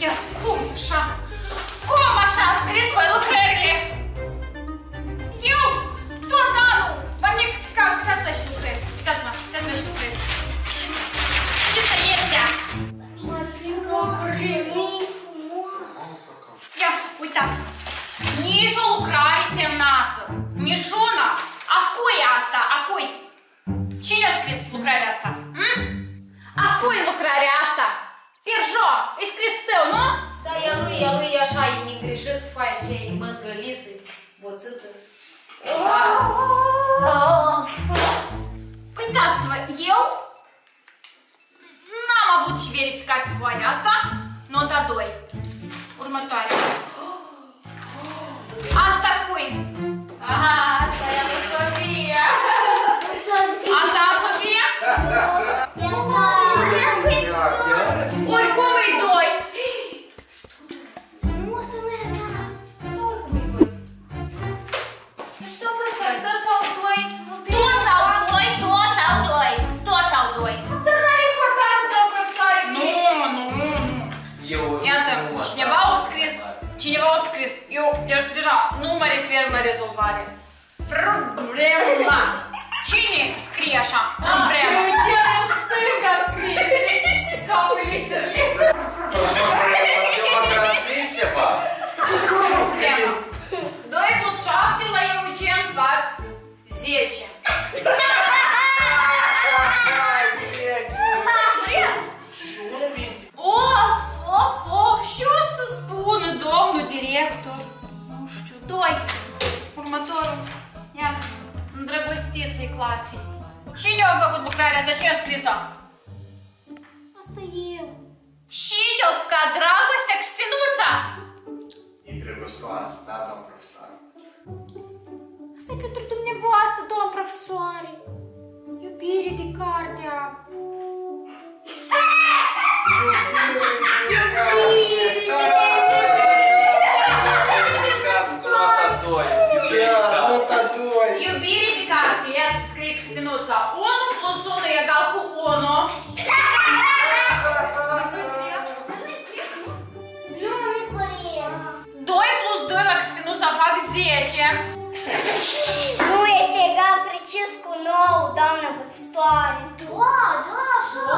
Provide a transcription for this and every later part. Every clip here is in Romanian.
Ia, cum așa? Cum așa ați scris voi lucrările? Eu, tot anul, v-am explicat, uitați-vă și lucrări. Uitați-vă și lucrări. Ce să este? Ia, uitați-vă. Nici o lucrare semnată. Nici una. A cui e asta? A cui? Cine a scris lucrarea asta? A cui e lucrarea asta? Pirjo, e scris tău, nu? Da, ea lui așa e negrijit, foaia și e măzgălită, boțită. Uitați-vă, eu n-am avut și verificat pe foaia asta. Nota 2. Următoarea. Asta cui? Asta e lui Sofia. A ta, Sofia? Oricum e 2. Nu, să nu e așa. Oricum e 2. Știu, profesor, toți au 2. Toți au 2, toți au 2. Toți au 2. Dar nu are importanță, doamnă profesoare. Nu. Iată, cineva a scris, eu deja nu mă refer la rezolvare. Problema. Cine scrie așa? Problema. Eu în stânga scrie și scapă literele. Eu am scris ceva. Cum scrie? 2 plus 7 la Eugen fac 10. Of, și o să spună domnul director? Nu știu, 2. Următorul. Ia, îndrăgostiți-i clasei. Cine a făcut lucrarea asta? Ce a scris-o? Asta eu. Cine a ca dragostea cu Stinuța? E drăgostoasă, da, doamnă profesor. Asta e pentru dumneavoastră, doamnă profesoare. Iubire de cartea. Iubire de carte, iată scrie cu Stinuța. 1 plus 1 egal cu 1. Nu, nu Corea. 2 plus 2 la Stinuța fac 10. Nu este egal precis cu 9, doamnă învățătoare. Da, așa.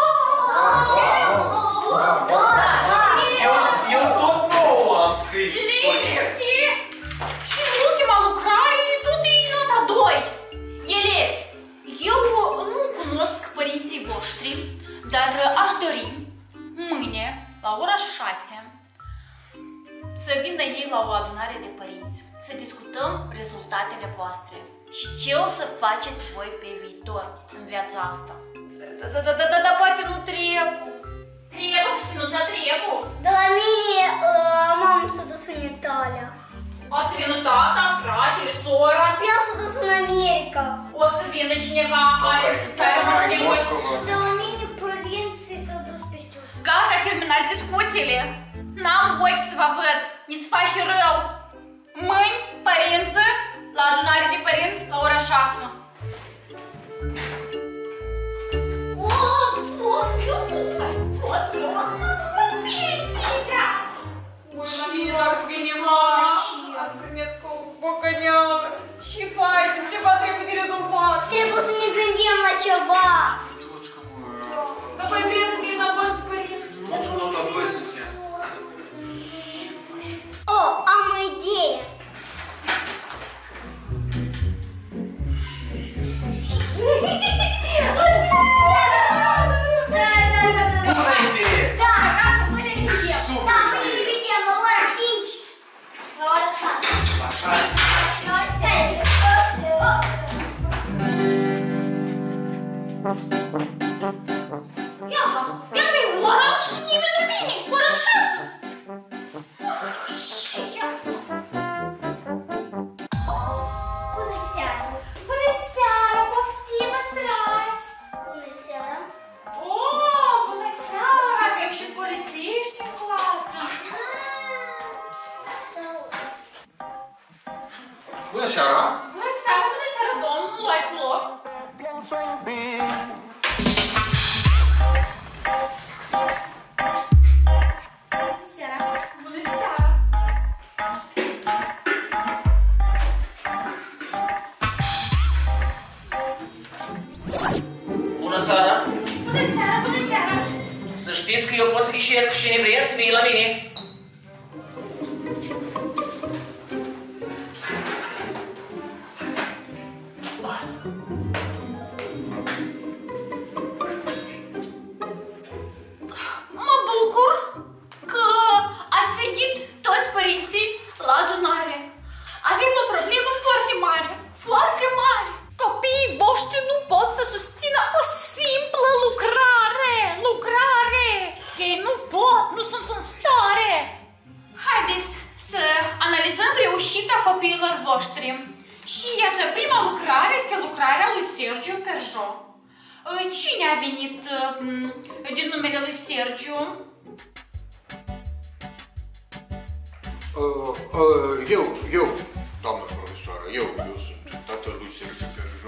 Eu tot nou am scris. Liniște! Și ultima lucrare tot e nota 2. Elevi, eu nu cunosc părinții voștri, dar aș dori mâine, la ora 6, să vină ei la o adunare de părinți, să discutăm rezultatele voastre și ce o să faceți voi pe viitor în viața asta. Da, poate nu trebuie. Trebuie, Sinuța, trebuie. De la mine, mama s-a dus în Italia. O să vină tata, fratele, sora. Apoi s-a dus în America. O să vină cineva care mă știe voi. De la mine, părinții s-au dus peste tot. Gata, terminați discuțiile. N-am voie să vă văd. Mi se face rău. Mâini, părință, la adunare de părinți, la ora 6. Of, eu nu mai pot, eu mă pensia. Mira, vine mama. Azi primesc o bocăneală. Ce facem? Ceva trebuie de rezolvat. Trebuie să ne gândim la ceva. Dar voi vreți să vin la voștri părinți? Am o idee. Bună seara! Bună seara, domnul, luați loc! știți că eu pot să ghișesc și ne vrei să vii la mine. Mă bucur că ați venit toți părinții la adunare. Avem o problemă foarte mare, foarte mare. Copiii voștri nu pot să susțină o simplă lucrare. Ei nu pot, nu sunt în stare. Haideți să analizăm reușita copiilor voștri. Și iată, prima lucrare este lucrarea lui Sergiu Perjo. Cine a venit din numele lui Sergiu? Eu, doamnă profesoară, eu sunt tatăl lui Sergiu Perjo.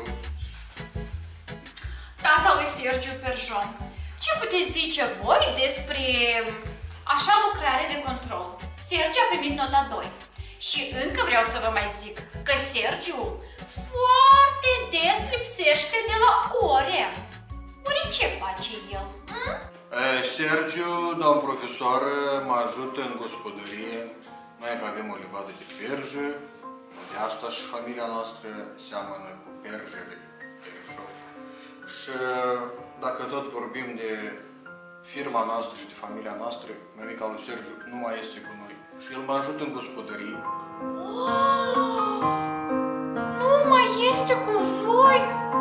Tata lui Sergiu Perjo. Ce puteți zice voi despre așa lucrare de control? Sergiu a primit nota 2. Și încă vreau să vă mai zic că Sergiu foarte des lipsește de la ore. Ori ce face el? Sergiu, doamnă profesoară, mă ajută în gospodărie. Noi avem o livadă de perjă, de asta și familia noastră seamănă cu perjele Perjo. Și dacă tot vorbim de firma noastră și de familia noastră, mămica lui Sergiu nu mai este cu noi. Și el mă ajută în gospodărie. Nu mai este cu voi?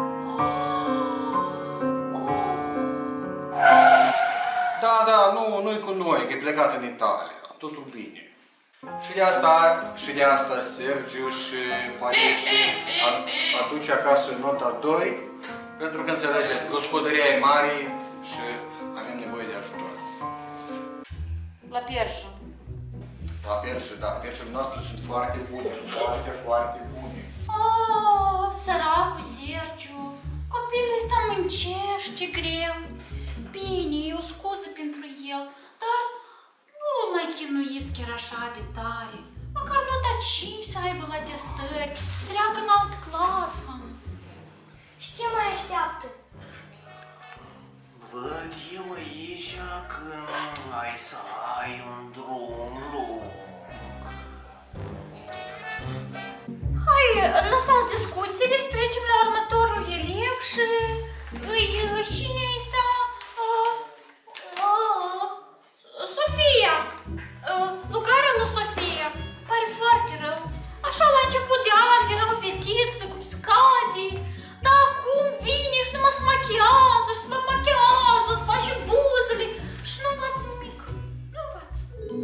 Da, nu-i cu noi, că e plecat în Italia. Totul bine. Și de asta Sergiu și poate și aduce acasă nota 2, pentru că înțelegeți, gospodăria e mare și avem nevoie de ajutor. La Perjo. La perșă, da, perșele noastre sunt foarte bune, foarte bune. Săracul Sergiu, copilul ăsta muncește greu. Bine, e o scuză pentru el, dar nu-l mai chinuiți chiar așa de tare. Măcar nota 5 să aibă la testări, să treacă în altă clasă. Și ce mai așteaptă? Văd eu aici că ai să ai un drum lung. Hai, lăsați discuțiile, să trecem la următorul elev și cine este? Sofia! Lucrarea lui Sofia. Pare foarte rău. Așa la început de an era o fetiță cum scade, dar acum vine și numai se machiază și se mai machiază, se face buzele și nu învață nimic. Nu învață.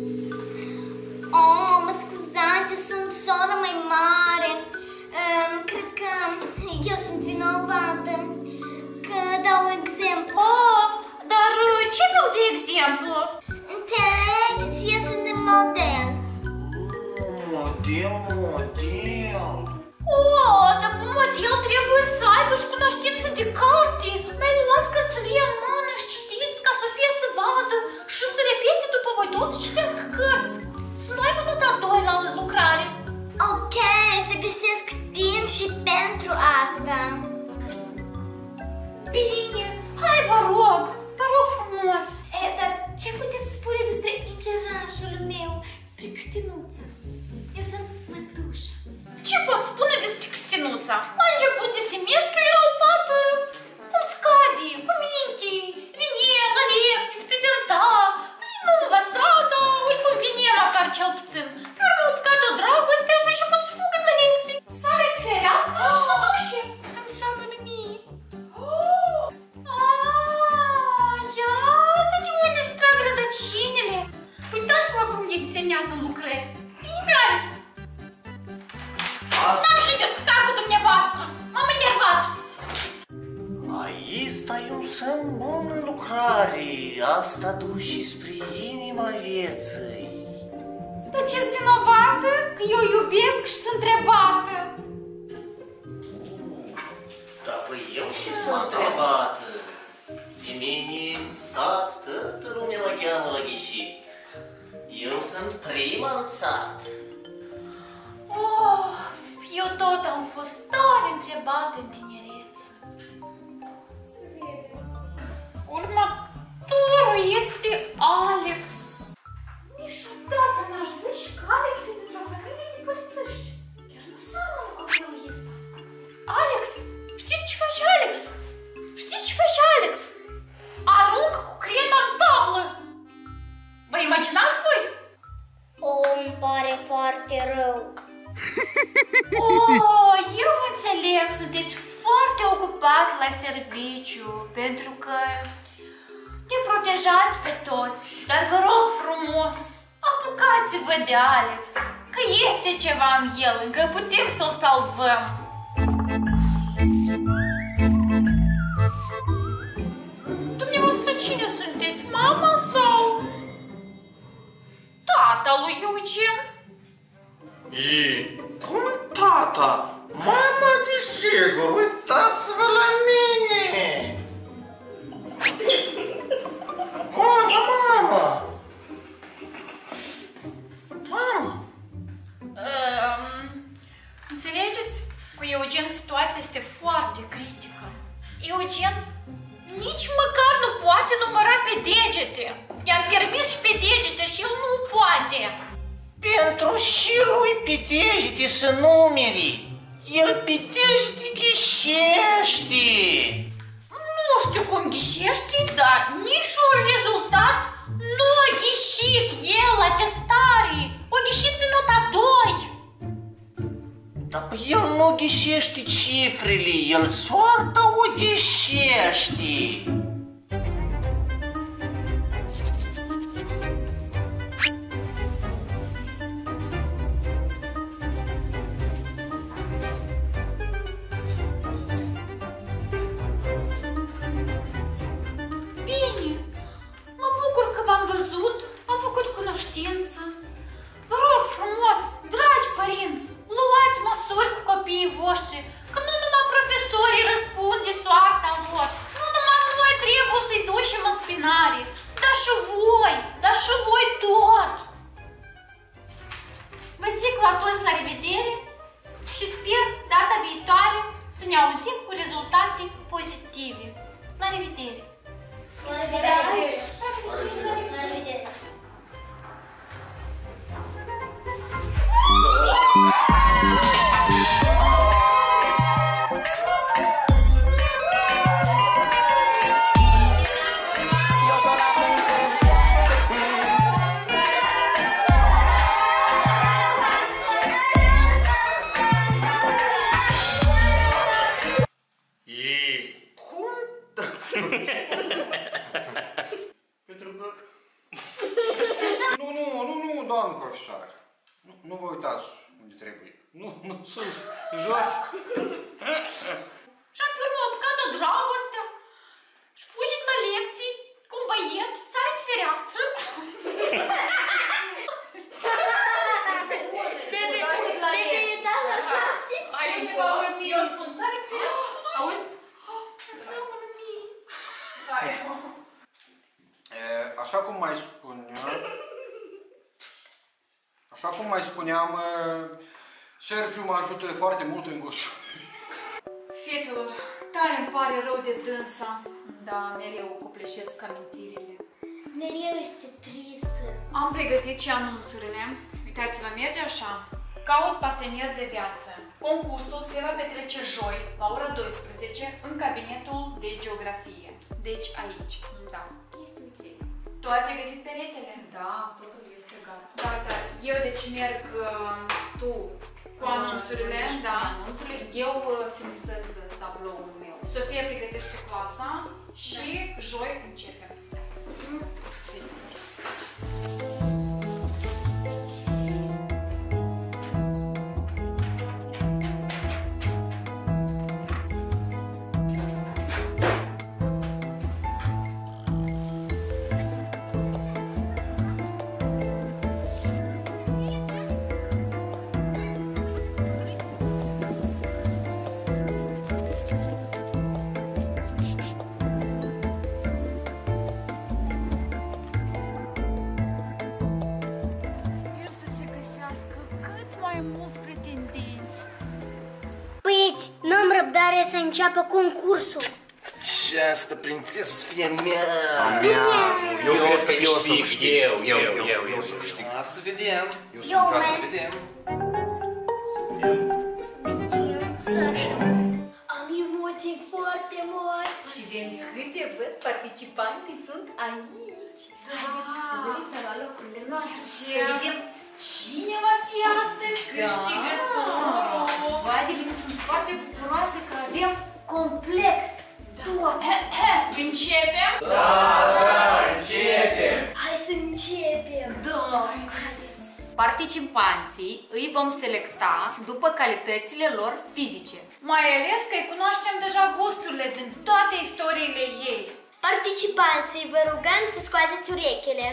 Oh, mă scuzați, sunt sora mai mare. Cred că eu sunt vinovată. Că dau exemplu. Dar ce fel de exemplu? Înțelegeți, eu sunt de model. Model. Dar cu model trebuie să aibă și cunoștință de carte. Mai luați cărțulia în mână și citiți ca Sofia să vadă și să repete după voi toți și citească cărți. Să nu aibă nota 2 la lucrare. Ok, să găsesc timp și pentru asta. Bine, hai vă rog frumos. Dar ce puteți spune despre îngerașul meu, despre Cristinuța? Eu sunt mătușa. Ce pot spune despre Cristinuța? La început de semestru era o fată cum scade, cu minte, vine la lecții, se prezenta, nu învăța, dar oricum vine măcar cel puțin. Pe urmă a picat o dragoste și a început să fugă de la lecții. Sare pe fereastră și să duce. Îmi seamănă mie. Iată de unde se trag rădăcinile. Uitați-vă cum e desenează în lucrări. Inimioare. N-am și discutat cu dumneavoastră. M-am enervat. Aici stai un semn bun în lucrare. Asta duce spre inima vieții. Dar ce-s vinovată? Că eu iubesc și sunt întrebată. Dar păi eu și sunt întrebată. De mine în sat toată lumea mă cheamă la ghișit. Eu sunt prima în sat. Eu tot am fost tare întrebată în tinerețe. Următorul este Alex. Niciodată n-aș zice că Alex e dintr-o familie de polițiști. Chiar nu seamănă cu felul ăsta. Alex! Știți ce face Alex? Știți ce face Alex? Aruncă cu creta în tablă. Vă imaginați voi? Îmi pare foarte rău. Oh, eu vă înțeleg, sunteți foarte ocupat la serviciu, pentru că ne protejați pe toți, dar vă rog frumos, apucați-vă de Alex, că este ceva în el, încă putem să-l salvăm. Dumneavoastră cine sunteți, mama sau tata lui Eugen? Cum tata? Mama, desigur, uitați-vă la mine! Mama! Înțelegeți? Cu Eugen situația este foarte critică. Eugen nici măcar nu poate număra pe degete. I-am permis și pe degete și el nu poate. Pentru și lui pe degete să numeri. El pe degete ghișește. Nu știu cum ghișește, dar niciun rezultat nu a ghișit el la testare. A ghișit pe nota 2. Dar el nu ghișește cifrele, el soarta o ghișește. Bine, mă bucur că v-am văzut, am făcut cunoștință. Vă rog frumos, dragi părinți, luați măsuri cu copiii voștri, că nu numai profesorii răspund de soarta lor, nu numai noi trebuie să-i ducem în spinare, dar și voi tot. Vă zic la toți la revedere și sper data viitoare să ne auzim cu rezultate pozitive. La revedere! La revedere! La revedere! Pentru că... Nu, doamnă profesor. Nu vă uitați unde trebuie. Nu, sus, jos. Și apoi m-a apucat de dragostea și fugit la lecții cu un băiet, sare pe fereastră. Depinde data 7. Ai și la mie. Eu spun sare pe fereastră și nu știu. Înseamnă mie. Așa cum mai spuneam, Sergiu mă ajută foarte mult în gust. Fetelor, tare îmi pare rău de dânsa. Da, mereu copleșesc amintirile. Mereu este tristă. Am pregătit și anunțurile. Uitați-vă, merge așa. Caut partener de viață. Concursul se va petrece joi, la ora 12, în cabinetul de geografie. Deci aici. Da. Este ok. Tu ai pregătit peretele? Da, totul este gata. Da. Eu deci merg tu cu anunțurile, da. Anunțurile. Eu finisez tabloul meu. Sofia pregătește clasa și joi începem. Băieți, n-am răbdare să înceapă concursul. această prințesă să fie mea. Eu cred că eu o să câștig. câștig. Eu o să câștig. Să vedem. Eu sunt gata. Să vedem. Am emoții foarte mari. Și din câte văd, participanții sunt aici. Haideți, Făgălița, la locurile noastre și să vedem cine va fi astăzi câștigătorul. Vai de bine, sunt foarte bucuroasă că avem complet tot. Începem? Începem! Hai să începem. Da. Participanții îi vom selecta după calitățile lor fizice. Mai ales că îi cunoaștem deja gusturile din toate istoriile ei. Participanții, vă rugăm să scoateți urechile.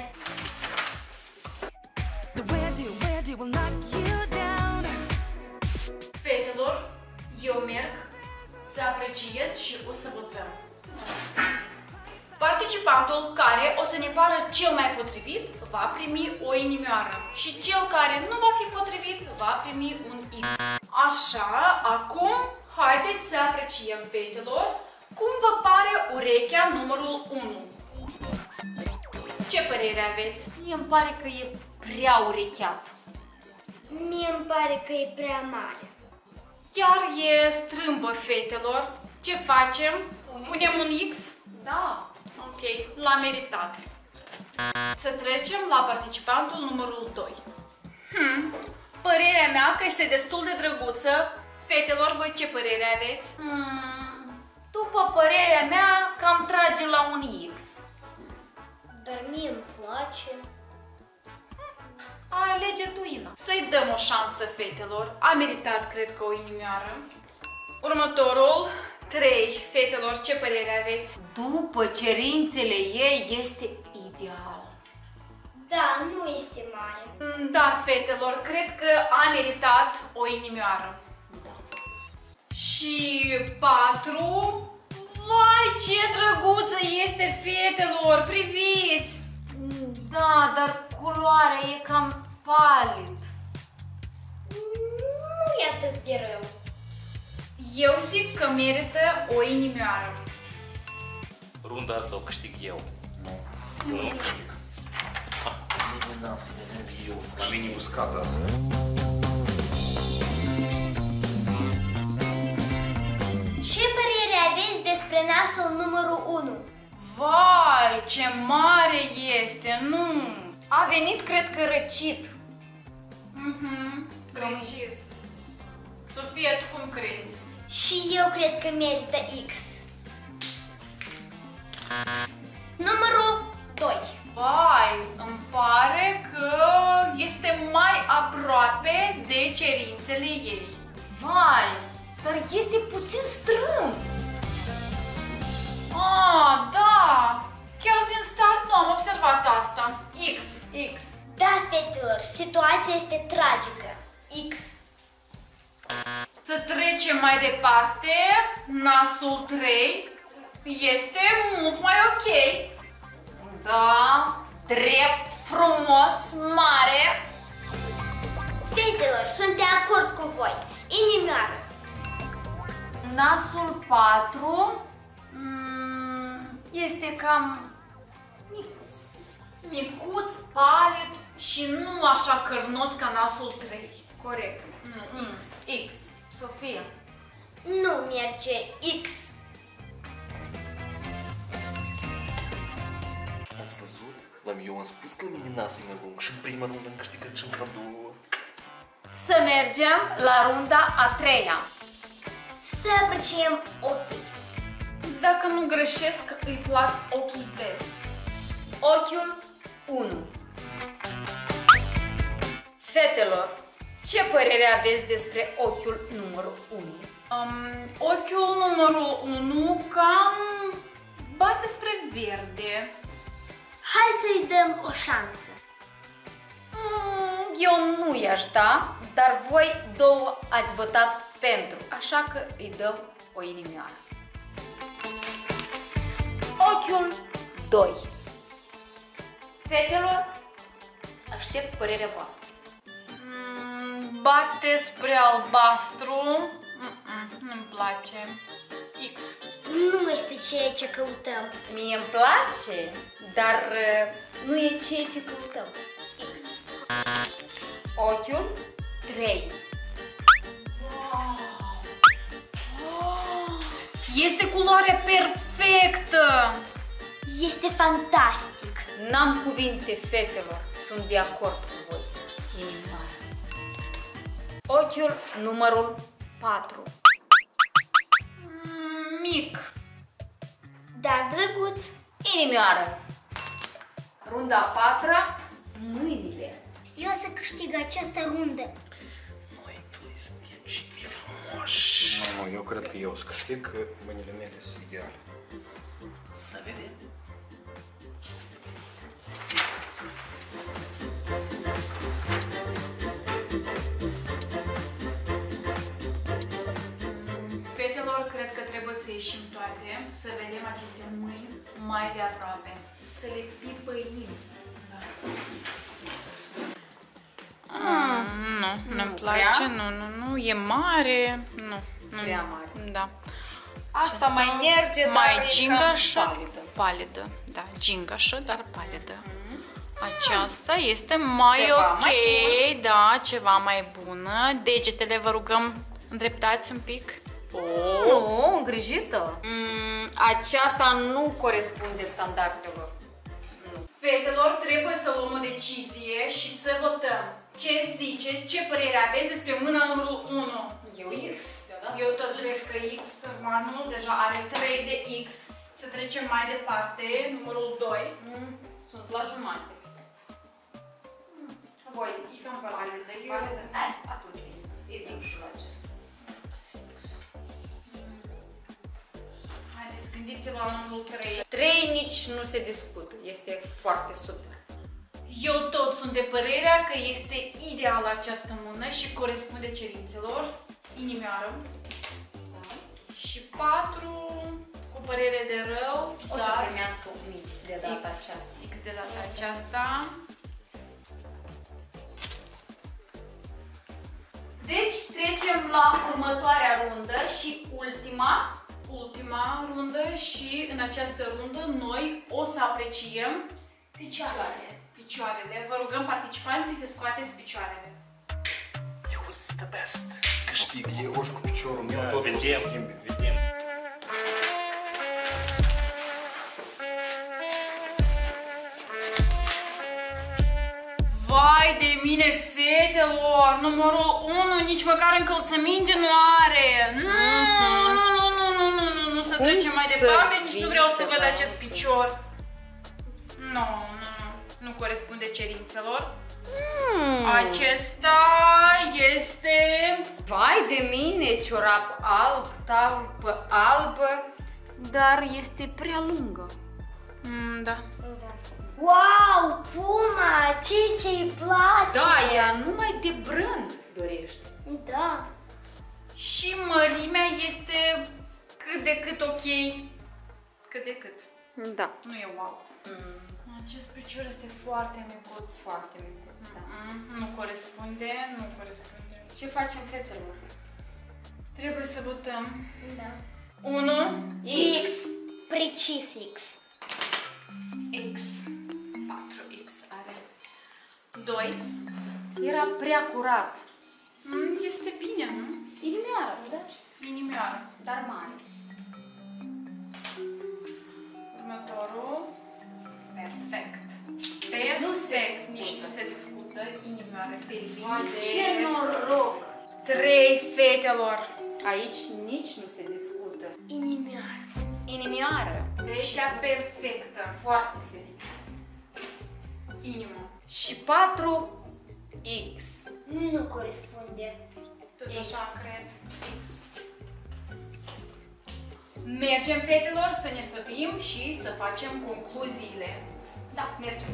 Fetelor, eu merg să apreciez și o să votăm. Participantul care o să ne pară cel mai potrivit va primi o inimioară și cel care nu va fi potrivit va primi un X. Așa, acum haideți să apreciem, fetelor, cum vă pare urechea numărul 1. Ce părere aveți? Mie îmi pare că e prea urecheată. Mie îmi pare că e prea mare. Chiar e strâmbă, fetelor. Ce facem? Punem un X? Da. Ok, l-a meritat. Să trecem la participantul numărul 2. Părerea mea că este destul de drăguță. Fetelor, voi ce părere aveți? După părerea mea, cam trage la un X. Dar mie îmi place. Alege tu, Ina. Să-i dăm o șansă, fetelor. A meritat, cred că, o inimioară. Următorul, 3. Fetelor, ce părere aveți? După cerințele ei, este ideal. Da, nu este mare. Da, fetelor, cred că a meritat o inimioară. Și 4. Vai, ce drăguță este, fetelor! Priviți! Da, dar culoarea e cam palid. Nu e atât de rău. Eu zic că merită o inimioară. Runda asta o câștig eu. Eu o să câștig. La mine uscat asta. Ce părere aveți despre nasul numărul 1? Vai, ce mare este, nu! A venit, cred că, răcit. Precis. Sofia, tu cum crezi? Și eu cred că merită X. Numărul 2. Vai, îmi pare că este mai aproape de cerințele ei. Vai, dar este puțin strâmb. Ah, da! Chiar din start nu am observat asta. X. X. Da, fetelor, situația este tragică. X. Să trecem mai departe. Nasul 3 este mult mai ok. Da, drept, frumos, mare. Fetelor, sunt de acord cu voi. Inimioară. Nasul 4 este cam micuț. Micuț, palid și nu așa cărnos ca nasul 3. Corect. X. X. Sofia. Nu merge X. Ați văzut? Eu am spus că mine nasul e mai lung și în prima rundă am câștigat și în a doua. Să mergem la runda a 3-a. Să apreciem ochii. Dacă nu greșesc, îi plac ochii verzi. Ochiul 1. Fetelor, ce părere aveți despre ochiul numărul 1? Ochiul numărul 1 cam bate spre verde. Hai să-i dăm o șansă. Eu nu i-aș da, dar voi două ați votat pentru, așa că îi dăm o inimioară. Ochiul 2. Fetelor, aștept părerea voastră. Bate spre albastru. Nu-mi place. X. nu este ceea ce căutăm. Mie îmi place, dar nu e ceea ce căutăm. X. Ochiul 3. Este culoarea perfectă! Este fantastic. N-am cuvinte, fetelor, sunt de acord cu voi. Inimioară. Ochiul numărul 4. Mic. Dar drăguț. Inimioară. Runda a 4-a, mâinile. Eu o să câștig această rundă. Noi doi suntem cei mai frumoși. Nu, eu cred că eu o să câștig, că mâinile mele sunt ideale. Să vedem. Fetelor, cred că trebuie să ieșim toate, să vedem aceste mâini mai de aproape. Să le pipăim. Da. Nu-mi place, nu, e mare, nu. Prea mare. Da. Asta mai merge, mai gingașă, palidă. Da, gingașă, dar palidă. Aceasta este mai Ceva ok, mai da, ceva mai bună. Degetele vă rugăm îndreptați un pic. Nu, îngrijită. Aceasta nu corespunde standardelor. Fetelor, trebuie să luăm o decizie și să votăm. Ce ziceți, ce părere aveți despre mâna numărul 1? Eu X. Eu tot cred că X, Manu deja are 3 de X. Să trecem mai departe, numărul 2. Sunt la jumate. Voi, e cam validă. Atunci e X-ul acesta. Haideți, gândiți-vă la numărul 3. 3 nici nu se discută. Este foarte super. Eu tot sunt de părerea că este ideală această mână și corespunde cerințelor. Inimioară. Da. Și 4, cu părere de rău, O să primească un X de data aceasta. X de data aceasta. Deci trecem la următoarea rundă și ultima rundă și în această rundă noi o să apreciem picioarele. Vă rugăm participanții să scoateți picioarele. Eu sunt the best. Câștig Eu și cu piciorul meu tot o să schimbi. Vedem. Vai de mine, fetelor! Numărul 1 nici măcar încălțăminte nu are! Nu, să trecem mai departe, nici nu vreau să văd acest picior. Nu corespunde cerințelor. Acesta este... Vai de mine, ciorap alb, talpă albă. Dar este prea lungă. Da. Wow, Puma, ce-i place? Da, ea numai de brand dorește. Da. Și mărimea este cât de cât ok. Cât de cât. Da. Nu e wow. Acest picior este foarte micuț. Foarte micuț, da. Nu corespunde. Ce facem, fetelor? Trebuie să votăm. Da. 1, X. Precis X. X. 4X are. 2. Era prea curat. Este bine, nu? Inimioară, da? Inimioară. Dar mare. Următorul. Perfect. Nici nu se discută. Inimioară este bine. Ce noroc! 3, fetelor. Aici nici nu se discută. Inimioară. Inimioară. Deci perfectă. Foarte fericit. Inimă. Și 4X. Nu corespunde. Tot așa cred. X. Mergem, fetelor, să ne sfătuim și să facem concluziile. Da, mergem.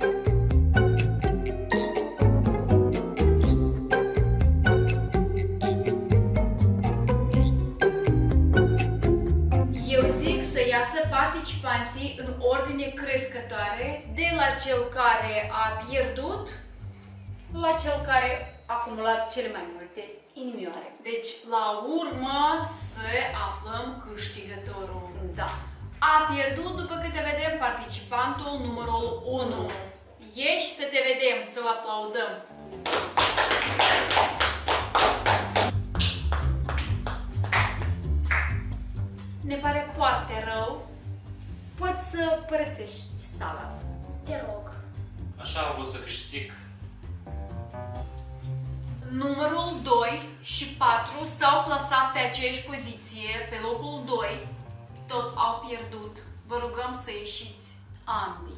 Eu zic să iasă participanții în ordine crescătoare, de la cel care a pierdut La cel care a acumulat cele mai multe inimioare. Deci, la urmă, să aflăm câștigătorul. Da. A pierdut după câte vedem participantul numărul 1. Ieși să te vedem, să-l aplaudăm. Ne pare foarte rău. Poți să părăsești sala. Te rog. Așa am vrut să câștig. Numărul 2 și 4 s-au plasat pe aceeași poziție, pe locul 2. Tot au pierdut. Vă rugăm să ieșiți ambii.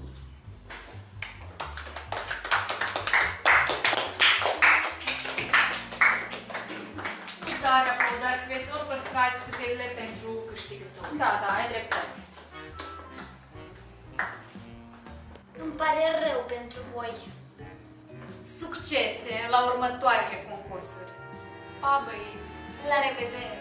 Tare aplaudați, fetelor, păstrați puterile pentru câștigător. Da, ai dreptate. Îmi pare rău pentru voi. Succese la următoarele concursuri. Pa, băieți! La revedere!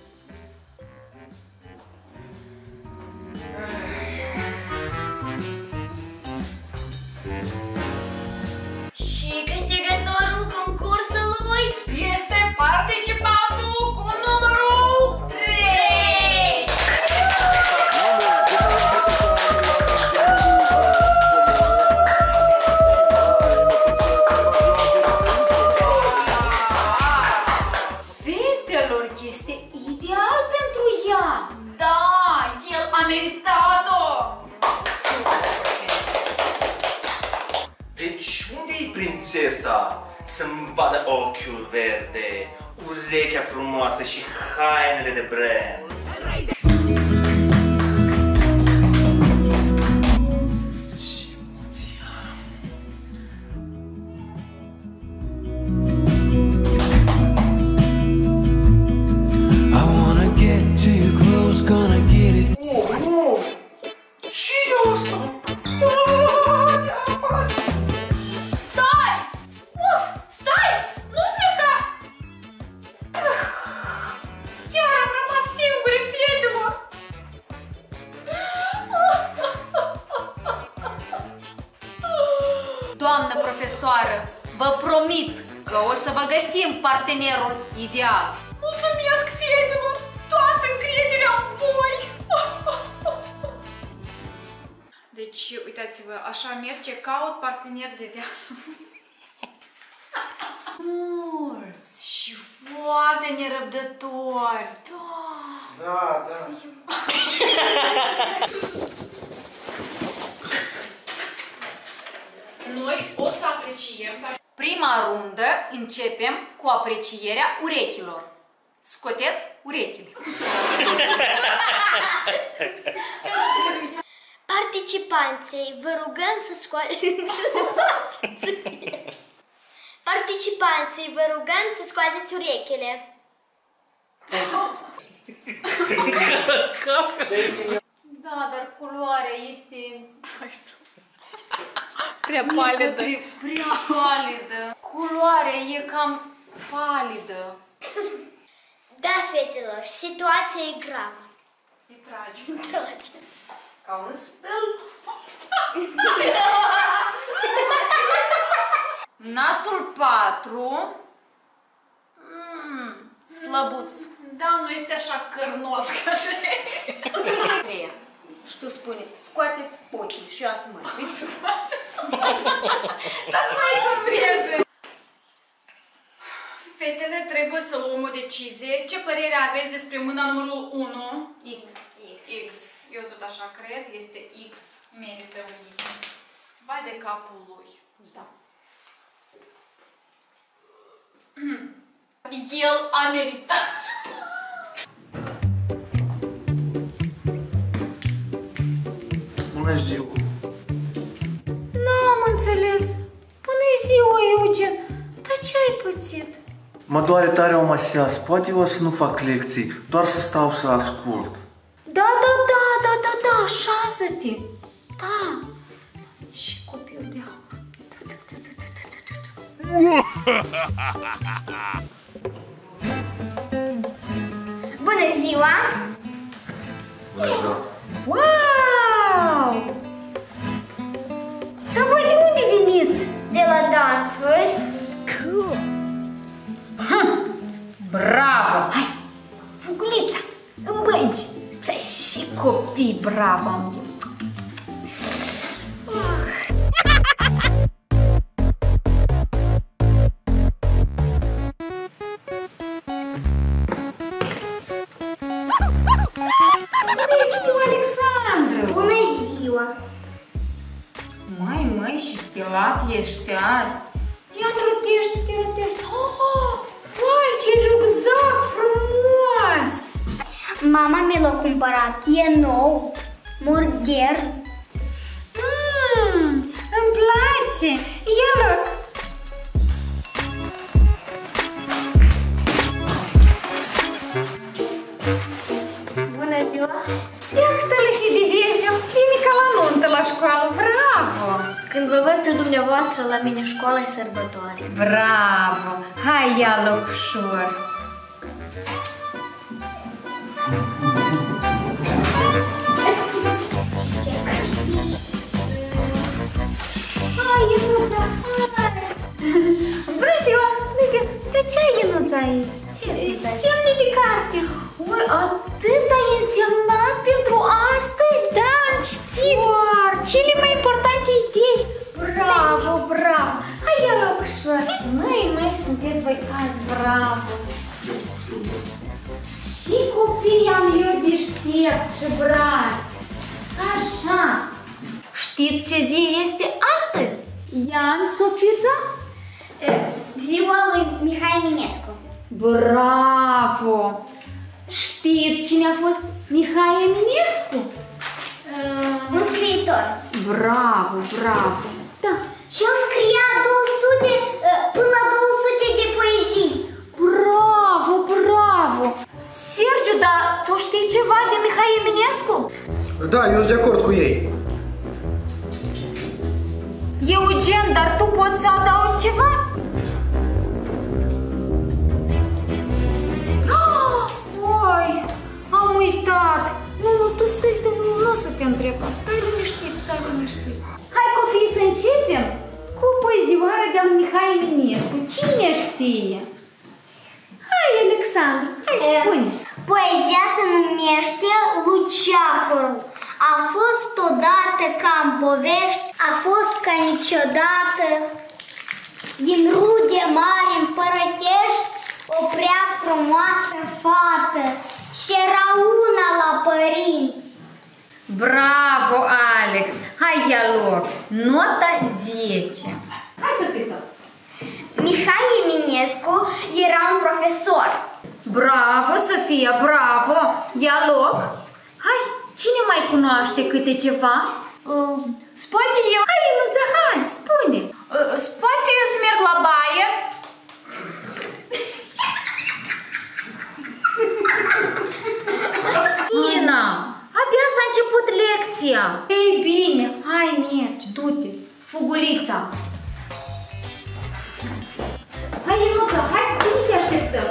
Și câștigătorul concursului Este participantul cu numărul 3! Fetelor, este ideal pentru ea. Da, el a meritat-o! Deci unde-i prințesa? Să-mi vadă ochiul verde, urechea frumoasă și hainele de brand. Și emoția. I wanna get to your clothes, gonna get it. Oh, nu! Și asta? Stai! Uf! Stai! Nu pleca! Chiar am rămas singure, fetelor! Doamnă profesoară, vă promit că o să vă găsim partenerul ideal. Mulțumesc, fetelor! Toată încrederea în voi! Deci, uitați-vă, așa merge, caut partener de viață. Mulți și foarte nerăbdători. Da. Noi o să apreciem. Prima rundă începem cu aprecierea urechilor. Scoteți urechile. Participanții, vă rugăm să Participanții, vă rugăm să scoateți urechile. Da, dar culoarea este Prea palidă. prea palidă. Culoarea e cam palidă. Da, fetelor, situația e gravă. E tragic. Ca un stâlp. Nasul 4. Slăbuț. Da, nu este așa cărnos ca treia. Și tu spune, scoateți ochii și asmăriți. Dar mai că fetele, trebuie să luăm o decizie. Ce părere aveți despre mâna numărul 1? X. Eu tot așa cred. Este X. Merită un X. Vai de capul lui. Da. El a meritat. Bună ziua! N-am înțeles. Bună ziua, Eugen. Dar ce ai pățit? Mă doare tare o masează, poate eu să nu fac lecții, doar să stau să ascult. Da, așează-te. Da. Și copil de aur. Bună ziua! Bună ziua! Wow! Dar voi de unde veniți? De la dansuri? Cool! Bravo! Hai, Fugulița, îmi bănci! Și copii, bravo! Măi, și stilat ești azi. Ia rotește. Vai, ce rugzac frumos! Mama mi l-a cumpărat, e nou, modern. Îmi place! Ia loc! Bună ziua! Iată-l și de vesel, vine ca la nuntă la școală, bravo! Când vă văd pe dumneavoastră la mine școala e sărbătoare. Bravo! Hai, ia loc ușor! Hai, Ienuța, hai! Bună ziua! De ce ai Ienuța aici? Ce Semne de carte! Ui, atât ai însemnat pentru astăzi? Da, am citit! Cele mai importante idei! Bravo! Hai, ia loc ușor! Măi, sunteți voi azi, bravo! Și copii am eu deștept și bravi! Așa! Știți ce zi este astăzi? Ian, Sofița? Ziua lui Mihai Eminescu. Bravo! Știți cine a fost Mihai Eminescu? Un scriitor. Bravo! Da. Și el scria 200 până la 200 de poezii. Bravo! Sergiu, dar tu știi ceva de Mihai Eminescu? Da, eu sunt de acord cu ei. Eugen, dar tu poți să adaugi ceva? Oi, am uitat. Nu, tu stai, nu o să te întreb. Stai liniștit. Hai, copii, să începem cu poezioara de lui Mihai Eminescu. Cine știe? Hai, Alexandru, hai, spune. Poezia se numește Luceafărul. A fost odată ca în povești, a fost ca niciodată. Din rude mari împărătești, o prea frumoasă fată. Și era una la părinți. Bravo, Alex! Hai, ia loc! Nota 10. Hai, Sofița! Mihai Eminescu era un profesor. Bravo, Sofia, bravo! Ia loc! Hai, cine mai cunoaște câte ceva? Spate eu... Hai, Inuța, hai, spune! Spate eu să merg la baie. Ina, abia s-a început lecția. Ei bine, hai, mergi, du-te, Fugulița. Hai, Inuța, hai, bine te așteptăm.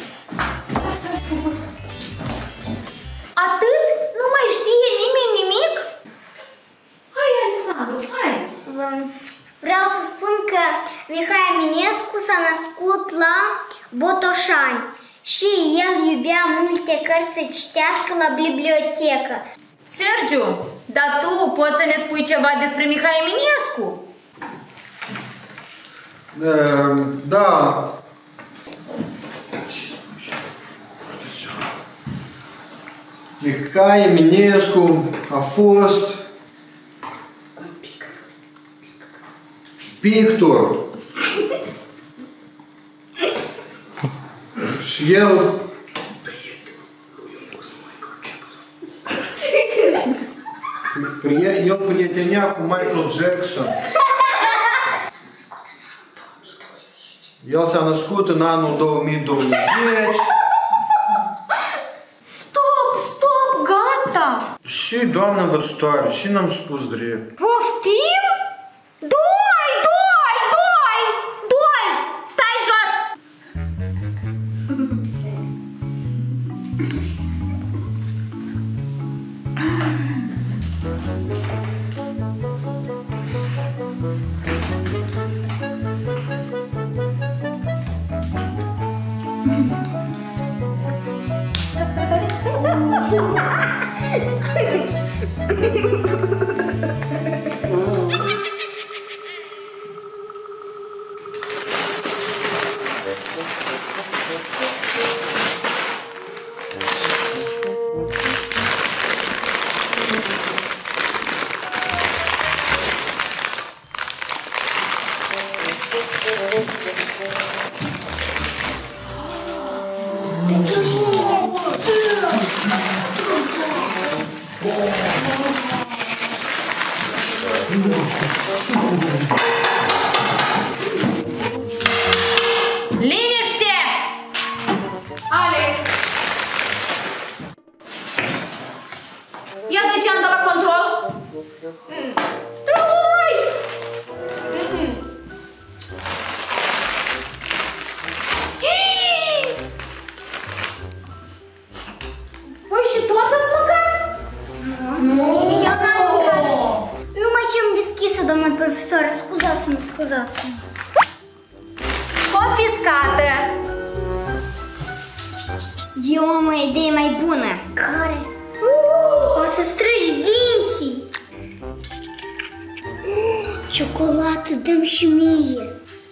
Atât? Nu mai știe nimeni nimic? Hai, Alexandru, hai. Vreau să spun că Mihai Eminescu s-a născut la Botoșani și el iubea multe cărți să citească la bibliotecă. Sergiu, dar tu poți să ne spui ceva despre Mihai Eminescu? Da. Mihai Eminescu a fost pictor. Și el prietenea cu Michael Jackson. El s-a născut în anul 2020. Stop, gata! Și doamnă învățătoare, și n-am spus drept. Poftim? Doi! Stai jos! Liniște! Alex! Ia de geanta la control! Măi! Păi și toți ați mâncat? Nu! Eu n-am mâncat. Numai ce am deschis-o, domnul profesor. Scuzați-mă, scuzați-mă. Confiscată! Eu am o idee mai bună. Care? O să strângi dinții. Ciocolată, dăm și mie.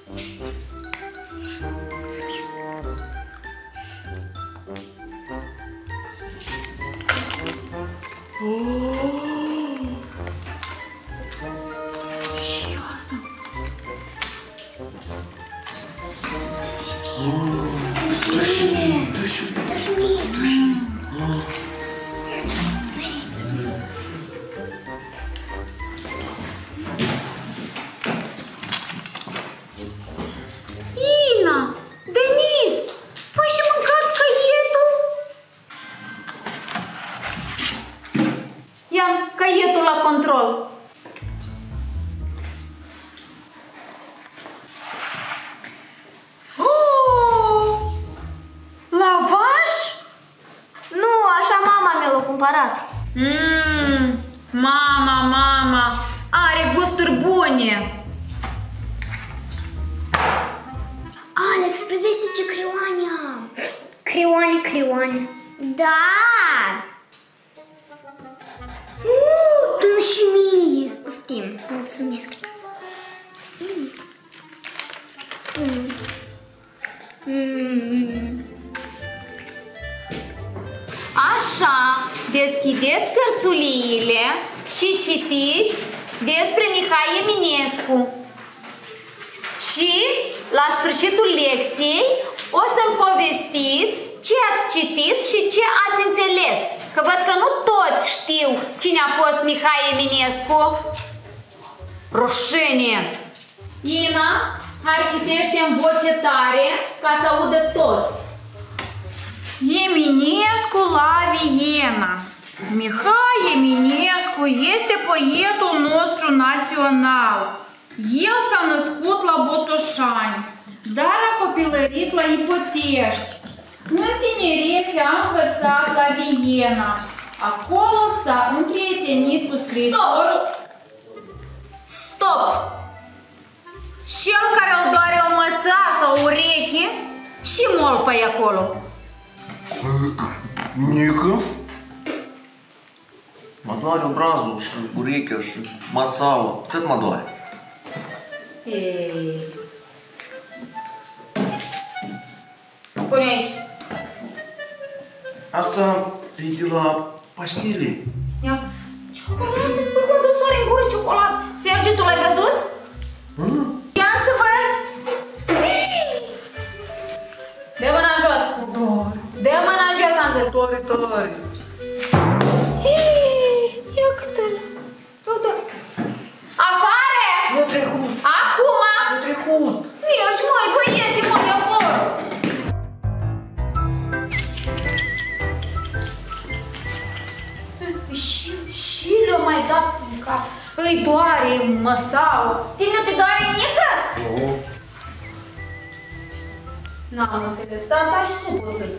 Ina! Denis! Fă și mâncați caietul! Ia caietul la control! Oh! Lavaș? Nu, așa mama mi-a cumpărat. Mama! Are gusturi bune! Alex, privește ce creioane am. Creioane. Da! Dă-mi și mie. Poftim, mulțumesc. Așa, deschideți cărțuliile și citiți despre Mihai Eminescu. Și la sfârșitul lecției o să-mi povestiți ce ați citit și ce ați înțeles. Că văd că nu toți știu cine a fost Mihai Eminescu. Rușine! Ina, hai citește în voce tare ca să audă toți. Eminescu la Viena. Mihai Eminescu este poetul nostru național. El s-a născut la Botoșani, dar a copilărit la Ipotești. În tinerețe a învățat la Viena. Acolo s-a împrietenit cu scriitorul... Stop! Cel care îl doare o măsa sau ureche și molpa-i acolo. Nică? Mă doare obrazul și urechea și masaua. Cât mă doare? Ei. Pune aici. Asta e de la pastile. Ia. Ciocolată, păi mă dă soare în gură ciocolată. Sergiu, tu l-ai văzut? Ia să văd. Dă mâna jos. Dă mâna jos, am zis. Doare tare. Ia câte-l. Afară! Nu trecut. Acum! Nu trecut. Mergi, măi, băiete, măi, afară! Și le-o mai dat în cap. Îi doare măsaua. Tine nu te doare nică? Nu. N-am înțeles, tata și supozit.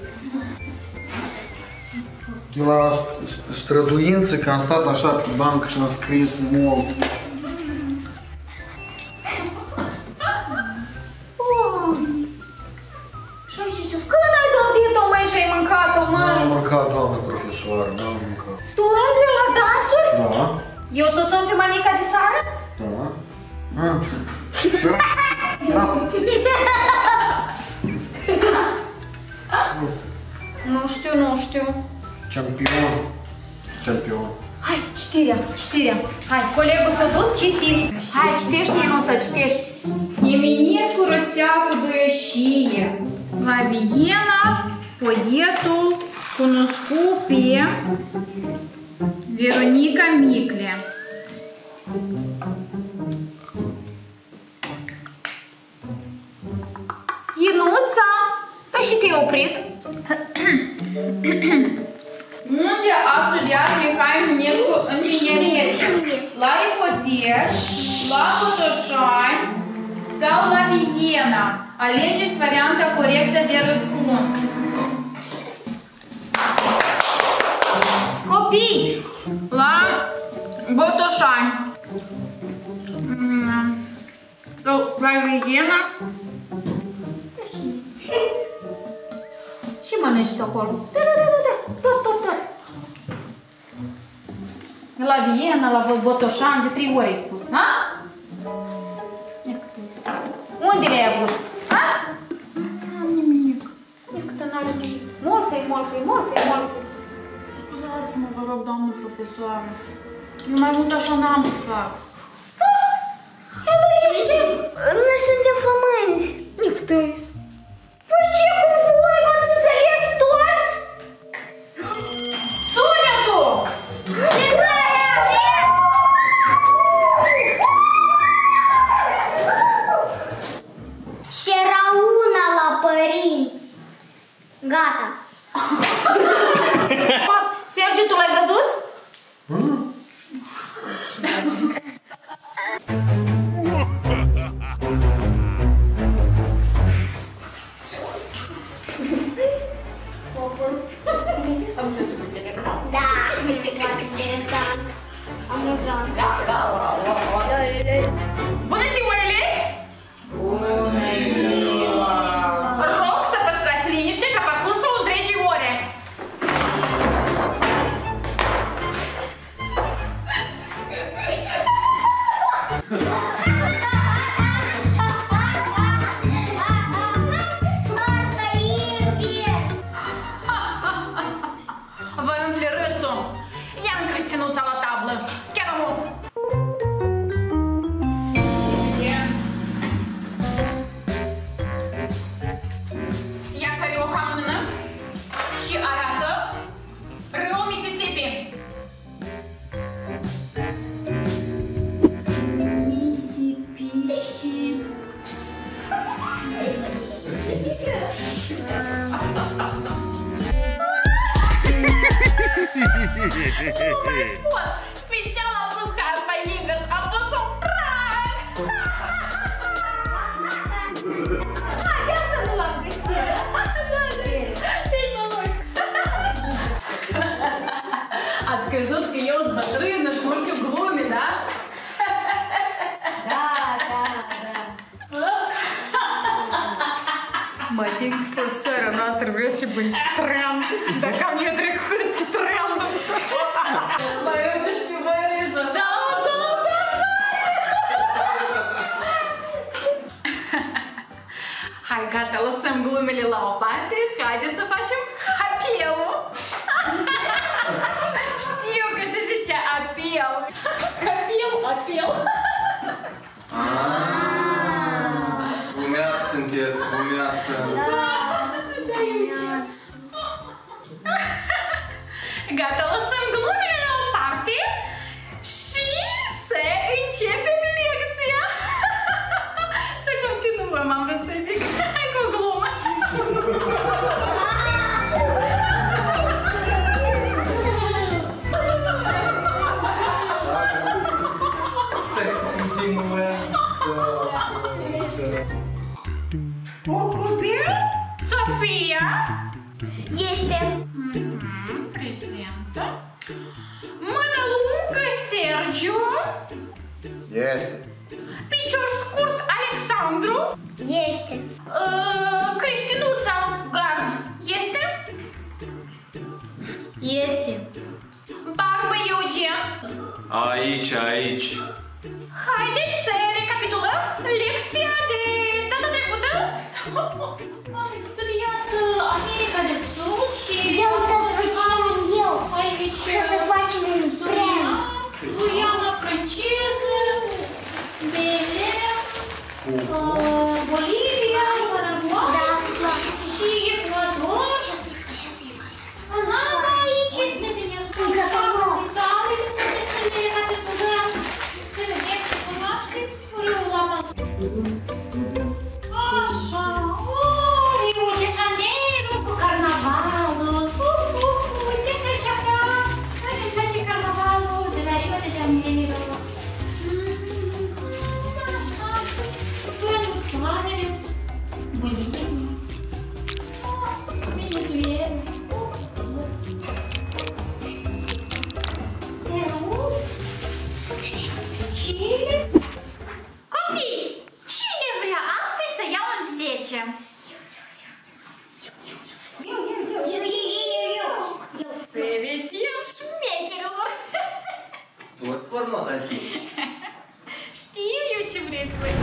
De la străduință, că am stat așa pe bancă și am scris mult. Și ai zis, când ai dat-o, măi, și ai mâncat-o, măi? N-am mâncat, doamnă profesoară, n-am mâncat. Tu îmbli la dansuri? Eu să sun pe mamica de seară? Nu știu. Campion. Hai, citirea. Hai, colegul s-a dus, citim. Hai, citește, Ionuța, citește. Eminescu răstea cu duioșie. La Viena, poetul cunoscut pe Veronica Micle. Ionuța, păi și te-ai oprit? Unde a studiat Mihai Eminescu în tinerețe? La Ipoteș, la Cotoșani sau la Viena? Alegeți varianta corectă de răspuns. Copii! La Botoșani. Sau la Viena. Și mănânci acolo. Da. Tot. La Viena, la Botoșani, de 3 ori ai spus, ha? Unde le-ai avut? Ha? N-am nimic. Iată, n-are nimic. Morfei. Scuzați-mă, vă rog, doamnă profesoară. Eu mai mult așa n-am să fac. Eloiește! Noi suntem flămânzi. Nictăis. Păi ce cu voi? V-ați înțeles toți? Sunetul! Și era una la părinți. Gata. Sergiu, tu l-ai văzut? Da, interesant. Amuzant. Bună ziua, elevi! Bună ziua! Rog să păstrați liniște pe parcursul întregii ore. Vă umfle râsul. Ia-mi Cristinuța la tablă. Chiar amul. Ia care o hamână și arată râul Mississippi. Bun, special am pus carpa invers, a fost un prank! Hai, de asta nu l-am găsit. Deci mă rog. Ați crezut că eu sunt bătrână și nu știu glume, da? Da. Mă tin profesoara noastră vrea și bun trend, dacă am eu trecut trendul. Mai uite și pe voi râs așa. Da. Hai, gata, lăsăm glumele la o parte, haideți să facem apelul. Știu că se zice apel. Apel. Glumeați sunteți, glumeați. Gata, lăsăm glumele la o parte și să începem lecția. Să continuăm, am vrut să zic, cu gluma. Să continuăm. O copil? Sofia? Este. Prezentă. Mână lungă, Sergiu. Este. Picior scurt, Alexandru. Este. Cristinuța, gard. Este? Este. Barbă, Eugen. Aici. Haideți să recapitulăm lecția de data trecută. Am studiat America de Sud și... Ia uitați-vă ce am eu! Aici... Și o să facem un brand! Guiana franceză, Belem, Bolivia, Paraguay și Ecuador. Aici este Venezuela, Italia, să vedeți, cunoașteți râul Amazon. Așa, Rio de Janeiro cu carnavalul. Ce place avea? Îmi place carnavalul de la Rio de Janeiro. Așa, Buenos Aires, Bolivia, Venezuela, Peru, Chile. Copii, cine vrea astăzi să iau în 10? Eu. Să vedem șmecherilor. Toți vor nota 10. Știu eu ce vreți voi.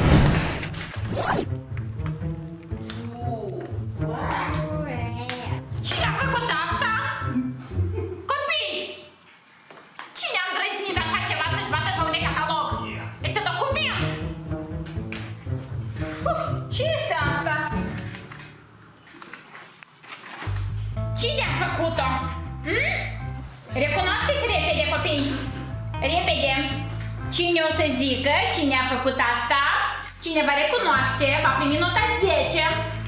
Cine a făcut asta? Copii! Cine a îndrăznit așa ceva să-și bată joc de catalog? Este document! Ce este asta? Cine a făcut-o? Recunoașteți repede, copii! Repede! Cine o să zică cine a făcut asta? Cine va recunoaște, va primi nota 10.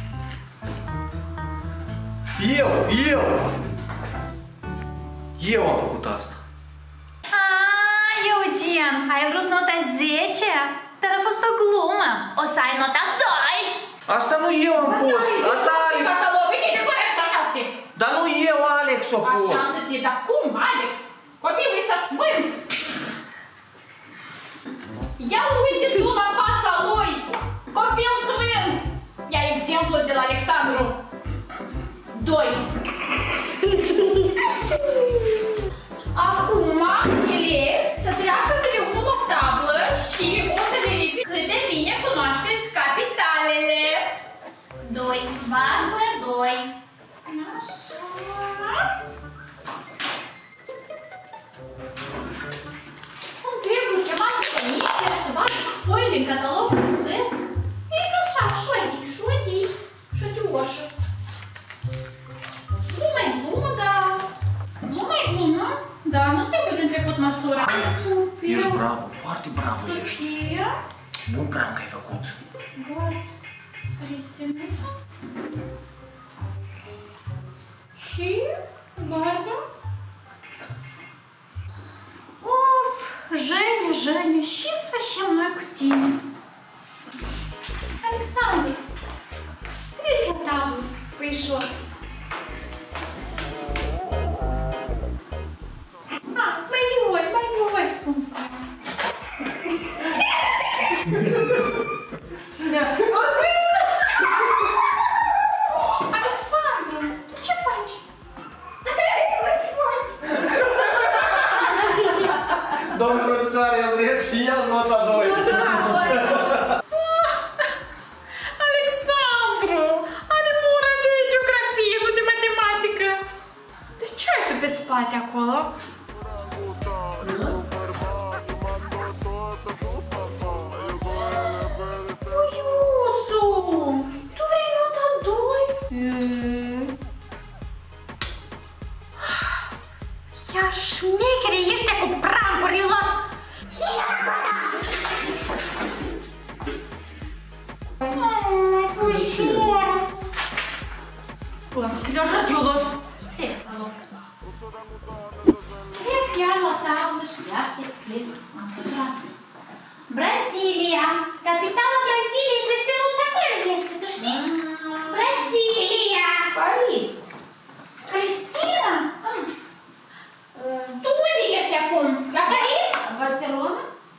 Eu am făcut asta. Eugen, ai vrut nota 10? Dar a fost o glumă. O să ai nota 2. Asta nu eu am fost. Asta Alex. Uite, de gură și așa stii. Dar nu eu, Alex, a fost. Așa să ție, dar cum, Alex? Copilul ăsta sfânt. Ia uite tu la fața lui. Copil sfânt. Ia exemplu de la Alexandru. 2. Acum, elevi să treacă câte unul la tablă și o să verific cât de bine cunoașteți capitalele. 2. Barbă, 2. Așa. Îmi trebuie ceva de comisie, să bag foile în catalog, găsesc. E ca așa, șotioșă. Nu mai glumă, dar... Nu mai glumă, dar nu trebuie de trecut măsura. Alex, ești bravo, foarte bravo ești. Sofia. Bun plan că ai făcut. Bun. Cristina. Și... Barba. Of, Женя, ce facem noi cu tine? Alexandru, treci la tablă, puișor. Mai voi spun. Alexandru, tu ce faci? Domnul profesor, el vrea și el nota 2. Alexandru, are mură de geografie, nu de matematică. De ce ai tu pe spate acolo? Puiuțu, tu vrei nota 2? Ia șmecherii ăștia cu prankurilor! Puișor! Lasă că le-a radiolog! Treci la loc! Trec iar la tablă și ia să explic. Am săturat. Brazília! Capitala Brazíliei, Cristianuța care este, tu știi? Brazília! Paris! Cristina? Tu unde ești acum? La Paris? Barcelona?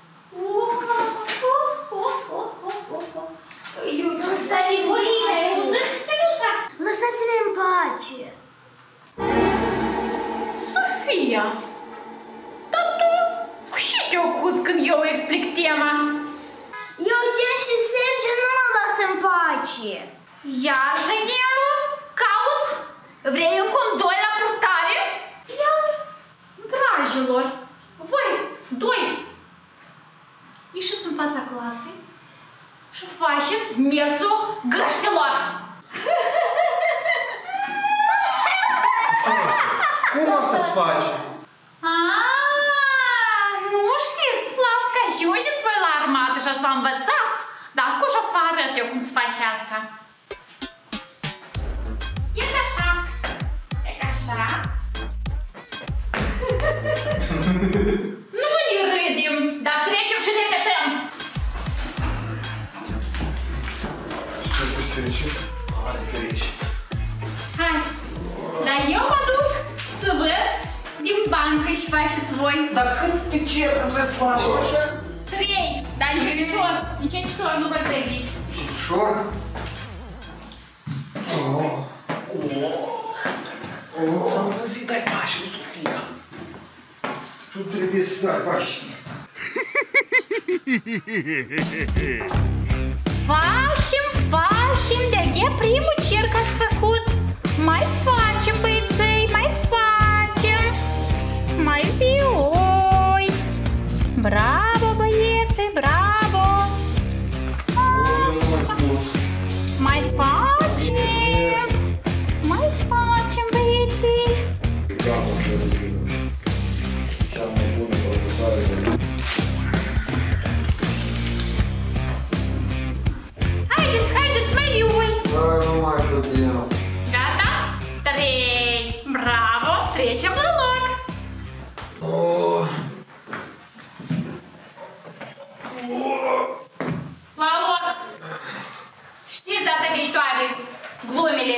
Lăsați-i Bolivia, Cristianuța! Lăsați-ne în pace! Sofia! Dar tu cu ce stric tema. Eugen și Sergiu nu mă lasă în pace. Ia, Janelu, cauți? Vrei încă un 2 la purtare? Ia, dragilor, voi, 2, ieșiți în fața clasei și faceți mersul găștilor. Cum asta se face? Nu știți, las că ajungeți voi la armată și o să vă învățați. Dar acum și o să vă arăt eu cum se face asta. E ca așa. E ca așa. Nu ne râdim, dar trecem și repetăm. Hai, dar eu mă duc să văd din bancă și faceți voi. Dar cât de ce trebuie să faci așa? 3, dar încetișor, nu vă grăbiți. Încetișor? Ți-am zis să-i dai pași lui Sofia. Tu trebuie să dai pași. Facem, de-abia primul cerc ați făcut. Mai facem, băieței, mai facem. Mai vioi. Bravo, băieței, bravo. Mai facem, băieții. Cea mai bună profesoară de lume. Haideți, mai iui. Nu mai putem. Gata? 3. Bravo, trecem la loc. La loc. Știți data viitoare glumele.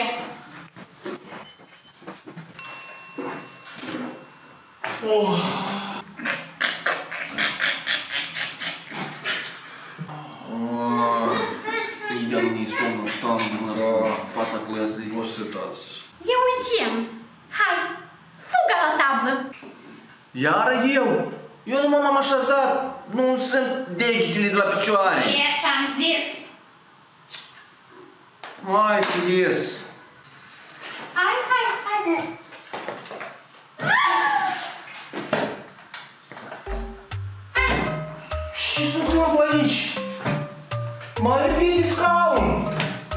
Îi dă mie somnul, stau în fața clasei. Osetați. Eugen, hai, fugă la tablă. Iar eu? Eu nu m-am așezat. Nu sunt degetele de la picioare. E așa-am zis. Hai, ies. Hai. Ce se întâmplă aici? Mai repede scaun.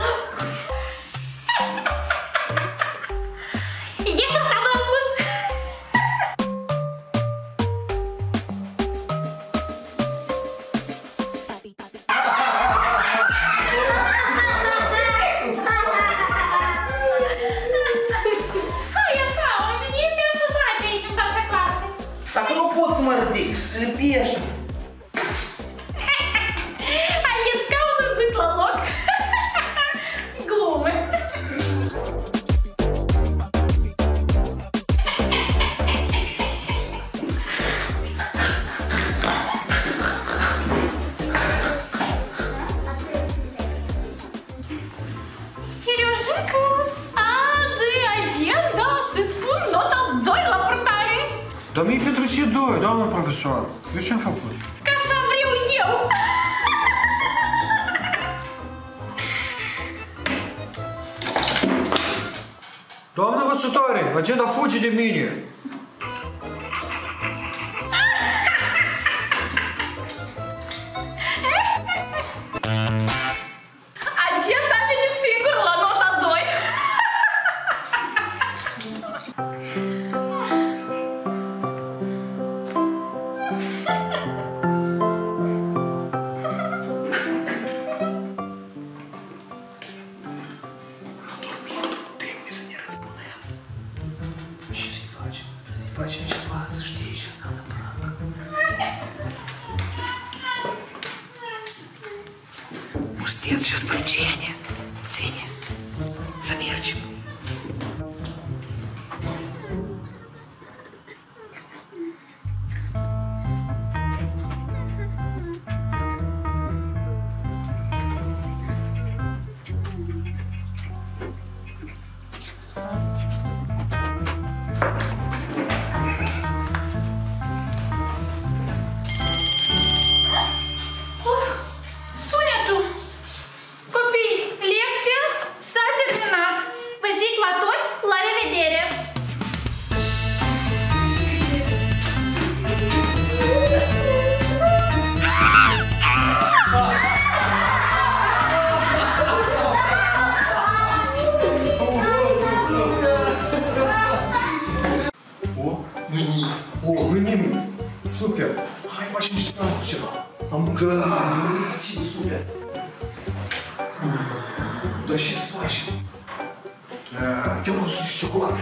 Ieși la tablă, am spus. Hai așa, oamenii, e bine așezat aici în fața clasei. Dacă nu pot să mă ridic, să lipești. Hai, e scaunul duc la loc. Glume. Seriojică, de agenda să-ți pun nota 2 la purtare. Dar mie pentru ce 2, doamnă profesor? Eu ce-am făcut? Că așa vreau eu. Doamnă învățătoare, agenda fuge de mine. Agenda a venit singur la nota 2. Trebuie să ne răspunem. Ce să-i facem? Să-i facem ceva, să știe ce s-a întâmplat. Pusteți și sprâncene. Ține. Să mergem. O, nu-i nimic. Super. Hai, facem și ceva. Am și super. Dar și să facem? Eu mă duc și ciocolată.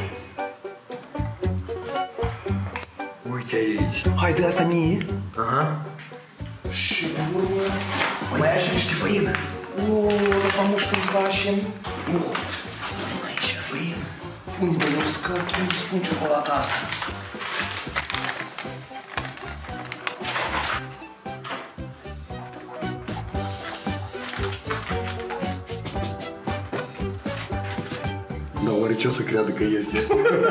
Uite aici. Hai, dă asta mie. Aha. Și pe urmă mai ai și niște făină. Am când facem. Asta pun aici, făină. Pun pe uscat, unde spun ciocolata asta. Da, oare ce o să creadă că este?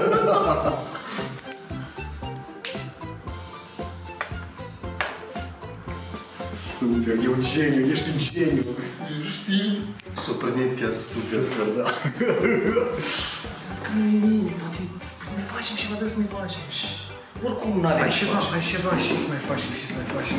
Super, e un geniu, ești un geniu. Știi? S-o prănit chiar super, da. Că nu e nimic, poate mai facem ceva, dar să mai facem. Oricum n-avem Hai ceva, și să mai facem.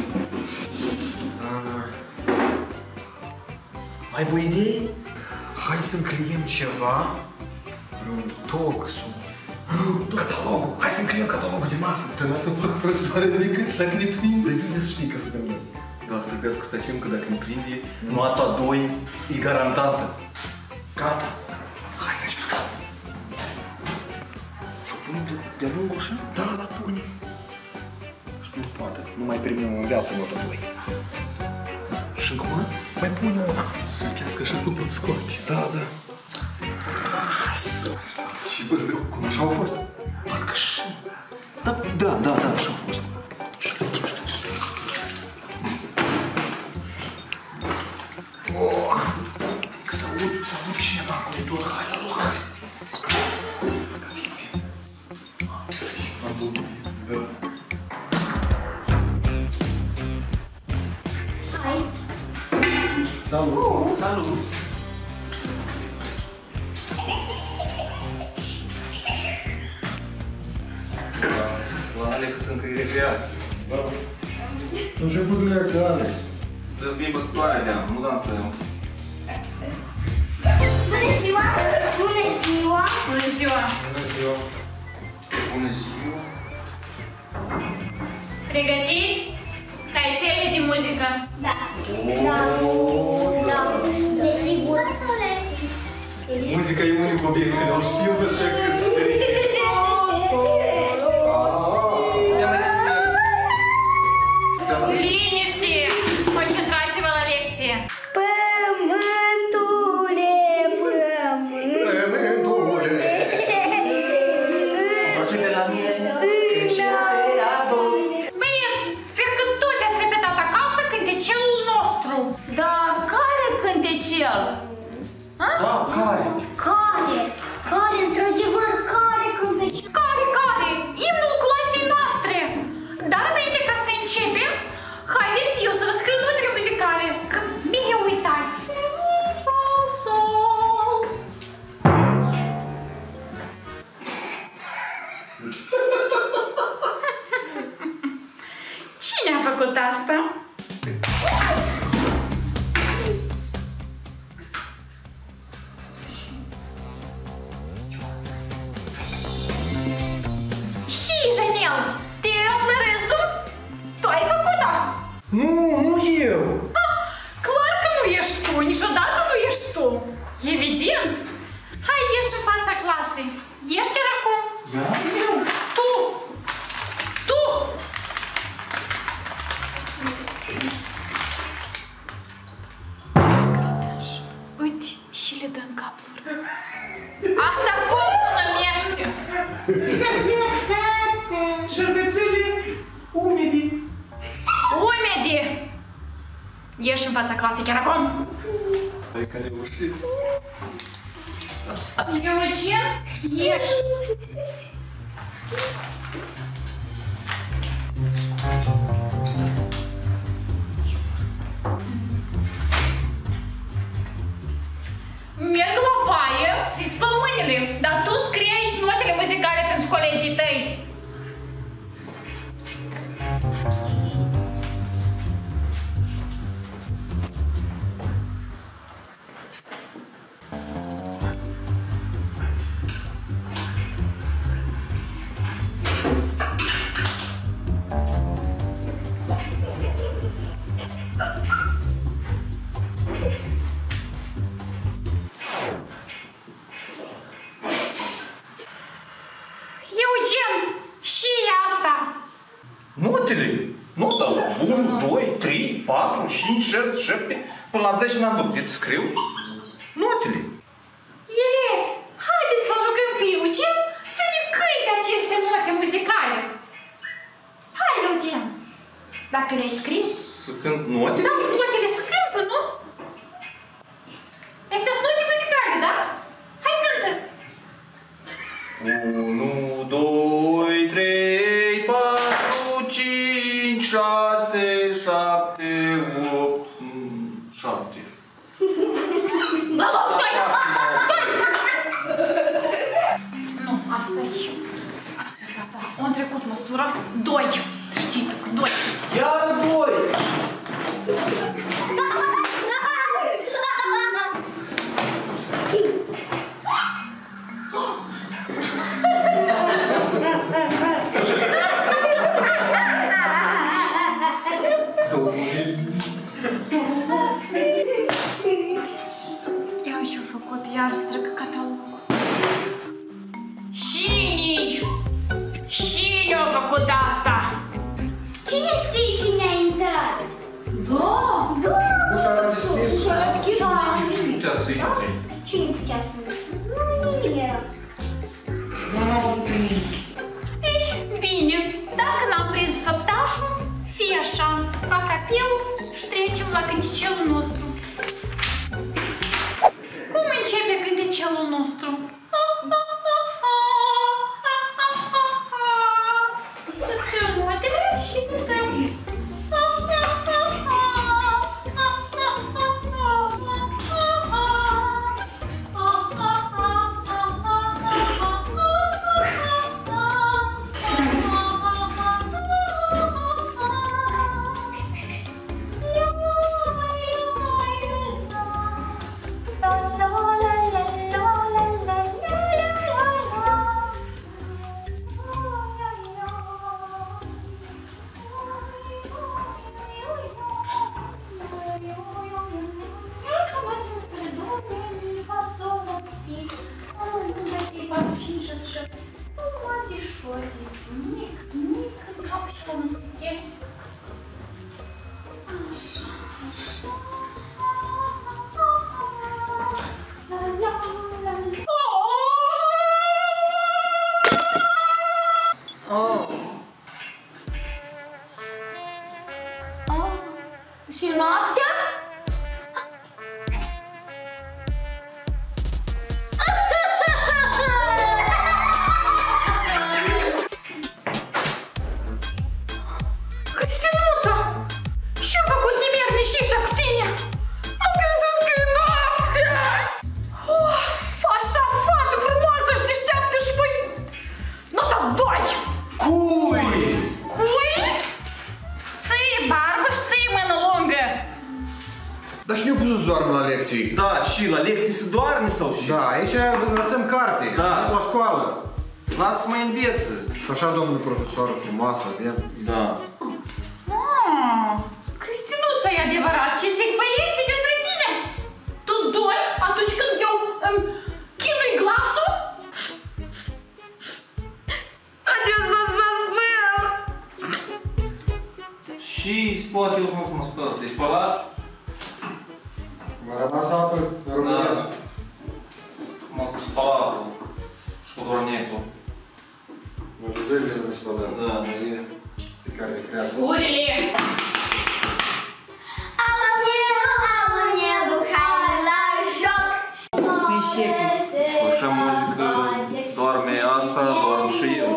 Ai voi idee? Hai să încriem ceva. Un tog, catalogul. Hai să încriem catalogul de masă. Te lasă fac profesoare de decât dacă ne prinde. Bine să știi că suntem noi. Da, să trebuiască să stăcem că dacă ne prinde, nota 2 e garantată. Gata. Hai să încercăm. Și-o punem de-a lungul așa? Da, pune. Nu poate. Nu mai primim în viață nota 2. Și încă una? Mai pune una. Să-mi piască așa să nu pot scoate. Da. Și bă, cum așa au fost? Parcă și... Da, așa au fost. Să aud cineva în coridor, hai la loc. Hai. Salut! Alex încă e recreat. Nu și-ai făcut reacția, Alex. Trebuie să fie băsătoarea de-am, nu dansăm. Bună ziua! Bună ziua! Bună ziua! Bună ziua! Pregătiți? Caițele de muzică. Da. Desigur. Muzica e unicul obiect care o știu, așa că sunt fericit. Liniște! Concentrați-vă la lecție. Pământule. Face de la mine. Băieți, sper că toți ați repetat acasă cântecelul nostru. Dar care cântecel? Da, care? Care, într-adevăr, care cântece? Care? Imnul clasei noastre! Dar înainte ca să începem, haideți eu să vă scriu notele muzicale, că bine uitați. Sol. Cine a făcut asta? Și, Janel, te Flăresu? Tu ai făcut-o? Nu eu! Clar că nu ești tu, niciodată nu ești tu. Evident. Hai, ieși în fața clasei. Ești chiar acum? Eu? Tu! Uite, și le dă în cap lor. Asta cum se numește? Șervețele umedi. Ieși în fața clasei chiar acum. Hai că ne ușit. Eugen, ieși. Merg la baie să-i spăl mâinile, dar tu scrie aici notele muzicale pentru colegii tăi. Notele. Nota 1, 2, 3, 4, 5, 6, 7, până la 10 n-am duc. Îți scriu notele. Elevi, haideți să-l rugăm pe Eugen să ne cânte aceste note muzicale. Hai, Eugen! Dacă le-ai scris... Să cânt notele? Da, notele se cântă, nu? Astea sunt note muzicale, da? Hai, cântă! 1, 2, 3, 4, 5, 6, 7, 8, 7. La loc, doi! Nu, asta e. Gata, am trecut măsura. 2. Știi, 2. Iar 2! Eu și-o făcut iar străcă catalogul. Cine a făcut asta? Cine știe cine a intrat? Da! Da! Ușa era deschis. Ușa era deschis. Cine putea să intre? Cine putea să intre? Nimeni era. N-am văzut pe nimeni. Ei, bine, dacă n-am prins făptașul, fie așa, fac apel și trecem la cânticelul nostru. Cum începe cânticelul nostru? Scriu notele și cântăm. Și noaptea? Cristinuța! Ce-a făcut nemernișii ăștia cu tine? Am crezut că e noaptea! Așa fată frumoasă și deșteaptă și păi... Nota 2! Cui? Cui? Ție barbă și ție mână lungă! Dar și ne-au pus să doarmă la lecții. Da, și la lecții se doarme sau și? Da, aici învățăm carte. Da. La școală. Lasă-mă înveță. Și așa, domnul profesor, frumoasă, avem. Da. Cristinuța, e adevărat, ce zic băieții despre tine? Tu doi atunci când eu îmi chinui glasul? Adeus, mă spăl! Și spate eu să mă spăl. Te-ai spălat? M-a rămas apă, Da. M-a cu spălatul și cu dornetul. Mă zilele nu mi spălăm. Da. E pe care creează. Urile! Așa muzică doarme asta, doarm și eu.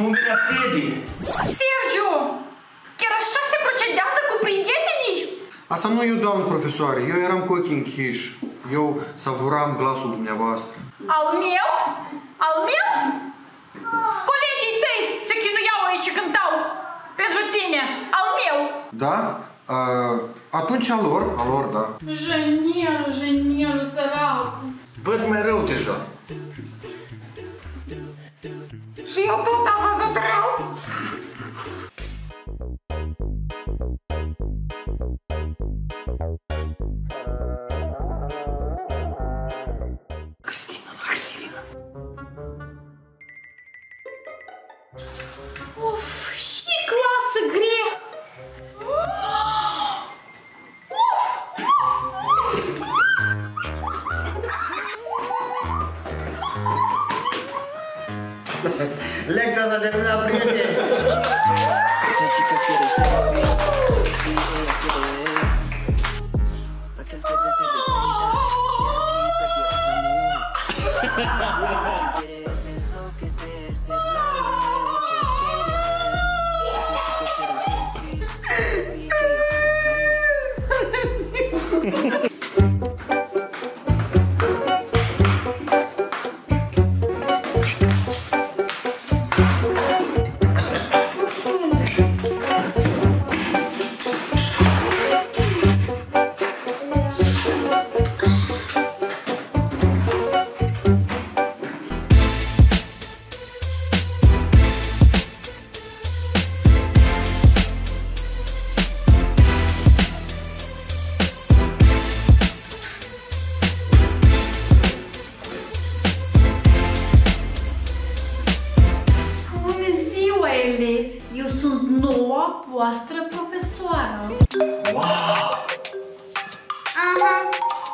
Sergiu! Chiar așa se procedează cu prietenii? Asta nu eu, doamnă profesoară, eu eram cu ochii închiși. Eu savuram glasul dumneavoastră. Al meu? Al meu? Colegii tăi se chinuiau aici și cântau pentru tine. Al meu. Da? Atunci a lor, da. Jenielul, săracul. Văd mai rău deja. Și eu tot am văzut rău. Cristina. Uf, și clasă grea. Lecția s-a terminat, prieteni! Eu sunt noua voastră profesoară. Wow! Aha.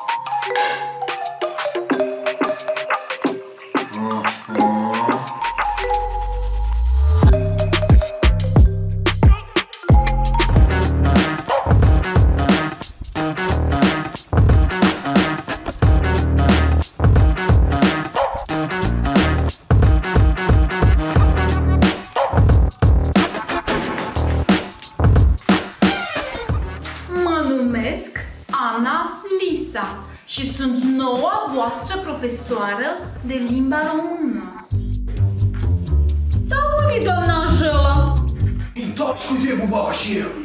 Și sunt noua voastră profesoară de limba română. Da, unde-i doamna Angela? Uitați cu idee cu baba și eu!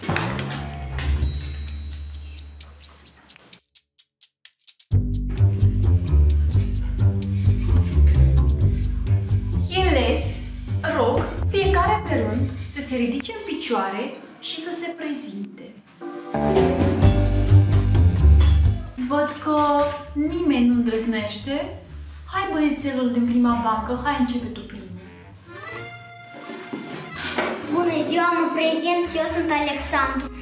Elevi, rog fiecare pe rând să se ridice în picioare și să se prezinte. Văd că nimeni nu îndrăznește. Hai, băiețelul din prima bancă, hai, începe tu primul. Bună ziua, mă prezint, eu sunt Alexandru.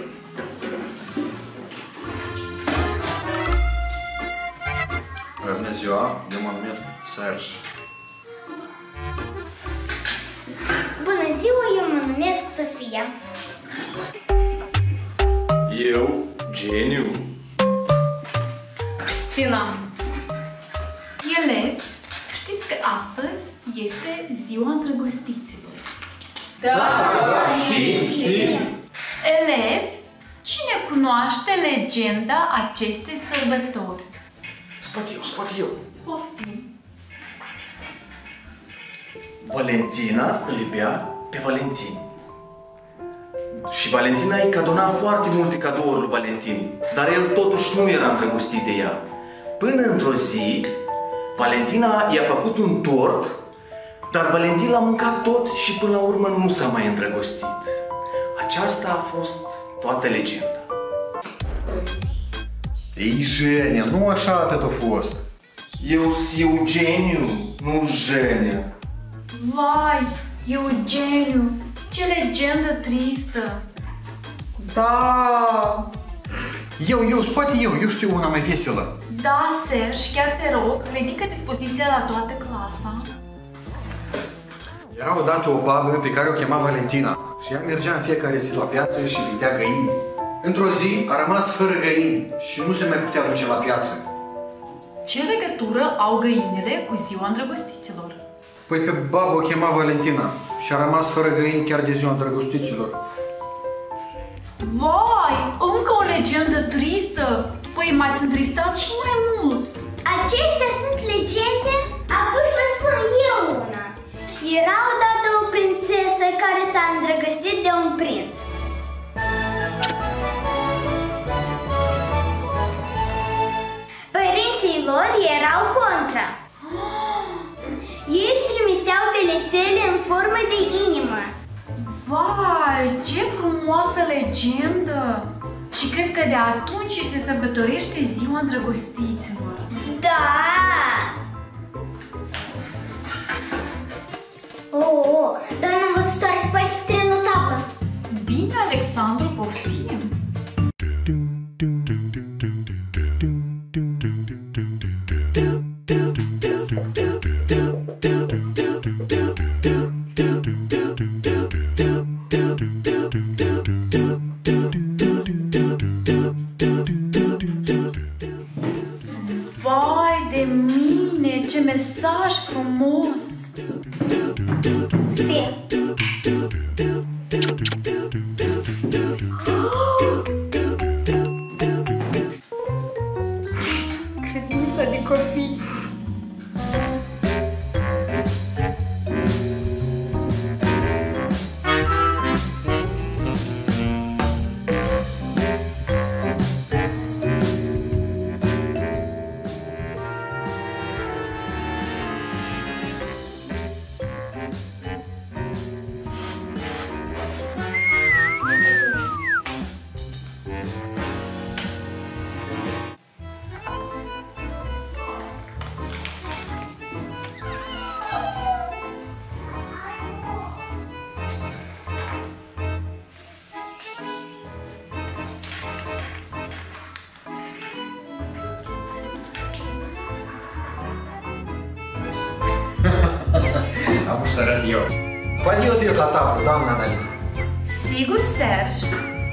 Bună ziua, eu mă numesc Serge. Bună ziua, eu mă numesc Sofia. Eu, Geniu. Cristina. Elevi, știți că astăzi este ziua îndrăgostiților. Da, Știm. Elevi, cine cunoaște legenda acestei sărbători? Spot eu. Poftim. Valentina îl iubea pe Valentin. Și Valentina îi cadona foarte multe cadouri lui Valentin, dar el totuși nu era îndrăgostit de ea. Până într-o zi, Valentina i-a făcut un tort, dar Valentin l-a mâncat tot și până la urmă nu s-a mai îndrăgostit. Aceasta a fost toată legenda. Ei, Jenia, nu așa atât a fost. Eu sunt Eugeniu, nu Jenia. Vai, Eugeniu, ce legendă tristă! Da. Eu, spate eu știu una mai veselă. Da, Serge, chiar te rog, ridică dispoziția la toată clasa. Era odată o babă pe care o chema Valentina și ea mergea în fiecare zi la piață și vindea găini. Într-o zi a rămas fără găini și nu se mai putea duce la piață. Ce legătură au găinile cu ziua îndrăgostiților? Păi pe babă o chema Valentina și a rămas fără găini chiar de ziua îndrăgostiților. Vai, încă o legendă tristă. Păi m-ați întristat și mai mult. Acestea sunt legende? Apoi vă spun eu una. Era odată o prințesă care s-a îndrăgostit de un prinț. Părinții lor erau contra. Ei își trimiteau bilețele în formă de inimă. Vai, ce frumoasă legendă! Și cred că de atunci se sărbătorește ziua îndrăgostiților. Da! Dar n-am văzut doar păstră la tablă. Bine, Alexandru, poftim! Vai de mine, ce mesaj frumos! Fie. Credința de copii! Am să arăt eu. Poate eu zic la tablă, doamna Analiza. Sigur, Serge!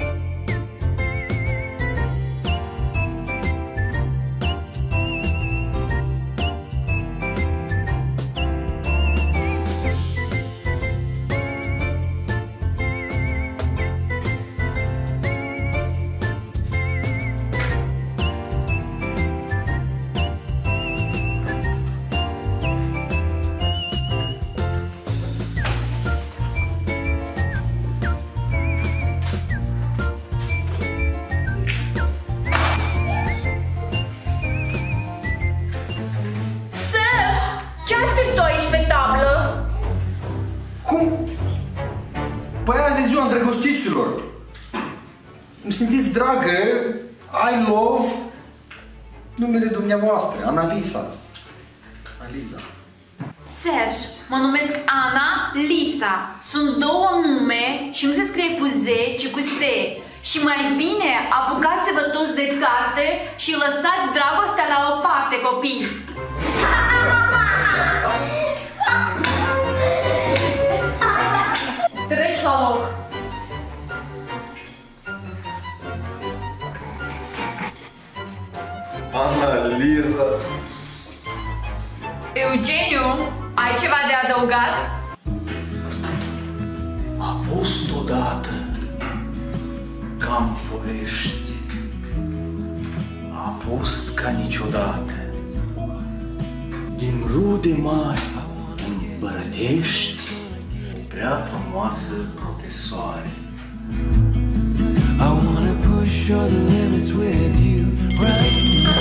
Păi azi e ziua îndrăgostiților. Îmi simțiți dragă, I love numele dumneavoastră, Analiza. Analiza. Serge, mă numesc Ana Lisa. Sunt două nume și nu se scrie cu Z, ci cu S. Și mai bine apucați-vă toți de carte și lăsați dragostea la o parte, copii. Treci la loc. Analiza. Eugeniu, ai ceva de adăugat? A fost odată ca în povești, a fost ca niciodată. Din rude mari împărătești o prea frumoasă profesoare. I wanna push all the limits with you right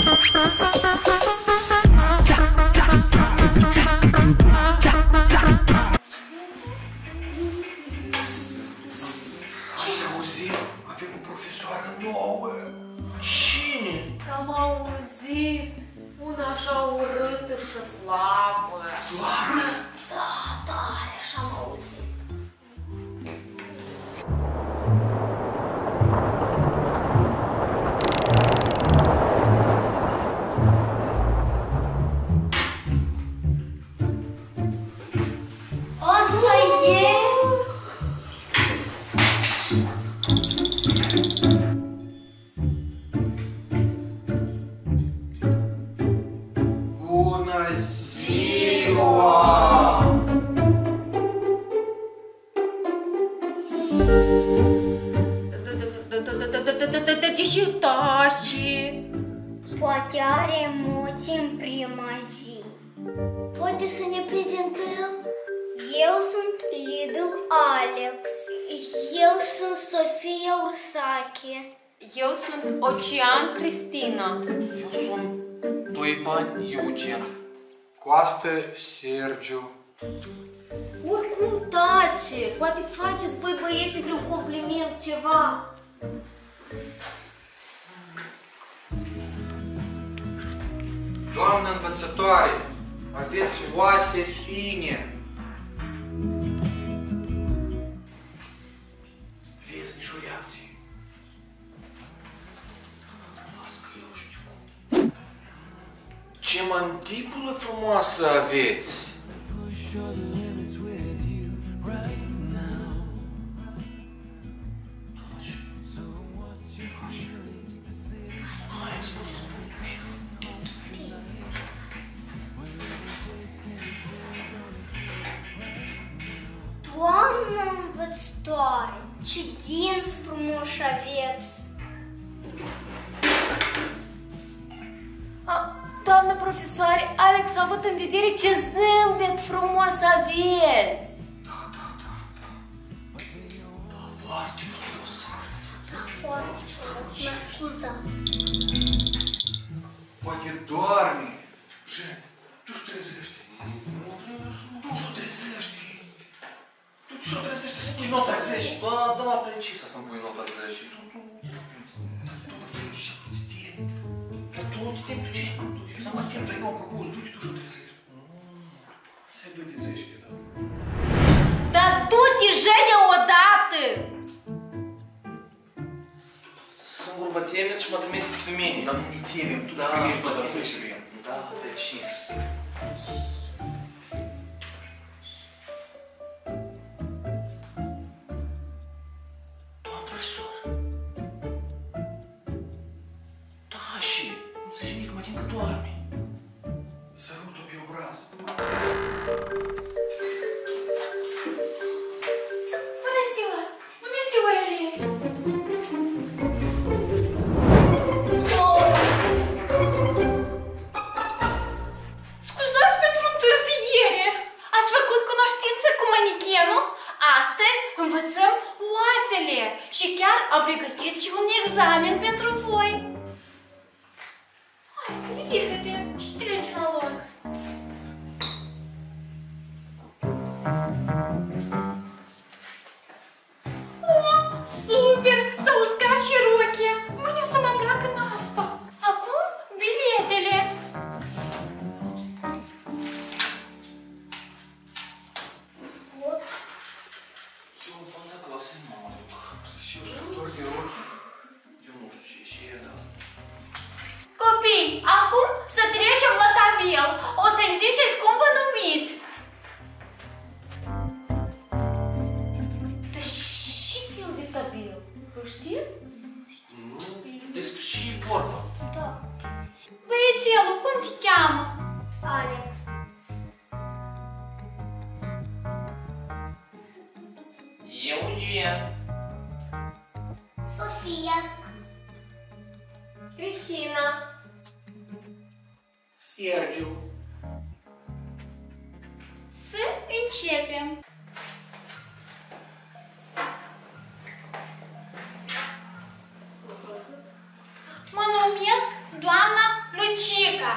Ați auzit? Avem o profesoară nouă. Cine? Am auzit. Una așa urâtă și slabă. Slabă? Da, așa am auzit. Asta e? Bună ziua! taci. Poate are emoții în prima zi. Poate să ne prezentăm? Eu sunt Lidl Alex. Eu sunt Sofia Ursache. Eu sunt Ocean Cristina. Eu sunt Doiban Eugen. Coastă Sergiu. Oricum tace. Poate faceți voi băieții vreun compliment, ceva. Doamnă învățătoare, aveți oase fine. Vezi nicio reacție. Ce mandibulă frumoasă aveți! Push all the limits with you right now. So what's your feelings to say? Doamnă învățătoare, ce dinți frumoși aveți! Doamnă profesoare, Alex a avut în vedere ce zâmbet frumos aveți! Foarte frumos! Foarte frumos, mă scuzați! Poate doarme. Jen, tu și trezește. Tu și trezește! Tu și trezește să pui nota 10. Da, precisă să-mi pui nota 10. Dar tu nu te tem, tu ce spui? Tu ce să mă tem, dar eu am propus, du-te tu și trezești. Să-i du-te 10, da. Dar du-te, Jenea, odată! Singur vă temeți și mă trimiteți pe mine. Dar nu ne temem, tu primești nota 10 vrem. Da, precis. Doamn profesor. Da, și nu zice nici mă tin că doarme. Sărut-o pe obraz. Bună ziua! Bună ziua, Elie! Scuzați pentru întârziere! Ați făcut cunoștință cu manichenul? Astăzi învățăm oasele și chiar am pregătit și un examen pentru voi. Hai, ridică-te și treci la loc. Super! S-a uscat și rochia! Mâine o să mă îmbrac în asta! Acum, biletele! Eu în fața clasei nu mă duc. Și eu scriitor de ochi. Eu nu știu ce e, da. Copii, acum să trecem la tabel. O să-mi ziceți cum vă numiți. Dar și fel de tabel? Știți? Nu? Despre ce e vorba? Da, Băiețelul, cum te cheamă? Alex. Eugen. Sofia. Cristina. Sergiu. Să începem. Mă numesc doamna Lucica.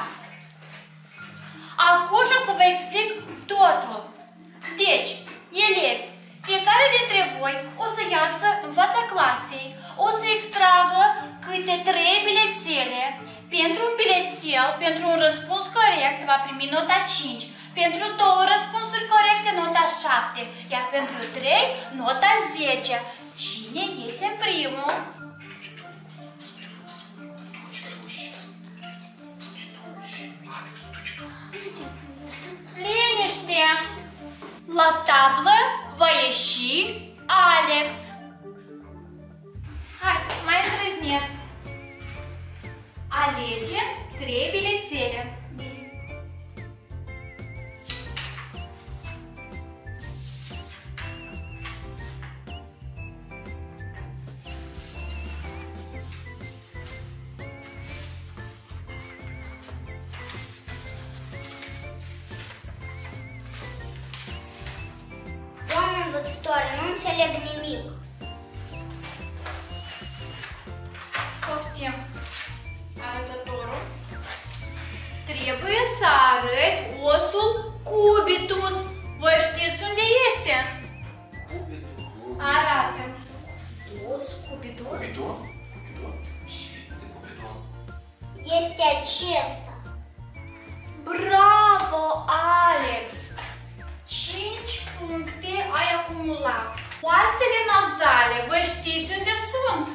Acum o să vă explic totul. Deci, elevi, fiecare dintre voi o să iasă în fața clasei, o să extragă câte 3 bilețele. Pentru un bilețel, pentru un răspuns corect, va primi nota 5. Pentru 2 răspunsuri corecte, nota 7. Iar pentru 3, nota 10. Cine iese primul? Liniște! La tablă va ieși Alex. Hai, mai îndrăzneți. Alege 3 bilețele. picioare, nu înțeleg nimic. Poftim. Arătătorul. Trebuie să arăți osul cubitus. Vă știți unde este? Arată. Os cubitus? Cupidon? Este acesta. Bravo, Alex! 5 puncte ai acumulat. Oasele nazale, vă știți unde sunt?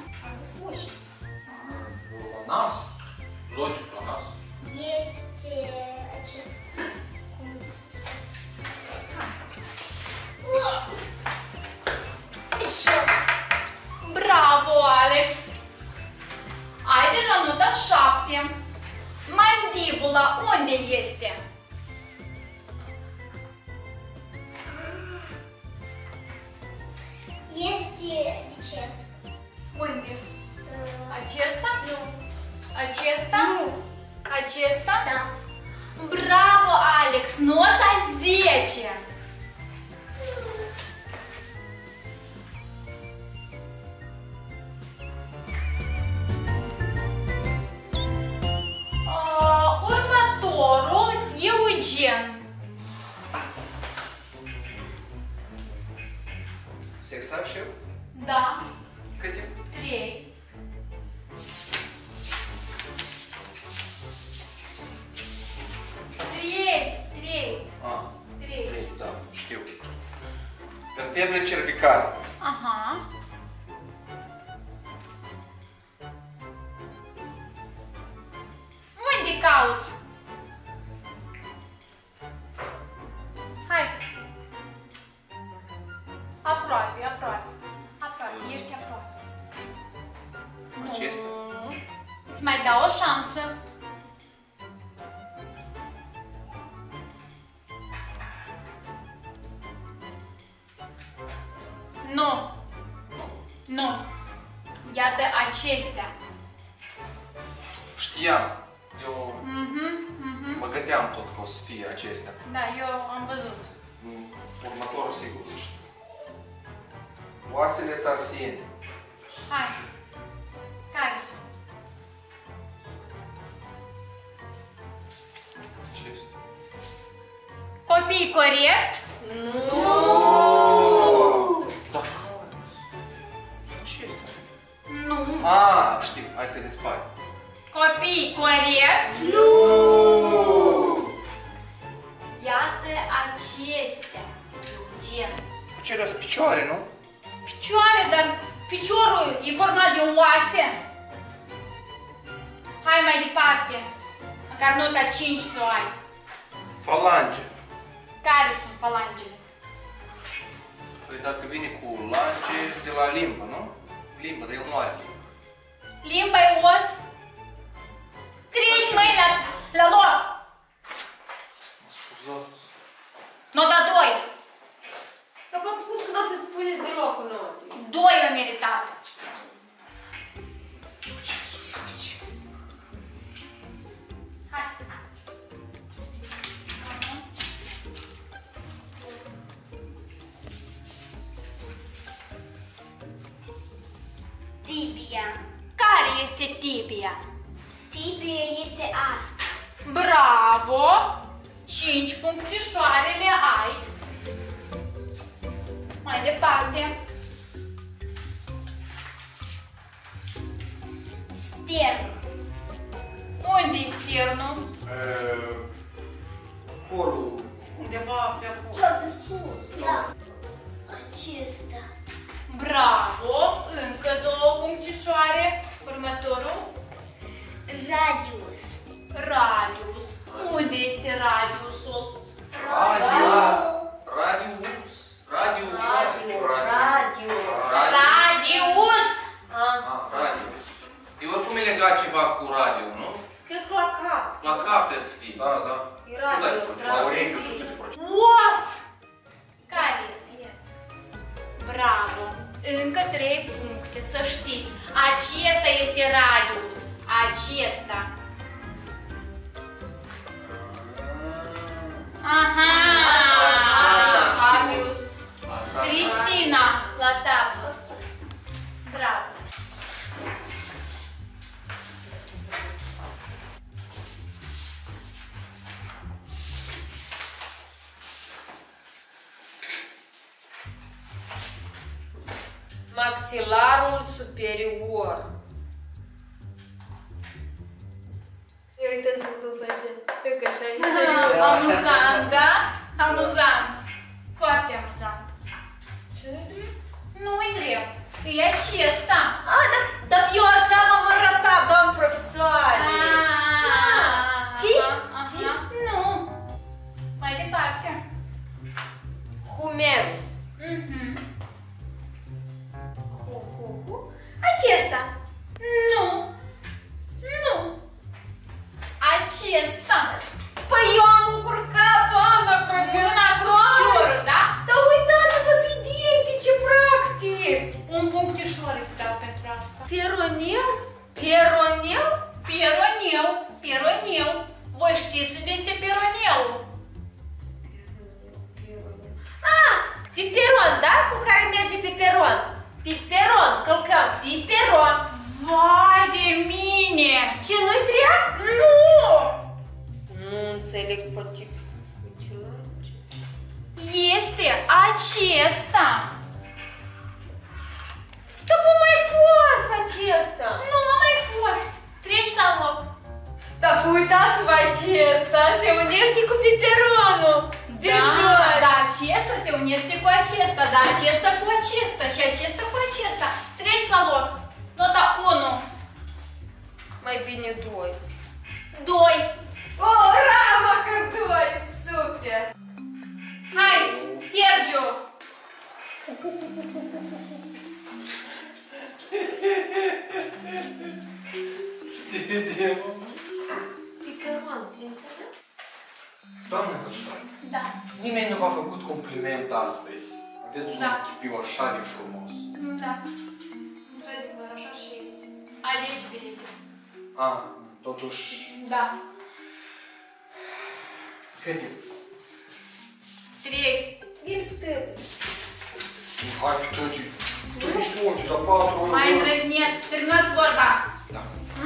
La nas? Logic, la nas. Este acesta. Cum să... Acesta. Bravo, Alex! Ai deja nota 7. Mandibula, unde este? Este de ce sus? Unde? Acesta? Nu. Acesta? Nu. Acesta? Da. Bravo, Alex! Nota 10! Următorul Eugen. Să extrag și eu? Da. Câte? 3. Ah, 3. 3, da, știu. Vertebre cervicale. Aha. Unde cauți? Hai. Aproape, aproape. Aproape, ești aproape. Acesta? Nu. Îți mai dau o șansă. Nu. Nu. Iată acestea. Știam. Eu mă gândeam tot că o să fie acestea. Da, eu am văzut. Următorul sigur îl știu. Oasele tarsiene. Hai. Care sunt? Acestea. Copii, corect? Da, sunt acestea. Nu. Ah, știu, astea de spate. Copii, corect? Nu! Iată acestea. Eugen. Cu ce sunt picioare, nu? Picioare, dar piciorul e format de un oase. Hai mai departe. Măcar nota 5 să o ai. Falange. Care sunt falangele? Păi dacă vine cu lange, de la limbă, nu? Limbă, dar el nu are limbă. Limba e os. Treci mâini la loc. Mă scuzați. Nota 2. Dar v-am spus că nu ți spuneți deloc cu note. 2 a meritat. Hai. Tibia. Care este tibia? Tibia este asta. Bravo! 5 punctișoarele ai. Mai departe. Sternul. Unde-i sternul? Polul. Undeva pe acolo. Cel de sus. Da. Acesta. Bravo! Încă 2 punctișoare. Următorul. Radius. Radius. Unde este radiusul? Radius. Radius. Radius. E oricum e legat ceva cu radio, nu? Cred că la cap. La cap trebuie să fie. Da, da. E radio. La urechi 100%. Of! Care este? Bravo! Încă 3 puncte, să știți. Acesta este radius. Acesta. Aha! Radius. Cristina, Maxilarul superior. Uite să nu face. Uite că așa e. Amuzant, da? Amuzant. Foarte amuzant. Ce? Nu-i drept. E acesta. Dar eu așa m-am arătat, doamnă profesoare. Cici? Nu. Mai departe. Humerus. Acesta. Nu. Nu. Acesta. Păi eu am încurcat, doamna Mâna cu profesoară. piciorul, da? Dar uitați-vă, sunt identice, practic. Un punctișor îți dau pentru asta. Peroneu? Peroneu? Peroneu. Peroneu. Voi știți unde este peroneul? Piperon, da? Cu care merge pe peron. Piperon, călcăm, piperon. Vai de mine! Ce, nu-i treab? Nu! Nu înțeleg, poate. Este acesta. Dar cum mai fost acesta? Nu a mai fost. Treci la loc. Dar uitați-vă acesta, se unește cu piperonul. De jos. Da, acesta se unește cu acesta, dar acesta cu acesta și acesta cu acesta. Treci la loc. Nota 1. Mai bine 2. 2. Ura, măcar 2, super. Hai, Sergiu. Piperon, înțeles? Doamne profesoară, Da. nimeni nu v-a făcut compliment astăzi. Aveți un chipiu așa de frumos. Da. Într-adevăr, așa și este. Alegi bine. Totuși... Da. Cât e? 3. Vin pe tăti. Hai pe tăti. 300, dar 4... Mai îndrăzneți, terminați vorba. Da.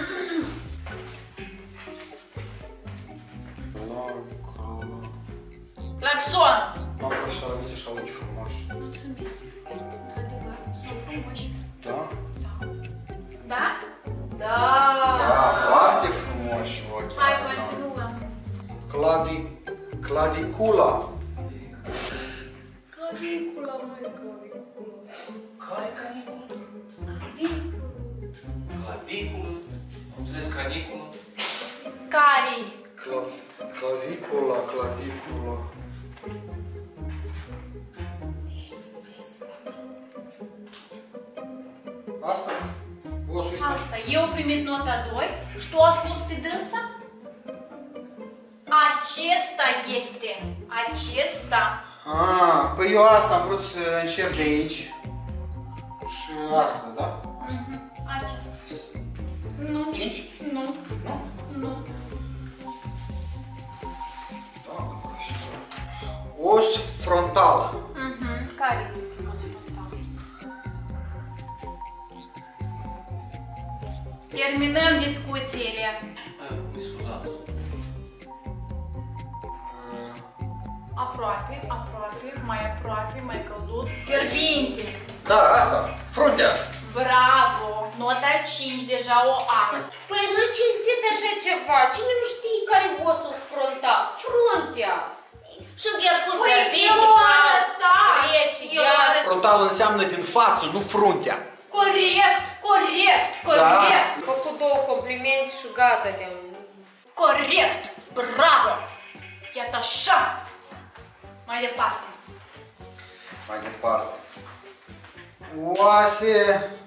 Claxon. Doamne profesoară, aveți așa ochi frumoși. Mulțumesc. Într-adevăr, sunt frumoși. Da? Da? Da. Da, foarte frumoși ochii. Hai, continuăm. Clavicula. Clavicula, măi, clavicula. Care canicula? Claviculă? Am înțeles caniculă? Carii. Clavicula. Asta? O să Asta. Eu am primit nota 2 și tu asculți pe dânsa? Acesta este. Acesta. Păi eu asta am vrut să încep de aici. Și asta, da? Acesta. Nu. 5? Nu. Nu. Da, profesor. Os frontală. Care este? Terminăm discuțiile. Mi scuzați. Aproape, mai căldut. Fierbinte. Da, asta. Fruntea. Bravo! Nota 5 deja o am. Păi nu-i cinstit așa ceva. Cine nu știe care e osul frontal? Fruntea. Și gheați cu cervitica, rece, iar... Frontal înseamnă din față, nu fruntea. Corect. Făcut 2 complimente și gata de... Corect! Bravo! Iată așa! Mai departe. Oase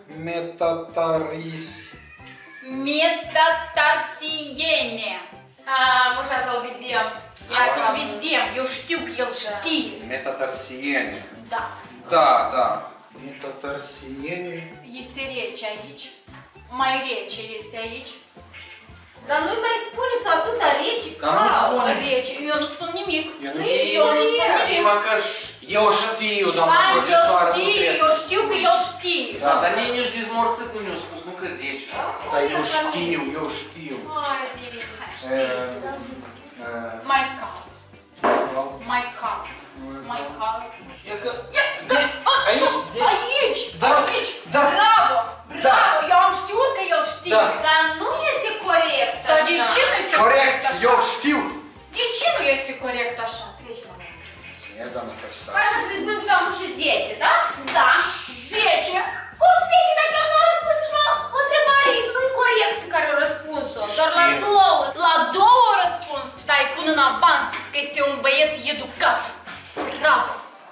Metatarsiene. Așa să-l vedem. Ia să vedem. Eu știu că el știe. Metatarsiene. Da. Da. Metatarsiene. Este rece aici. Mai rece este aici. Dar nu-i mai spuneți atâta rece. Dar nu spune. Rece. Eu nu spun nimic. Eu nu E măcar Eu știu, doamna profesoară, nu trebuie Eu știu că el știe. Da. Dar nici dezmorțit nu ne-a spus, nu că deci. Dar eu știu. Haide, știi. Mai calm. Mai calm. E că... Aici? Aici! Da, Aici. da. Bravo, Da. bravo. Eu am știut că el știe. Da. Dar nu este corect Dar așa. de ce nu este Corect, corect așa? eu știu. De ce nu este corect așa? Treci la mine. Mulțumesc, doamna profesor. Așa să-ți spun și am și 10, da? Da, 10. Cum 10 dacă el nu a răspuns nici la o întrebare nu-i corect care a răspuns-o, doar la 2. La 2 răspuns, dai până în avans că este un băiet educat. Bravo.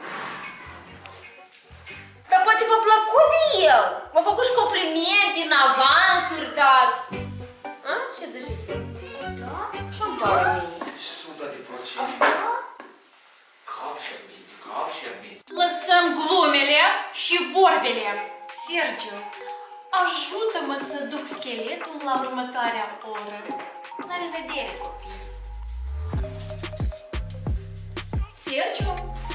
Dar poate v-a plăcut de el. V-a făcut și complimente în avansuri dați. A? Ce ziceți voi? Da? Și-mi pare mie. 100%. Cap și arbit. Lăsăm glumele și vorbele. Sergiu, ajută-mă să duc scheletul la următoarea oră. La revedere, copii. Sergiu?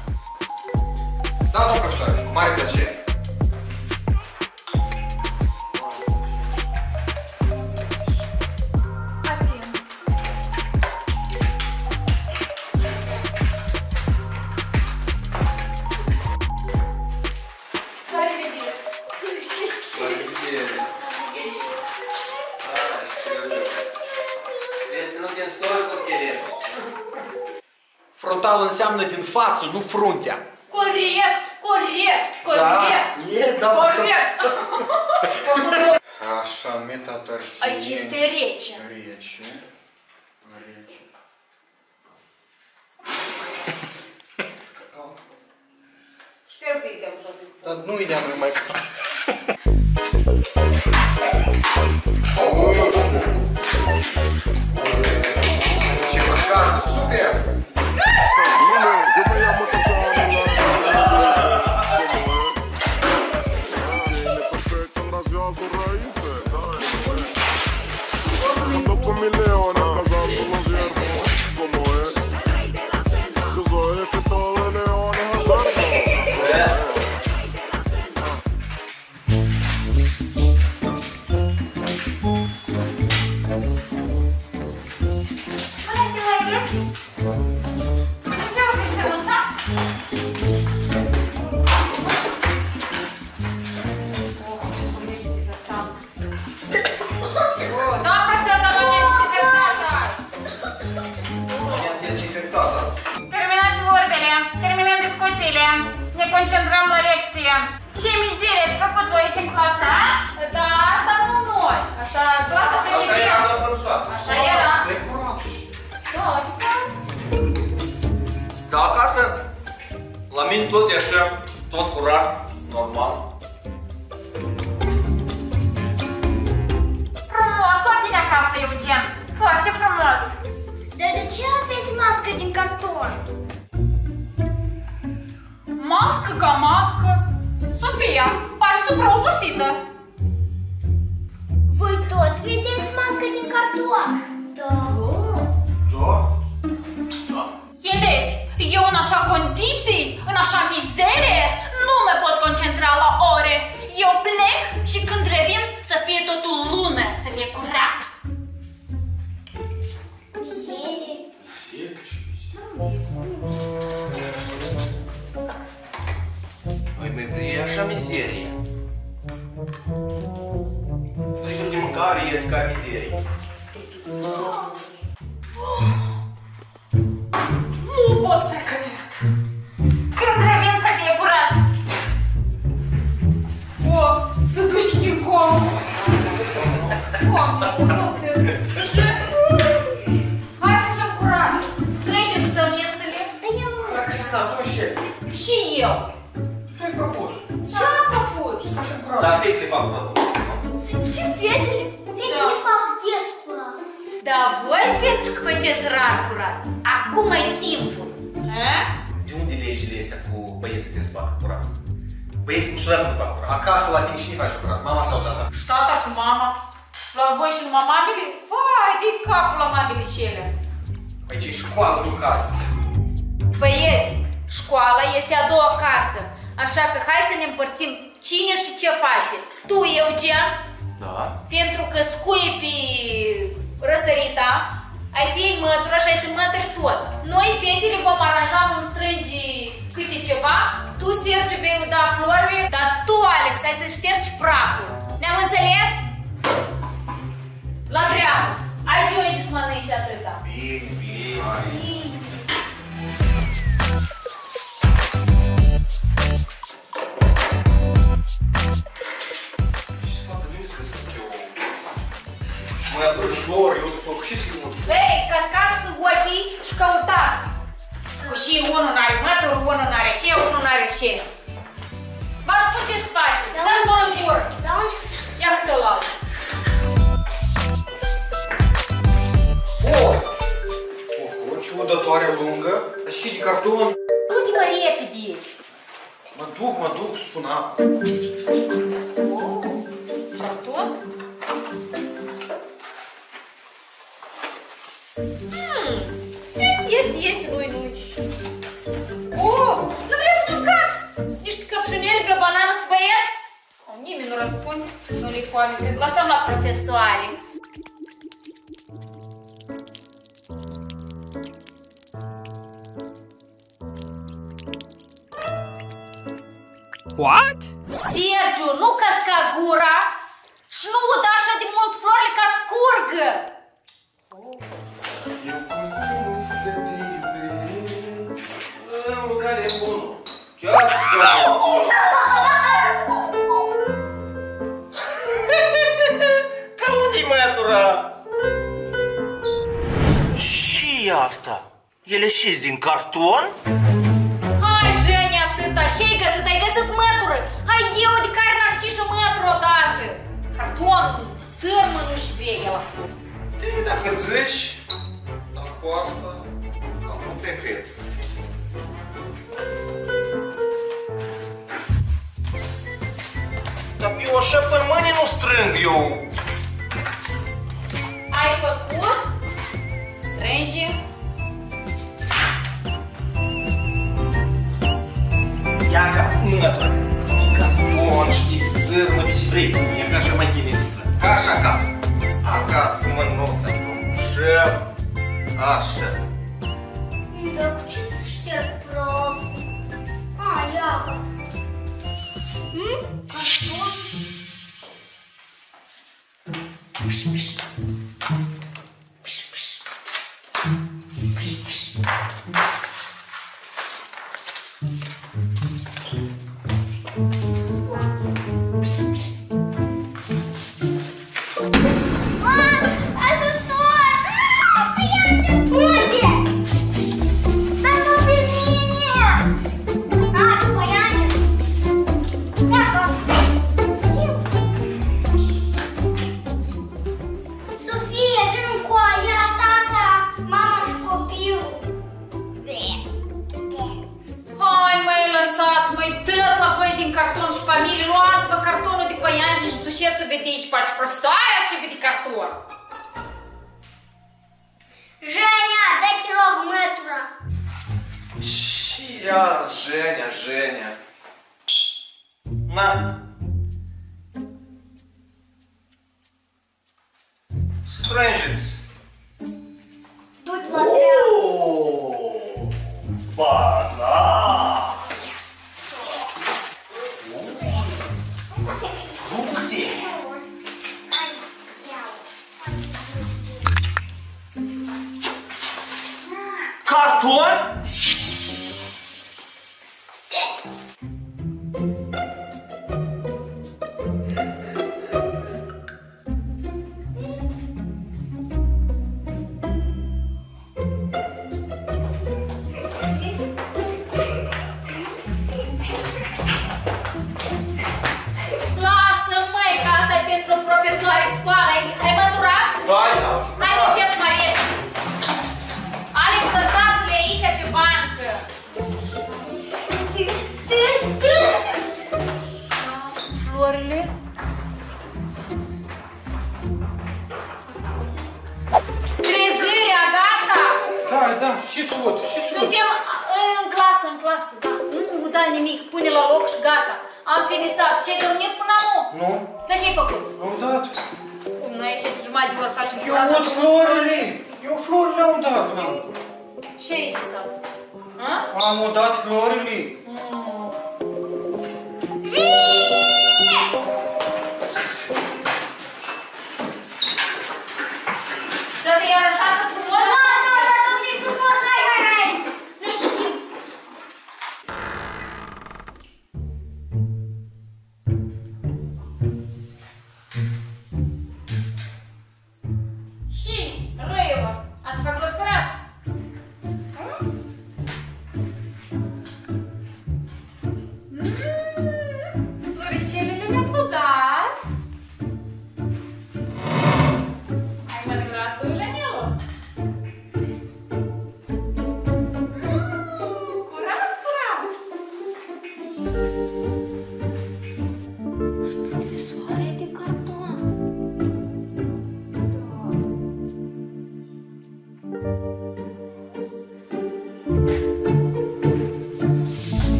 Da, doamna profesor, mare plăcere. Atent. La revedere. Vezi să nu te înstori cu scheletul. Frontal înseamnă din față, nu fruntea. Corect, corect, corect. Da, e, da, Corect. Așa, metatarsie. Aici este rece. Rece. Rece. Știu că ideam așa să spun. Dar nu ideam mai clar. Ce mașcar, super! Yo me llamo Tazana, perfecto, gracias a sus raíces. Ando con mi leona, cazando los ciervos, como es. Yo soy el que todo de leones azardo. Da, profesor, dar nu ne dezinfectați azi. Ne-am dezinfectat azi. Terminați vorbele, terminăm discuțiile, ne concentrăm la lecție. Ce mizerie ați făcut voi aici în clasă, a? Da, asta nu noi. Așa, clasa Așa era, precedentă. doamna profesor. Așa era. Da, adică... Dar acasă, la mine tot e așa, tot curat, normal. Frumos, la tine acasă, Eugen. Foarte frumos. Dar de ce aveți mască din carton? Mască ca mască. Sofia, pari supraobosită. Voi tot vedeți mască din carton? Da. Da? Elevi, eu în așa condiții, în așa mizerie, nu mă pot concentra la ore. Eu plec și când revin să fie totul lună, să fie curat. Mizerie. Noi mai vrei așa mizerie. Noi și de mâncare este ca mizerie. Nu pot să cred. Când revin să fie curat. O, să duci chicom. Nu te... Hai așa curat. Strângem sămânțele. Dar eu nu. Cristina, tu ce? Și eu. Tu ai propus. Ce-am propus? Așa curat. Dar fetele fac curat. Și fetele? Fetele fac des curat. Da, voi pentru că faceți rar curat. Acum e timpul. De unde legile astea cu băieții trebuie să facă curat? Băieții niciodată nu fac curat. Acasă la tine cine face curat? Mama sau tata? Și tata și mama. La voi și numai mamele? Vai, de capul la mamele și ele. Păi ce școală, nu casă. Băieți, școala este a doua casă. Așa că hai să ne împărțim cine și ce face. Tu, Eugen, Da? pentru că scuie pe răsărita, ai să iei mătură și ai să mături tot. Noi, fetele, vom aranja, vom strânge câte ceva, Tu, Sergiu, vei uda florile, dar tu, Alex, ai să ștergi praful. Ne-am înțeles? La treabă. Ajungi să mănânci atâta. Bine, bine. Ce să facă? De unde să găsesc eu? Și mai aduc flori, eu fac și să-i mult. Hei, cascați ochii și căutați. Și unul n-are mături, unul n-are și unul n-are și. V-ați spus ce să faceți? Dă-mi bună în gură. Ia câte la altă. Oh, ce udătoare lungă, dar și de carton. Du-te mă repede. Mă duc, spun apă. Oh, carton? Este, nu-i. Oh, nu vreți să mâncați? Niște căpșuneli, vreo banană cu băieți? Nimeni nu răspunde, nu le-i foame. Lăsăm la profesoare. What? Sergiu, nu căsca gura și nu uda așa de mult florile ca scurgă. Eu continuu să te iubesc. Mâncare bună. Chiar Ca unde-i mătura? Și asta? Ele și din carton? Hai, Jeni, atâta. Ce-ai găsit? Ai găsit mătură. Hai, eu de care n-aș ști și mătură odată. Carton, sârmă, nu și vrei el acolo. Dacă zici, dar cu asta, nu te cred. Dar eu așa până mâine nu strâng eu. Ai făcut? Strânge. Ia ca mătură. Carton și zârmă de ce vrei. E ca așa mai ghineță. Ca așa acasă. Acasă, cu mânuța, frumușă. Așa. Dar cu ce să șterg praful? Ia. Carton? Carton și familie, luați-vă cartonul de păianjen și duceți să vedeți, poate profesoarea și vede carton. Женя, дай-te rog mătura. Și ea, Женя. Na. Strângeți. Du-te la treabă. Banana. Fructe. Carton? Hai, Miceț, Marie! Alex, lăsați-le aici pe bancă! Florile? Trezirea, gata! Da, ce sot? Suntem în clasă, da. Nu dai nimic, pune la loc și gata. Am finisat. Și-ai dormit până acum? Nu. Dar ce-ai făcut? Am dat. Cum, noi aici de jumătate de ori facem Eu ud florile. Eu florile am dat, Ce ai zis? Am udat florile.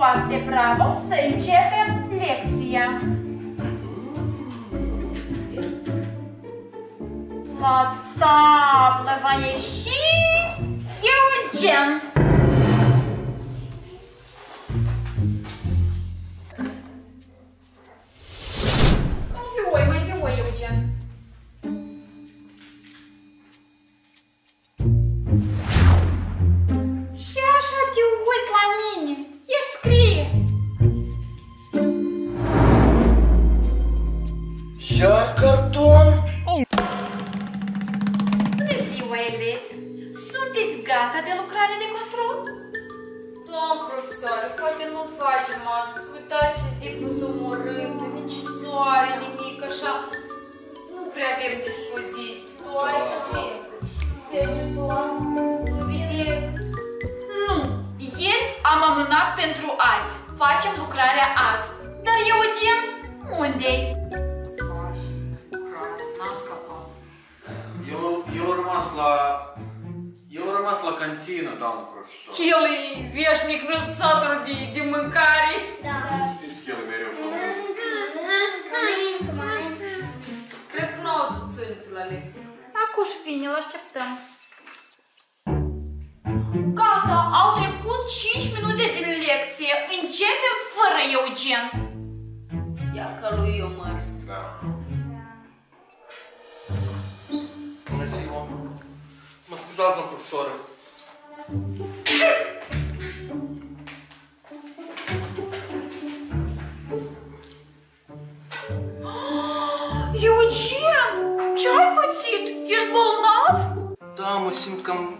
foarte bravo, să începem lecția. La tablă va ieși Eugen. Mai vioi, Eugen. Și așa te uiți la mine. Ești scrie. Iar carton? Bună ziua, elevi! Sunteți gata de lucrare de control? Doamnă profesoară, poate nu facem asta. Uitați ce zi plus omorâtă, nici soare, nimic, așa. Nu prea avem dispoziție. Doar să fie. Seriu, doamnă, nu vedeți? Nu, ieri am amânat pentru azi. Facem lucrarea azi. Dar Eugen, unde-i? Faci lucrare, n-a scăpat. El a rămas la cantină, doamnă profesor. El e veșnic răsatru de mâncare. Da. Știți că el e mereu flământ. Cred că n-au țuțurit la lecție. Acuș vine, îl așteptăm. Gata, au trecut 5 minute din lecție. Începem fără Eugen. Ia că lui eu mărs. Da. Bună ziua. Mă scuzați, doamnă profesoară. Eugen, ce-ai pățit? Ești bolnav? Da, mă simt cam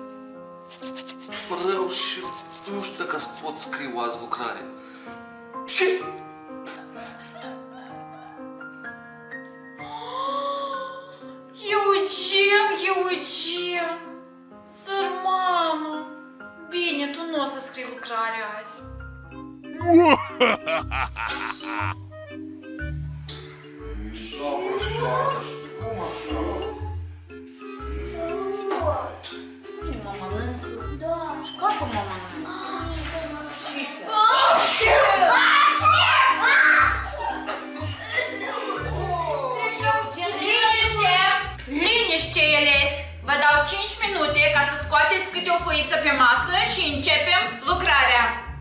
rău și nu știu dacă îți pot scriu azi lucrare. Ce? Eugen, sărmanul. Bine, tu nu o să scrii lucrarea azi. Doamnă profesoară, cum așa? Bine, mă mănânc. Da. Și capul mă mănânc. Eugen, liniște, elevi! Vă dau 5 minute ca să scoateți câte o foiță pe masă și începem lucrarea.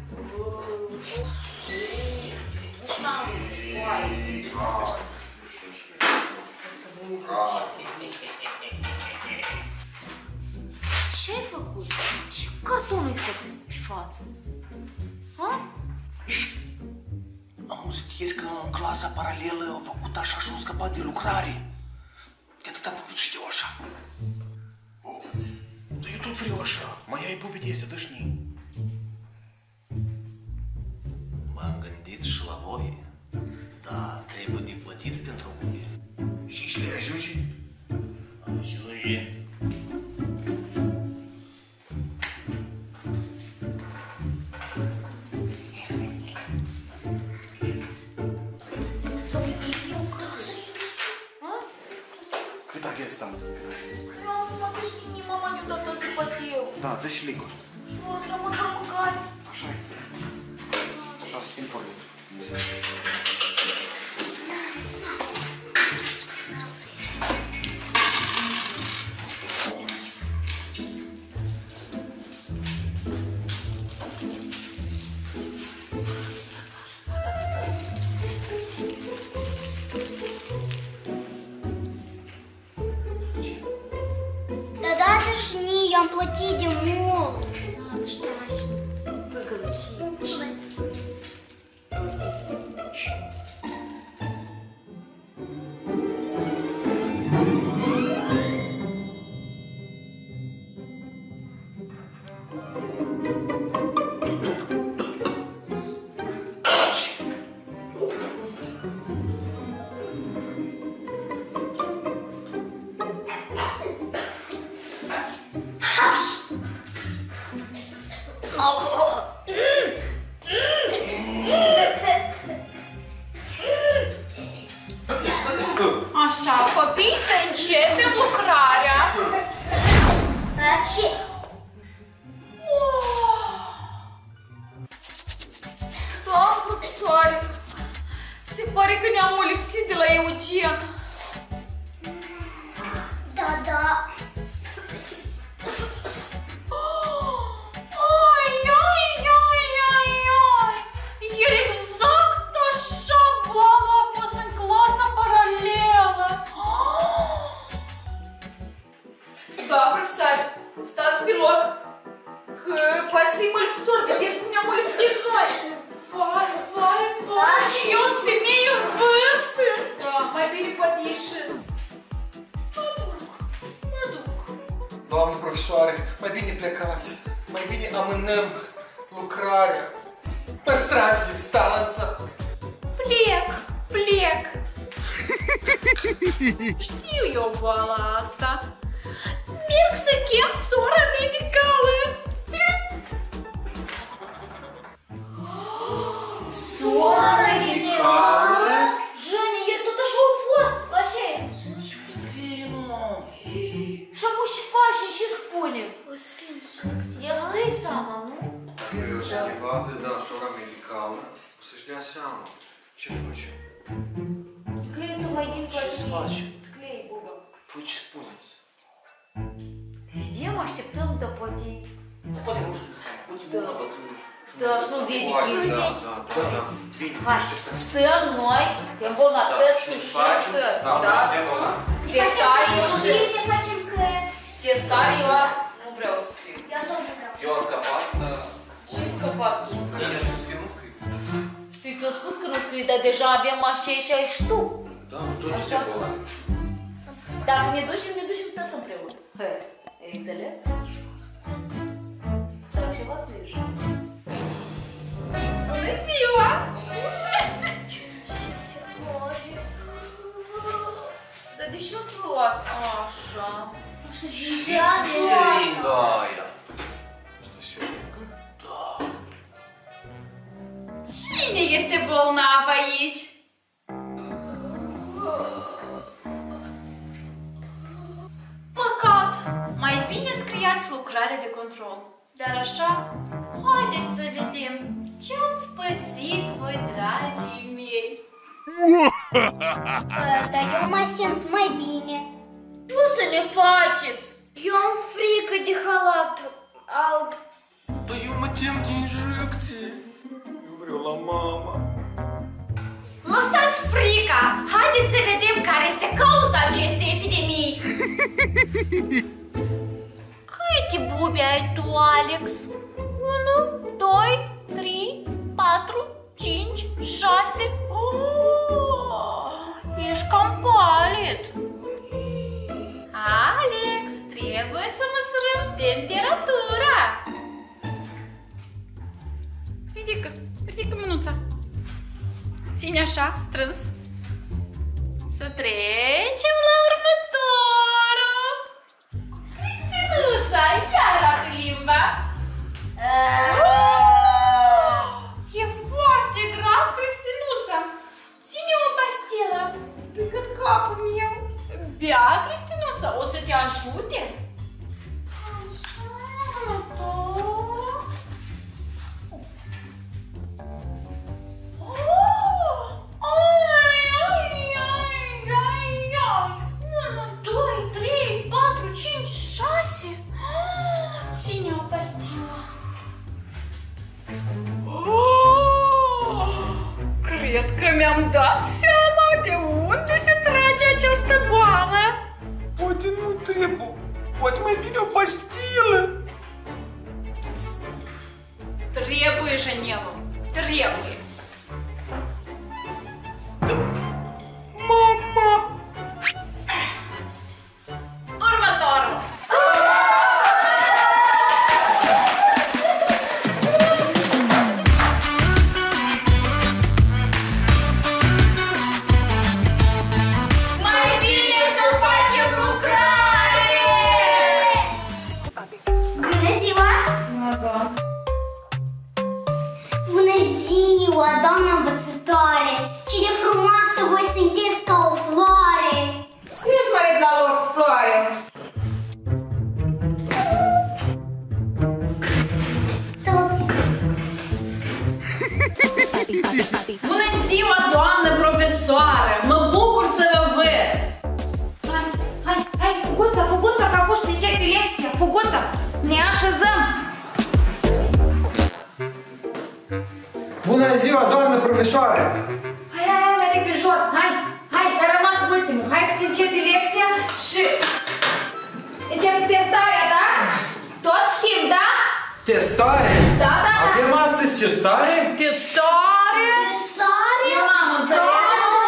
Ce ai făcut? Și cartonul este pe față. Ha? Am auzit ieri că în clasa paralelă au făcut așa și au scăpat de lucrare. De atât am făcut și eu așa. Dar eu tot vreau așa. Mai ai bubite este dășnii. M-am gândit și la voi, dar trebuie de plătit pentru buie. 5 lei ajunge? Ajunge. Cât aveți, tam? Mă dășni, mama mi-a dat tot după teu. Da, 10 lei costă. Și o să rămân fără mâncare. Așa e. Așa să fim pornit. am plătit de mult. Așa, copii, să începem lucrarea. pare că ne-am lipsit de la Eugen. Da. El exact așa boală a fost în clasa paralelă. Da, profesor, stați pe loc, că poate fi mălipsitor, vedeți cum ne-am mălipsit noi. Vai, eu sunt femeie în vârstă. Da, mai bine poate ieșiți. Mă duc. Doamnă profesoare, mai bine plecați. Mai bine amânăm lucrarea. Păstrați distanța. Plec. Știu eu boala asta. Merg să chem sora medicală. Sora medicală? Jani, ieri tot așa a fost. La ce? Și amu ce faci și spune? Ia să dai seama, nu? Eu să le vadă, da, sora medicală, o să-și dea seama. Ce face? Cred-o mai din Ce să faci? Sclei, Buba. Păi ce spuneți? Vedem, așteptăm, dar poate... Poate nu știu să poate una bătrână. Da, și nu vede Poate, că... da. Bine, Hai, așteptăm. stăm noi, suntem bolnătăți, și sușități, Da, da? suntem bolnavi. Testare eu și... Să facem că... Testare eu asta nu vreau să fiu. Eu tot vreau. Eu am scăpat, dar... Ce-ai scăpat? Bine, spus că nu scriu. Ți-o spus că nu scrii, dar deja avem așa și ai și tu. Da, toți suntem bolnavi. Dacă ne ducem toți împreună. Ai înțeles? Так, și vă ближе. Bună ziua! Dar de ce ați luat așa? Seringa aia. Asta e seringă? Cine este bolnav aici? Păcat! Mai bine scriați lucrarea de control. Dar așa, haideți să vedem ce ați pățit voi, dragii mei. Dar eu mă simt mai bine. Ce o să ne faceți? Eu am frică de halat alb. Dar eu mă tem de injecții. Eu vreau la mama. Lăsați frica! Haideți să vedem care este cauza acestei epidemii! Câte bubi ai tu, Alex? 1, 2, 3, 4, 5, 6... Ești cam palid! Alex, trebuie să măsurăm temperatura! Ridică mânuța! Ține așa, strâns. Să trecem la următorul. Cristinuța, iar arată limba. E foarte grav, Cristinuța. Ține o pastilă pe cât capul meu. Bea, Cristinuța, o să te ajute. Cred că mi-am dat seama de unde se trage această boală. Poate nu trebuie. Poate mai bine o pastilă. Trebuie, Janelu, trebuie. Mama! Următorul. Mai bine să facem lucrare! Bună ziua! Da. Bună ziua! Bună ziua, doamnă profesoară! Hai, mai repijor, hai, că a rămas ultimul. Hai să începe lecția și începe testarea, da? Tot știm, da? Testare? Da. Avem astăzi testare? Testare? Eu n-am înțeles.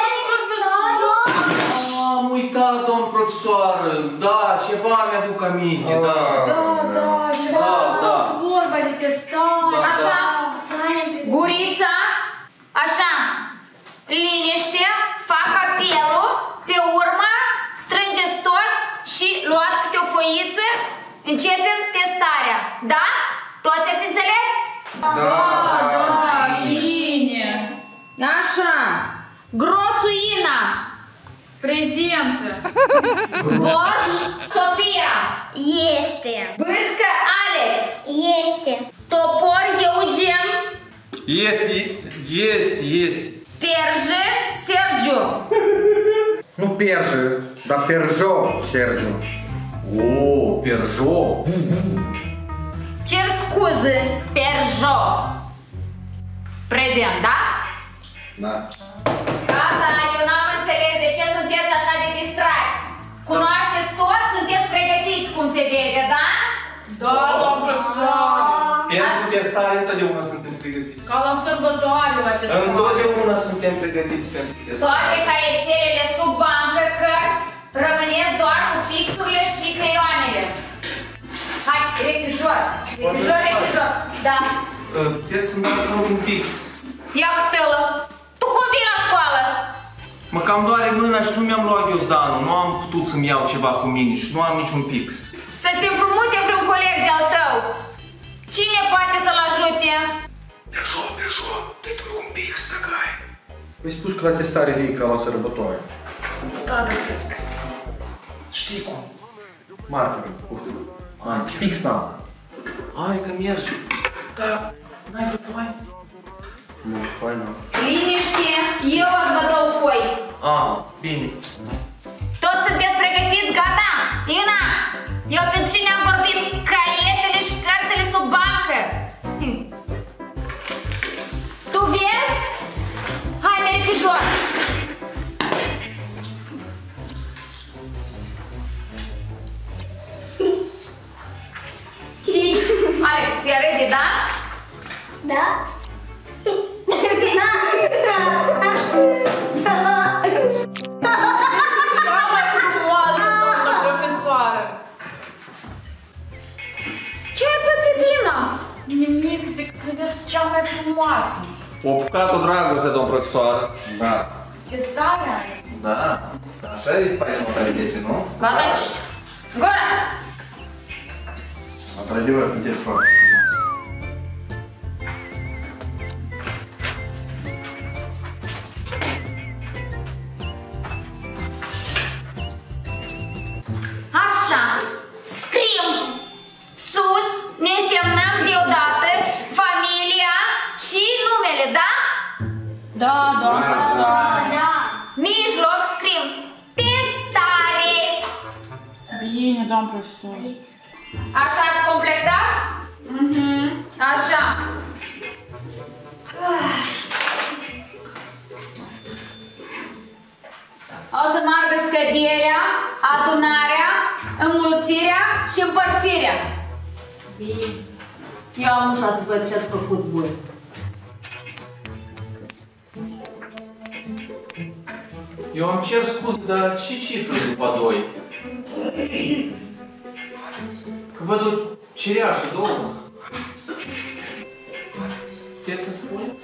Am uitat, domn profesor. Da, ceva mi-aduc aminte, da. Da, vorba de testare. Așa, gurița, așa, liniște, fac apelul, pe urmă strângeți tot și luați câte o foiță, începem testarea, da? Toți ați înțeles? Da, bine. Așa, Grosuina. Prezentă. Borș Sofia. Este. Bâtcă Alex. Este. Topor Eugen. Este. Perjă Sergiu. Nu Perjă, dar Perjo, Sergiu. O, Perjo. Cer scuze, Perjo. Prezent, da? Da. Gata, eu n-am înțeles de ce sunteți așa de distrați. Cunoașteți tot? Sunteți pregătiți cum se vede, da? Da, domn profesor. Pentru testare întotdeauna suntem pregătiți. Ca la sărbătoare la testare. Întotdeauna suntem pregătiți pentru testare. Toate caietelele sub bancă, cărți, rămâneți doar cu pixurile și creioanele. Hai, repijor. Repijor. Da. Puteți să-mi dați un pix. Ia câtălă. Tu cum vii la școală? Mă cam doare mâna și nu mi-am luat ghiozdanul. Nu am putut să-mi iau ceva cu mine și nu am niciun pix. Să-ți împrumute vreun coleg de-al tău. Cine poate să-l ajute? Perjo, dă-i tu un pix, tăgai. Păi spus că la testare vii ca la sărbătoare. Da, crezi. Știi cum? Marker, puftă. Pix n-am. Hai că mergi. Da, n-ai vreo foaie? Nu, foaie n-am. Liniște, eu o să vă dau foi. Bine. Toți sunteți pregătiți? Gata? Ina, eu pentru cine am vorbit? Caietele și cărțile sub bancă. Tu vezi? Hai, merg pe jos. Și, Alex, ți-a ready, da? Da? Cea mai frumoasă, doamnă profesoară! Ce ai pățit, Ina? Nimic, zic că sunteți cea mai frumoasă. O apucat-o dragoste, domn profesor. Da. Testarea? Da. Așa îți faci modalități, nu? Gata, gura! Într-adevăr, sunteți foarte frumos. Așa, scriem sus, ne semnăm deodată familia și numele, da? Da. Mijloc scriem testare. Bine, doamnă profesor. Așa ați completat? Așa. O să meargă scăderea, adunarea, înmulțirea și împărțirea. Bine. Eu am ușa să văd ce ați făcut voi. Eu îmi cer scuze, dar ce cifră după 2? Că văd o cireașă, două. Puteți să spuneți?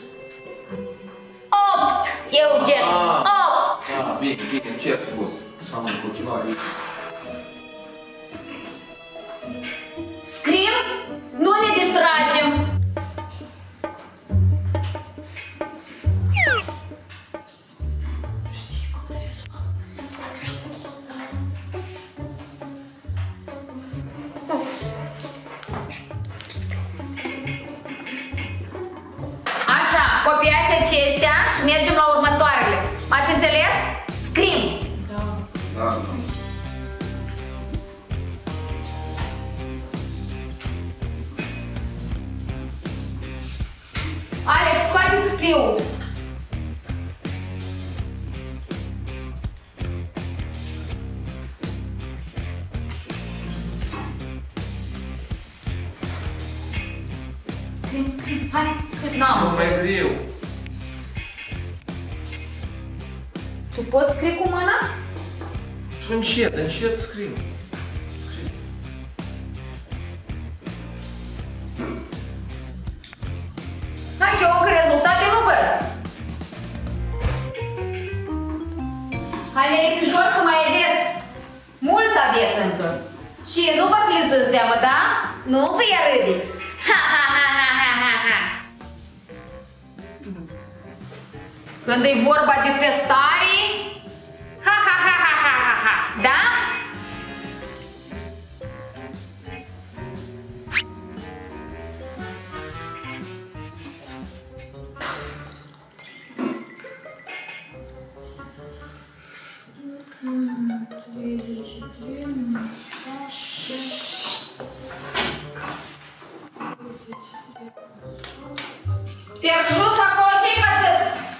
8, Eugen, 8. Bine, îmi cer scuze. Să am în continuare. Scriem, nu ne distragem. Așa, copiați acestea și mergem la următoarele. Ați înțeles? Scriem. Da. Alex, scoateți scriu. Scrie, hai, scrie. N-am Nu mai greu. Tu poți scrie cu mâna? Încet, încet scriu. Hai că eu încă rezultate nu văd. Hai, mergi pe jos că mai aveți. Mult aveți încă. Și nu vă plezâți de-amă, da? Nu vă ia râde. Ha, ha, ha, ha, ha, ha, ha. Când e vorba de testare, ha, ha, ha, ha, ha, ha, ha. Da? Pierjuța acolo și-i pățât!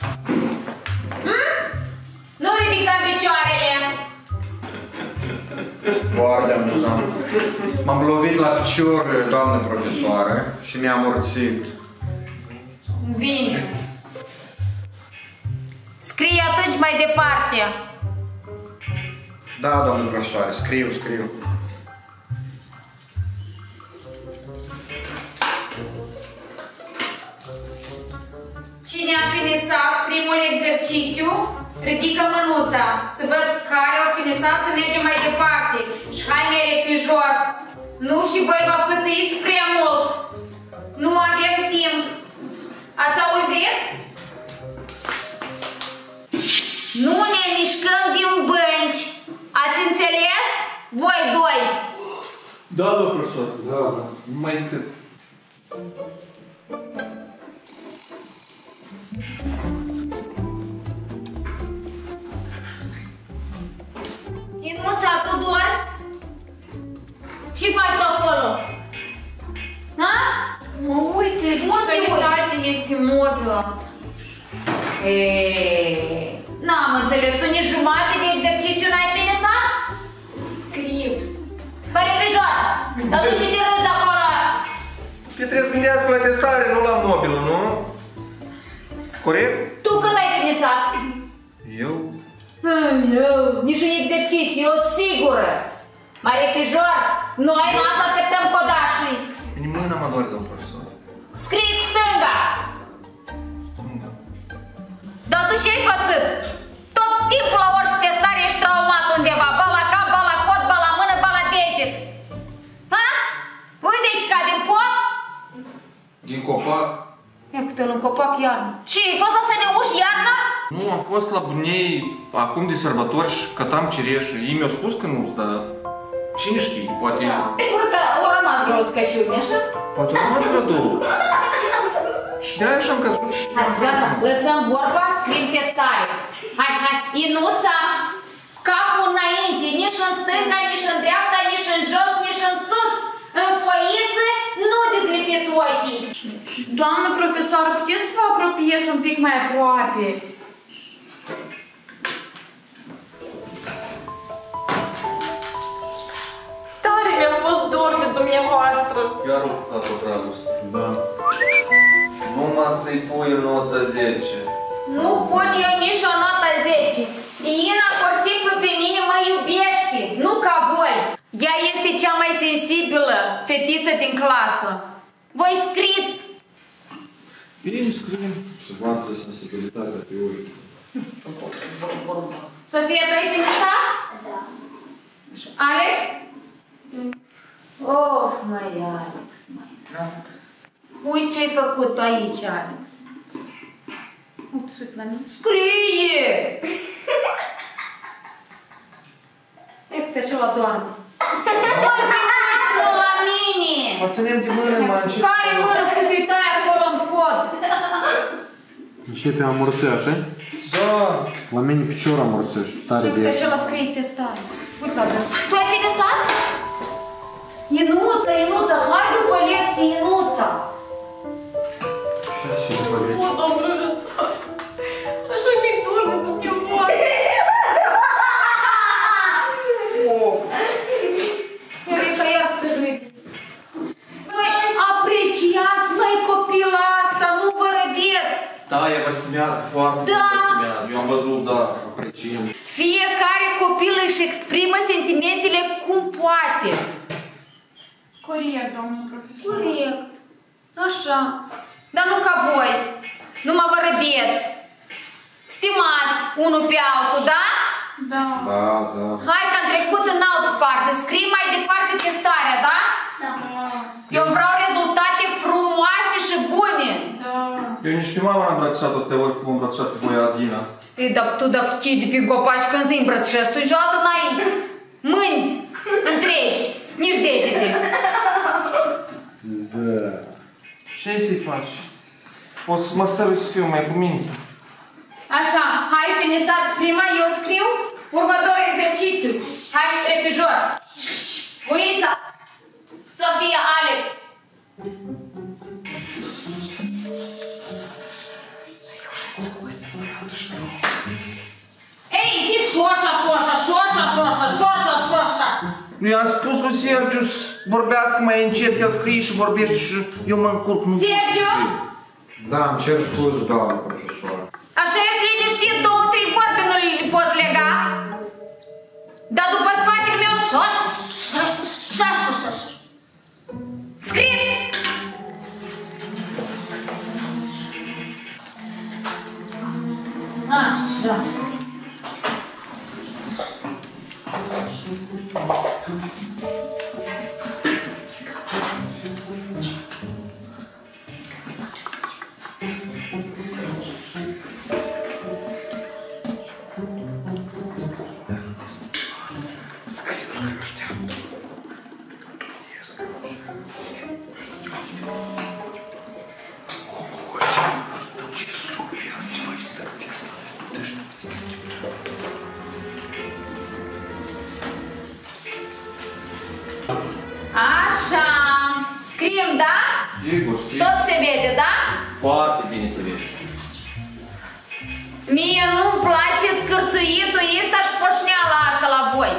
Nu ridicăm picioarele! Foarte amuzant. M-am lovit la picior, doamnă profesoară, și mi-am amorțit. Bine. Scrie atunci mai departe. Da, doamnă profesoară, scriu. Cine a finisat primul exercițiu, ridică mânuța. Să văd care au finisat, să mergem mai departe. Și hai mere pe jur. Nu și voi vă pățâiți prea mult. Nu avem timp. Ați auzit? Nu ne mișcăm din bănci. Ați înțeles? Voi doi. Da, da, profesor. Da, da. Mai decât. Inuța, tu doar? Ce faci tu acolo? Ha? Mă uite, ce este modă. N-am înțeles, tu nici jumate de exercițiu n-ai finisat? Scriu. Păi pe joc, dar tu și te râzi acolo. Pe trebuie să gândească la testare, nu la mobilă, nu? Corect? Tu cât ai finisat? Eu? Nici un exercițiu, eu sigură. Mai repijor, noi n-am să așteptăm codașii. Mâna mă doare, domn profesor. Scrii cu stânga. Dar tu ce-ai pățit? Tot timpul la orice testare ești traumat undeva. Ba la cap, ba la cot, ba la mână, ba la deget. Ha? Uite-i ca din pot? Din copac? Ia câte-l în copac iarnă. Ce, ai fost la SNU și iarna? Nu, am fost la bunei acum de sărbători și cătam cireșă. Ei mi-au spus că nu-s, dar cine știe, poate... Urcă, au rămas vreo scășiune, așa? Poate au rămas vreo două. Și de-aia și-am căzut și... Hai, gata, lăsăm vorba, scriem testare. Hai, Inuța, capul înainte, nici în stânga, nici în dreapta, nici în jos, nici în sus. În foiță, nu dezlipiți ochii. Doamnă profesoară, puteți să vă apropieți un pic mai aproape? Tare mi-a fost dor de dumneavoastră. Chiar o bucată, dragoste. Da. Numai să-i pui notă 10. Nu pun eu nici o notă 10. Ina, pur și simplu, pe mine mă iubește, nu ca voi. Ea este cea mai sensibilă fetiță din clasă. Voi scriți. Bine, scriem. Se învață sensibilitatea teorică. Sofia, tu ai finisat? Da. Alex? Oh, măi, Alex, măi. Uite ce-ai făcut tu aici, Alex. Uite, uite la mine. Scrie! Uite ce la doarme. Nu la mine! Mă ținem de mână, mă încep. Care mână că te-i tai acolo în pod? Începe a amorți, așa? Da. La mine picior amorțești, tare de... Uite ce la scrie testare. Uite la mine. Tu ai finisat? Inuța, hai după lecție, Inuța! Și după lecție. Da, ea vă stimează foarte mult, vă stimează. Eu am văzut, da, apreciem. Fiecare copil își exprimă sentimentele cum poate. Corect, domnul profesor. Corect. Așa. Dar nu ca voi. Nu mă vă rădeți. Stimați unul pe altul, da? Da. Da, da. Hai că am trecut în altă parte. Scrii mai departe testarea, da? Da. Eu vreau rezultate frumoase și bune. Da. Eu nici pe mama n-am îmbrățișat-o de ori cum am îmbrățișat pe voi azi, Ghina. Tu dacă chici de pe copaci când se îmbrățișezi, tu niciodată n-ai mâini întregi, nici degete. Da. Ce să-i faci? O să mă stărui să fiu mai cu mine. Așa, hai finisați prima, eu scriu următorul exercițiu. Hai repijor. Gurița, Sofia, Alex. Ei, ce șoșa? Eu i-am spus lui Sergiu să vorbească mai încet, el scrie și vorbește și eu mă încurc. Sergiu? Da, îmi cer scuze, doamnă profesor. Așa ești liniștit, 2-3 vorbe nu le poți lega? Dar după spatele meu șoș. Scrieți! Așa. Așa, scriem, da? Sigur, sigur. Tot se vede, da? Foarte bine se vede. Mie nu-mi place scârțâitul ăsta și poșneala asta la voi.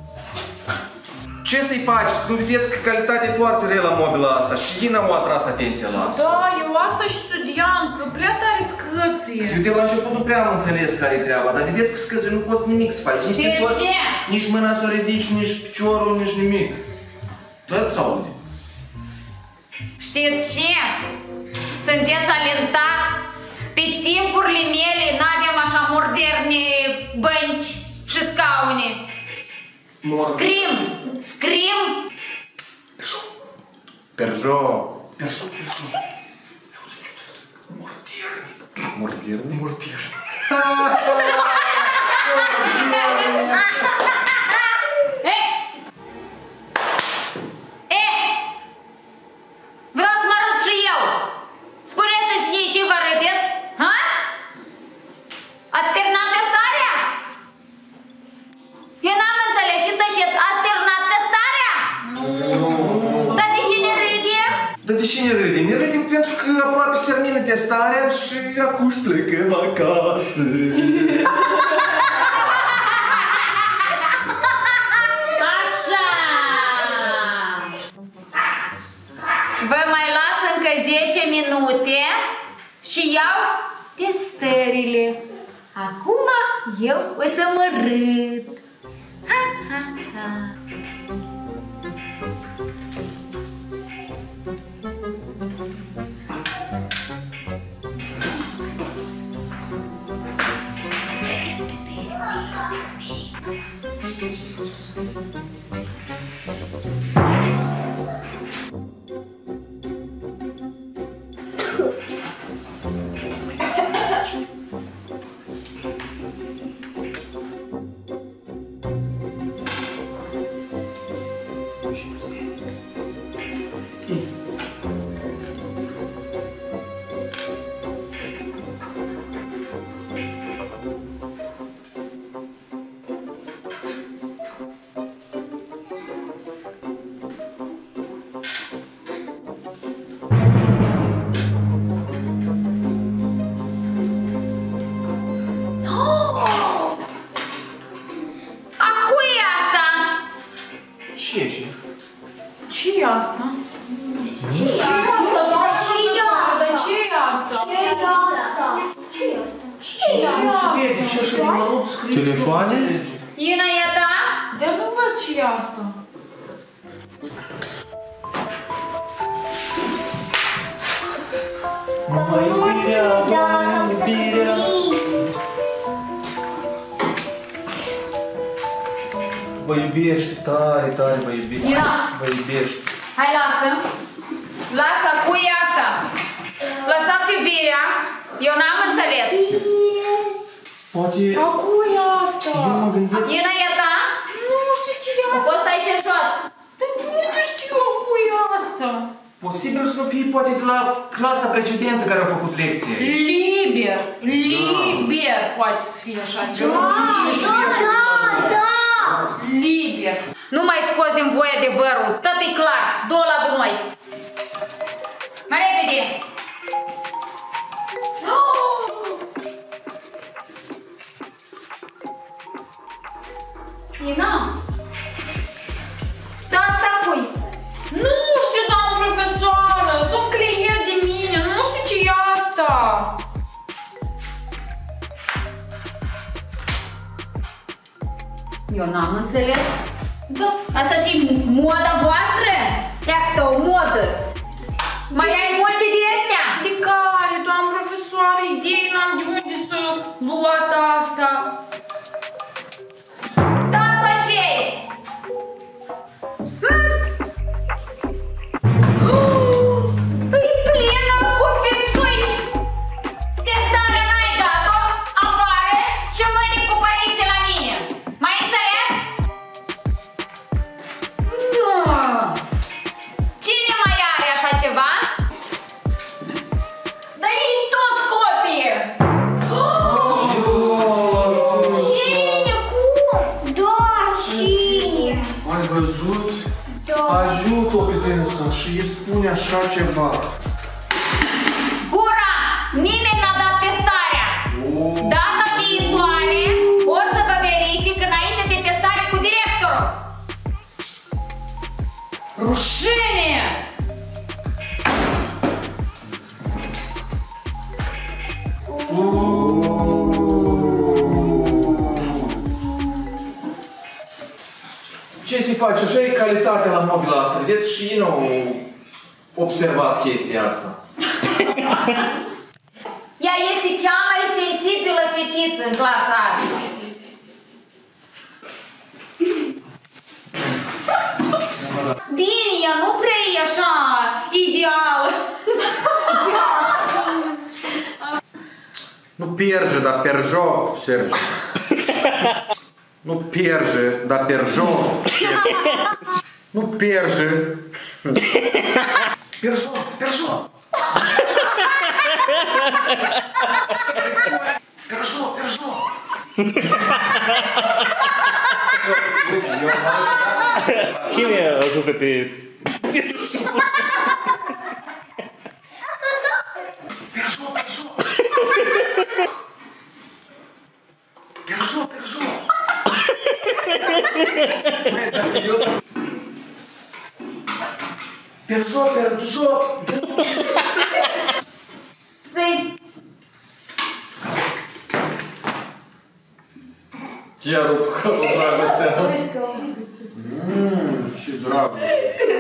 Ce să-i faci? Să nu vedeți că calitatea e foarte rea la mobila asta și Ghina m-a atras atenția la asta. Da, eu asta și studiam, că prea tare scârție. Eu de la început nu prea am înțeles care e treaba, dar vedeți că scârție nu poți nimic să faci. Nici, nici mâna să o ridici, nici piciorul, nici nimic. Tot se aude. Știți ce? Sunteți alentați. Pe timpurile mele n-aveam așa moderne bănci și scaune. Scrim! Perjo. Morderni? Vreau să mă arăt și eu! Spuneți-și ei ce vă râdeți? Ha? Ați terminat testarea? Eu n-am înțeles și tășeți, ați terminat testarea? Nu. Dar de ce ne râdem? Dar de ce ne râdem? Ne râdem pentru că aproape se termină testarea și acum își plecăm acasă. Așa! Vă mai las încă 10 minute și iau testările. Acum eu o să mă râd. Ha, ha, ha. Telefoane? Ina, e a ta? Dar nu văd ce e asta. Mama, iubirea, Doamne, iubirea. Vă iubești, tare, tare vă iubești. Vă iubești. Hai, lasă. Lasă, cui e asta? Lăsați iubirea. Eu n-am înțeles. Poate... A cui e asta? Eu mă gândesc... Ina, e a ta? Nu știu ce e A asta. fost aici în jos. Dar nu știu a cui e asta. Posibil să nu fie poate de la clasa precedentă care a făcut lecție. Liber. Liber poate să fie așa ceva. Da! Liber. Nu mai scos din voi adevărul. Tot e clar. Du-o la noi. Mai repede. Ina? Da, asta cui? Nu știu, doamnă profesoară. Sunt creieri de mine. Nu știu ce e asta. Eu n-am înțeles. Da. Asta ce-i moda voastră? Iată, o modă. Mai ai multe de astea? De care, doamnă profesoară? Idei n-am de unde să luat asta. Da, asta ce-i? E plină cu fițuși. Testarea n-ai dat-o, afară și mâine cu părinții la mine. Mai înțeles? Nu. Cine mai are așa ceva? Dar ei toți copii. Cine? Cum? Da, cine? Ai văzut? Da. Ajută-o pe dânsă și îi spune așa ceva. Gura! Nimeni n-a dat testarea! Data viitoare o să vă verific înainte de testare cu directorul! Rușine! Ce se face? Așa e calitatea la mobila asta. Vedeți, și ei nu au observat chestia asta. Ea este cea mai sensibilă fetiță în clasa asta. Bine, ea nu prea e așa ideală. Nu pierge, dar perjo, Sergiu. Nu pierge, dar perjo. Nu pierge. Perjo, perjo! Perjo, perjo! Cine ajută pe... Perjo, perjo! Perjo, perjo! Perjo, perjo! Zi! Ce a rupt cu dragostea? Ce dragoste.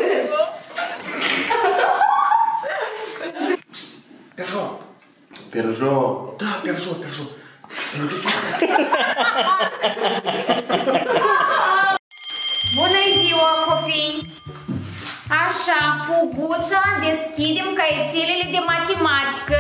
Perjo! Perjo. Da, perjo, perjo! Bună ziua, copii! Așa, fuguța, deschidem caietelele de matematică.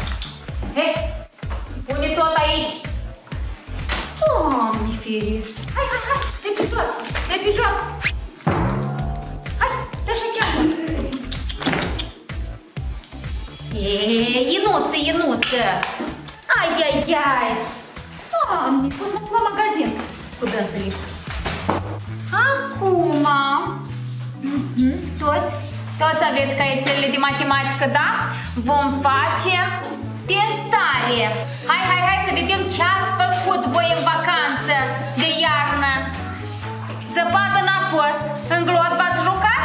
Hei, pune tot aici. Doamne ferește. Hai, de pe tot, de pe joc. Hai, dă-și aceasta. Ienuță. Ai. Doamne, poți mă la magazin cu dânsele. Acum, toți aveți caietele de matematică, da? Vom face testare. Hai să vedem ce ați făcut voi în vacanță de iarnă. Zăpadă n-a fost. În glot v-ați jucat?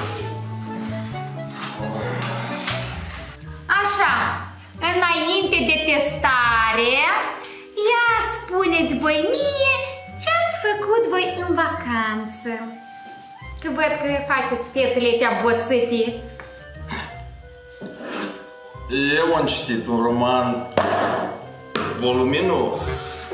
Așa, înainte de testare, ia spuneți voi mie ce ați făcut voi în vacanță. Că văd că faceți fețele astea boțite. Eu am citit un roman voluminos.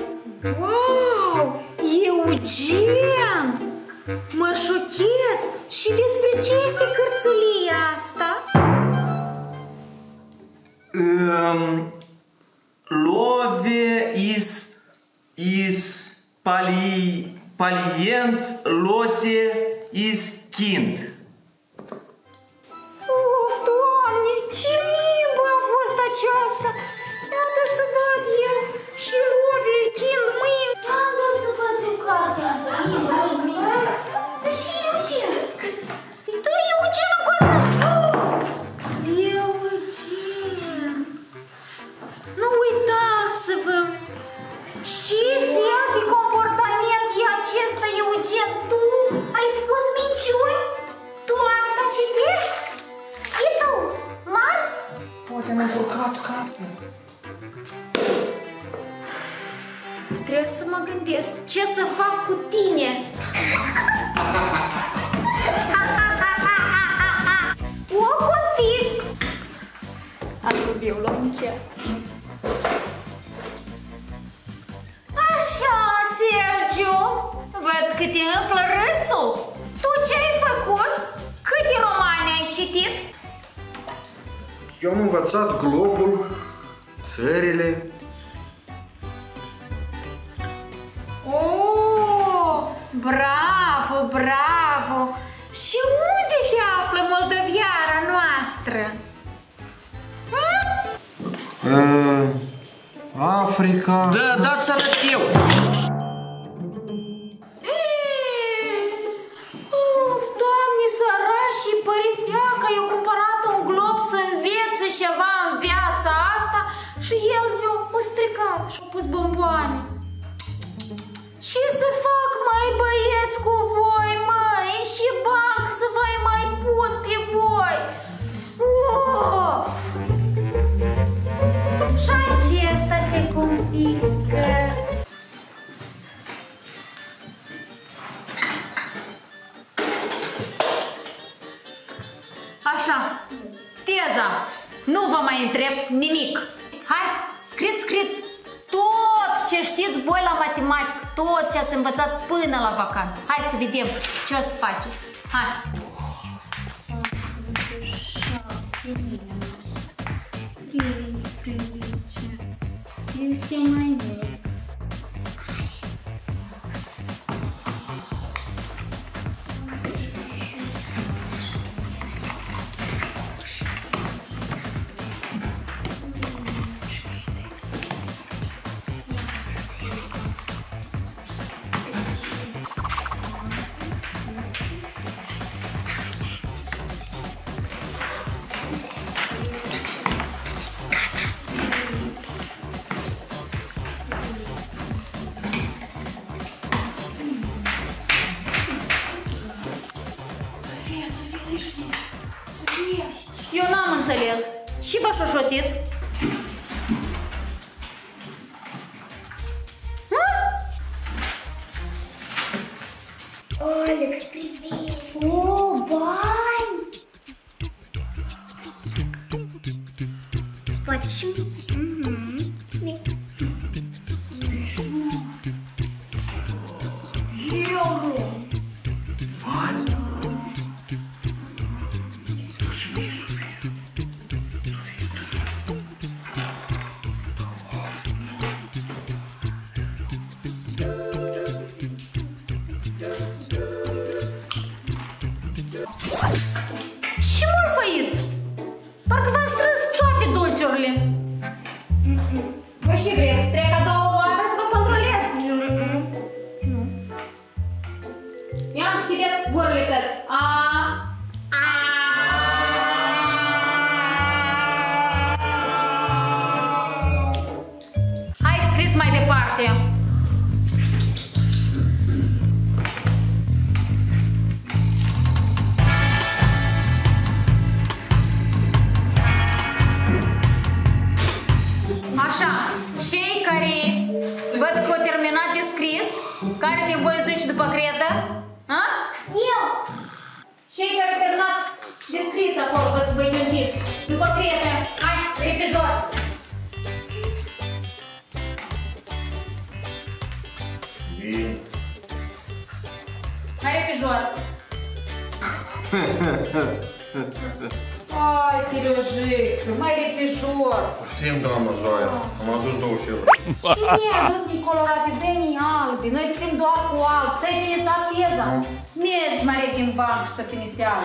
Wow! Eugen! Mă șochez! Și despre ce este cărțulia asta? Love is palient, lose is kind. Of, Doamne, ce limbă a fost aceasta! Iată să văd eu și love, kind, mâini. Iată să văd eu cartea asta. Mie. Dar și Eugen. Tu, Eugen, acolo! Eugen! Nu uitați-vă! Ce fel de comportament e acesta, Eugen? Tu ai spus minciuni? Tu asta citești? Skittles? Mars? Poate n-a jucat cartea. Trebuie să mă gândesc ce să fac cu tine. O confisc. Asta eu la un cer. Așa, Sergiu, văd că te înflă râsul. Tu ce ai făcut? Câte romane ai citit? Eu am învățat globul, țările. Oh, bravo! Și unde se află moldoviara noastră? Africa. Da, dați să arăt eu. Uf, Doamne, sărașii părinți, ia că i-au cumpărat un glob să învețe ceva în viața asta și el i-a stricat și-a pus bomboane. Ce să fac, măi, băieți, cu voi, măi? Și bag să vă mai pun pe voi. Uf! Și acesta se confiscă. Așa, teza. Nu vă mai întreb nimic. Hai, scrieți tot ce știți voi la matematică, tot ce ați învățat până la vacanță. Hai să vedem ce o să faceți. Hai. Este mai vechi. Eu n-am înțeles. Și vă șoșotiți? Alex, privești! O, bani! Poate și... Euro! Bani! Așa, cei care văd că au terminat de scris, care din voi duci după cretă? Ha? Eu! Cei care au terminat de scris acolo, văd că vă gândiți, după cretă, hai, repijor! Bine. Hai, repijor! Hai, Seriojică, mai repijor! Știm, doamna Zoia, am adus 2 feluri. Și mie a dus din colorate, dă-mi albi, noi scrim doar cu alb, ți-ai finisat teza? Mergi mai repede în banc și să finisează.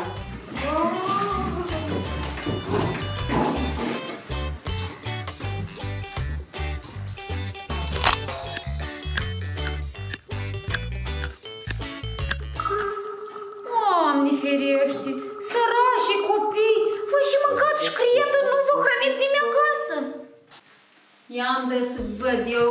Doamne ferește, sărași copii, voi și mâncați și cretă, nu vă hrăniți nimeni acasă. Ia-mi dă să văd eu.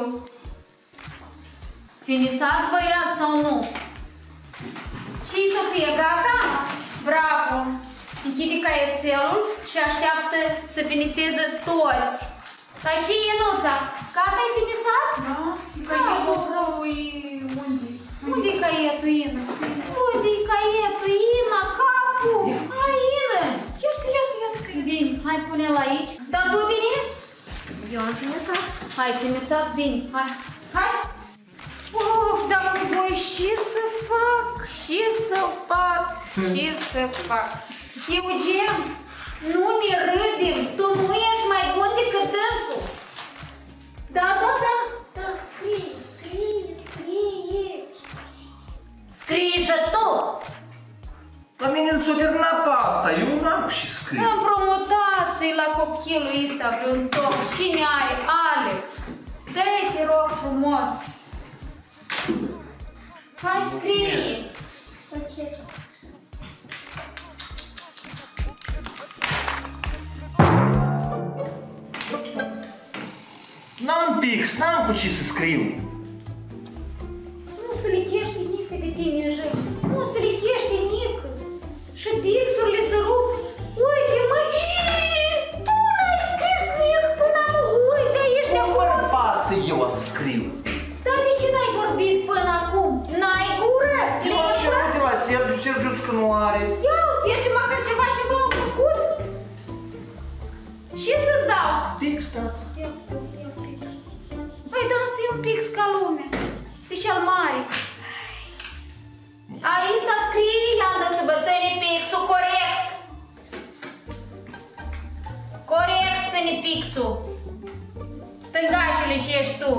Finisați voi ea sau nu? Și Sofia, gata? Bravo! Închide caietelul și așteaptă să finiseze toți. Dar și Ienuța, gata, ai finisat? Da, caietul rău e unde? Unde-i caietul, Ina? Unde-i caietul, Ina? Capul! Hai, Ina! Iată. Bine, hai pune-l aici. Dar tu, Denis? Eu am finisat. Hai, finisat bine, hai. Hai! Of, dar cu voi și să fac, Eugen, nu ne râdem, tu nu ești mai bun decât dânsul. Da, scrie. Scrie și tu. La mine nu s-o terminat pe asta, eu n-am și scris. Împrumutați-i la copilul ăsta vreun top. Cine are? Alex. Dă-i, te rog frumos. Hai, scrie. N-am pix, n-am cu ce să scriu. Nu se lichește nică de tine, Jă. Nu se lichește nică. Și pixurile se rup. Uite, măi, tu n-ai scris nică până acum. Uite, ești acum. Fără pastă eu o să scriu. Dar de ce n-ai vorbit până acum? N-ai gură? Eu așa uite la Sergiu că nu are. Ia, Sergiu, măcar ceva și v-am făcut. Ce să-ți dau? Pix, dați. Ia pix. Păi dați-i un pix ca lumea. E cel mare. Aici scrie, i-am dat să bățăne pixul corect. Corect ține pixul. Stângașule și ești tu.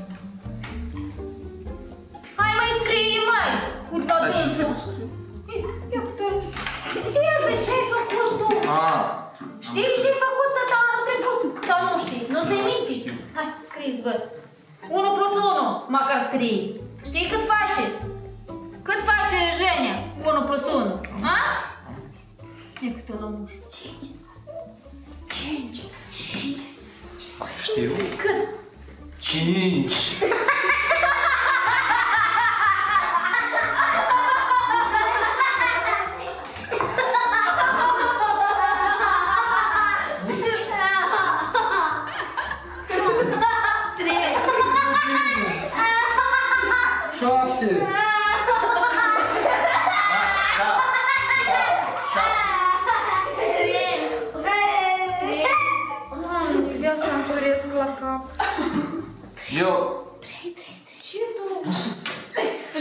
Hai mai scrie, măi. Uite la dânsul. Ia putem. Știi ce-ai făcut tu? Știi ce-ai făcut tata anul trecut? Sau nu știi? Nu ți-ai minte? Hai, scrie-ți, văd. 1 plus 1, măcar scrie. Știi cât face? Cât face Jenia? 1 plus 1. Ha? Ia câte la muș. 5. Știu. Cât? 5. Eu. 3. Ce tu? 3.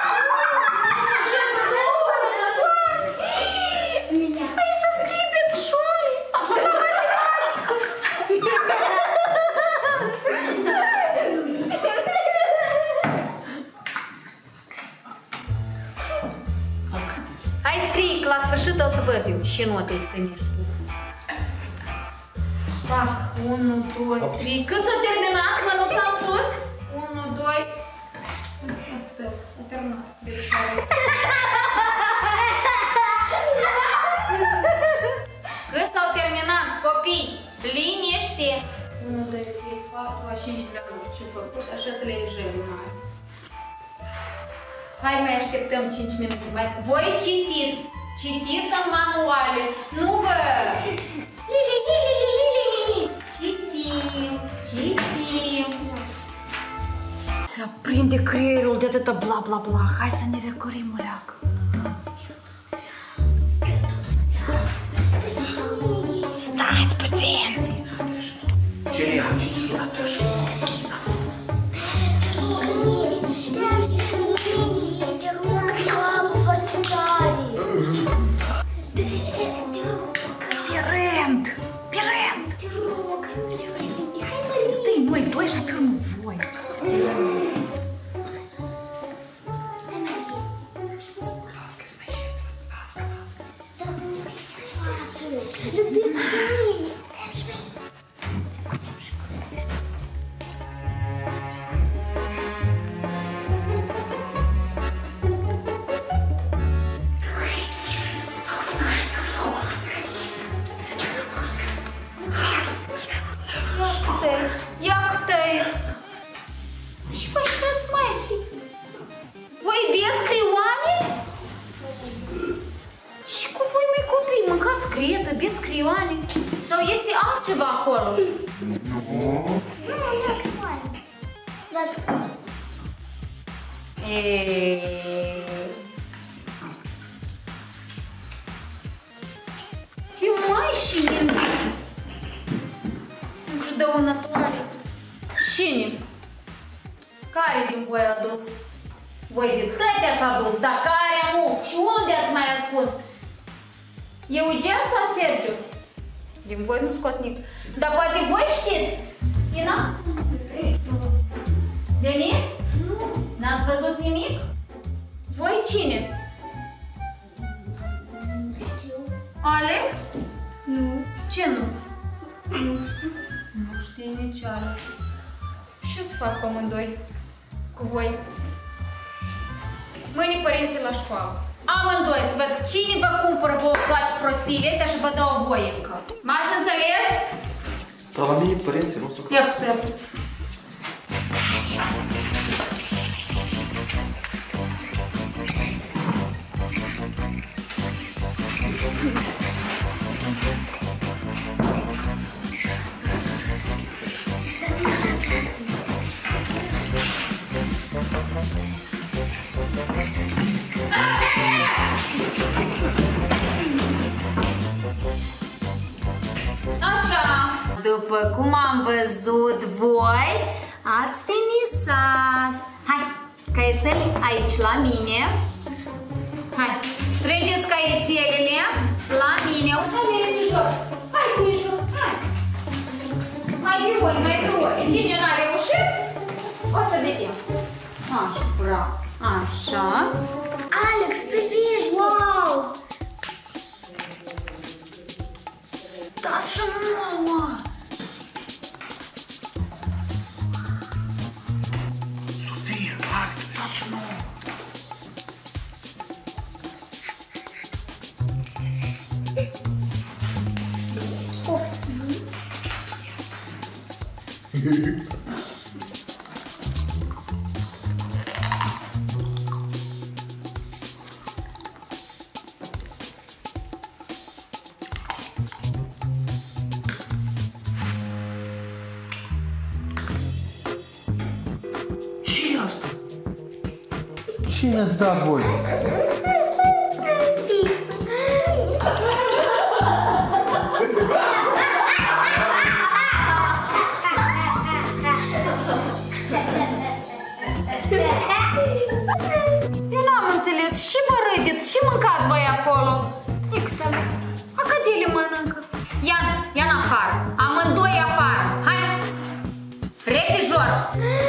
Păi să scrii pe tșoare. Hai scrii, la sfârșit o să văd eu ce note îți primești. Fac 1, 2, 3. Cât s-a terminat? Mânuța în sus? 1, 2. A terminat. Cât s-au terminat, copii? Liniște! 1, 2, 3, 4, 5 grame. Ce făcut? Așa să le iei mai. Hai, mai așteptăm 5 minute. Voi citiți. Citiți în manuale. Nu vă... Citim. Citim. Se aprinde creierul de atâta bla bla bla. Hai să ne răcorim o leacă. Stai puțin. Ce am zis la așa? Pe rând. Întâi noi doi și apoi urmă voi. Lasă-ți mai și. Lasă. Ia câte-s. Și faceți mai. Voi beți creioane? Și cu voi mai copii, mâncați cretă, beți creioane? Sau este altceva acolo? Nu. Ce mai și e? Nu dăunătoare. Cine? Care din voi a dus? Voi de câte ați adus? Dar care nu? Și unde ați mai ascuns? Eugen sau Sergiu? Din voi nu scot nimic. Dar poate voi știți? Ina? Denis? N-ați văzut nimic? Voi cine? Alex? Nu. Ce nu? Nu știu. Nu știe nici Alex. Ce să fac amândoi cu voi? Mâine părinții la școală. Amândoi să văd cine vă cumpără vouă toate prostiile astea și vă dau voie încă. M-ați înțeles? Dar la mine părinții nu sunt. Ia sper. Așa, după cum am văzut voi, ați finisat. Hai, caiețele aici la mine. Hai, strângeți caiețelele la mine. Hai, Mirișor, hai, Cuișor, hai. Mai pe voi, mai pe voi. Cine n-a reușit, o să vedem. Așa, bravo. Așa. Alex, privești! Wow! Dați și nouă! Sofia, Alex, dați și nouă! Ce-i asta? Cine ați dat voi? Eu n-am înțeles. Și vă râdeți, și mâncați voi acolo. Iută-mă, acadele mănâncă. Ia-n afară. Amândoi afară. Hai! Repijor!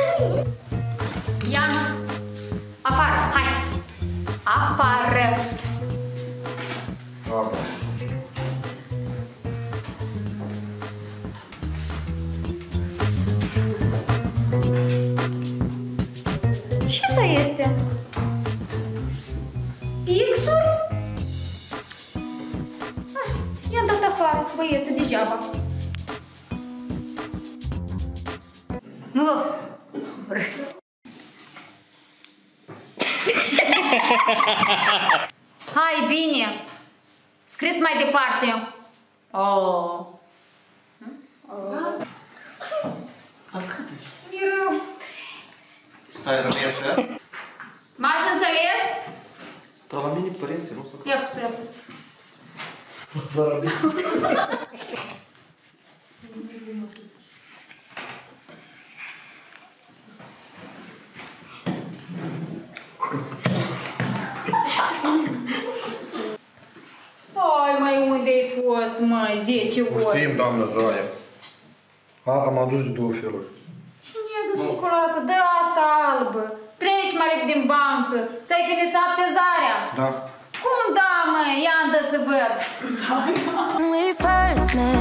Ia-n afară. Hai! Afară! Ce să este? Pixuri? I-am dat afară, băieță, degeaba. Vreți? Hai, bine! Scrieți mai departe. Oh. E rău. Stai, rămește. M-ați înțeles? Dar la mine părinții nu sunt. Ia cu te. Ai, mai unde-ai fost, mai 10 ori? Știm, doamnă Zoe. Am adus de 2 feluri. Cine i-a dus bucurată? Dă asta albă. Treci mai repede din bancă. Ți-ai finisat tezarea. Da. Cum da, măi? Ia-mi dă să văd. We first met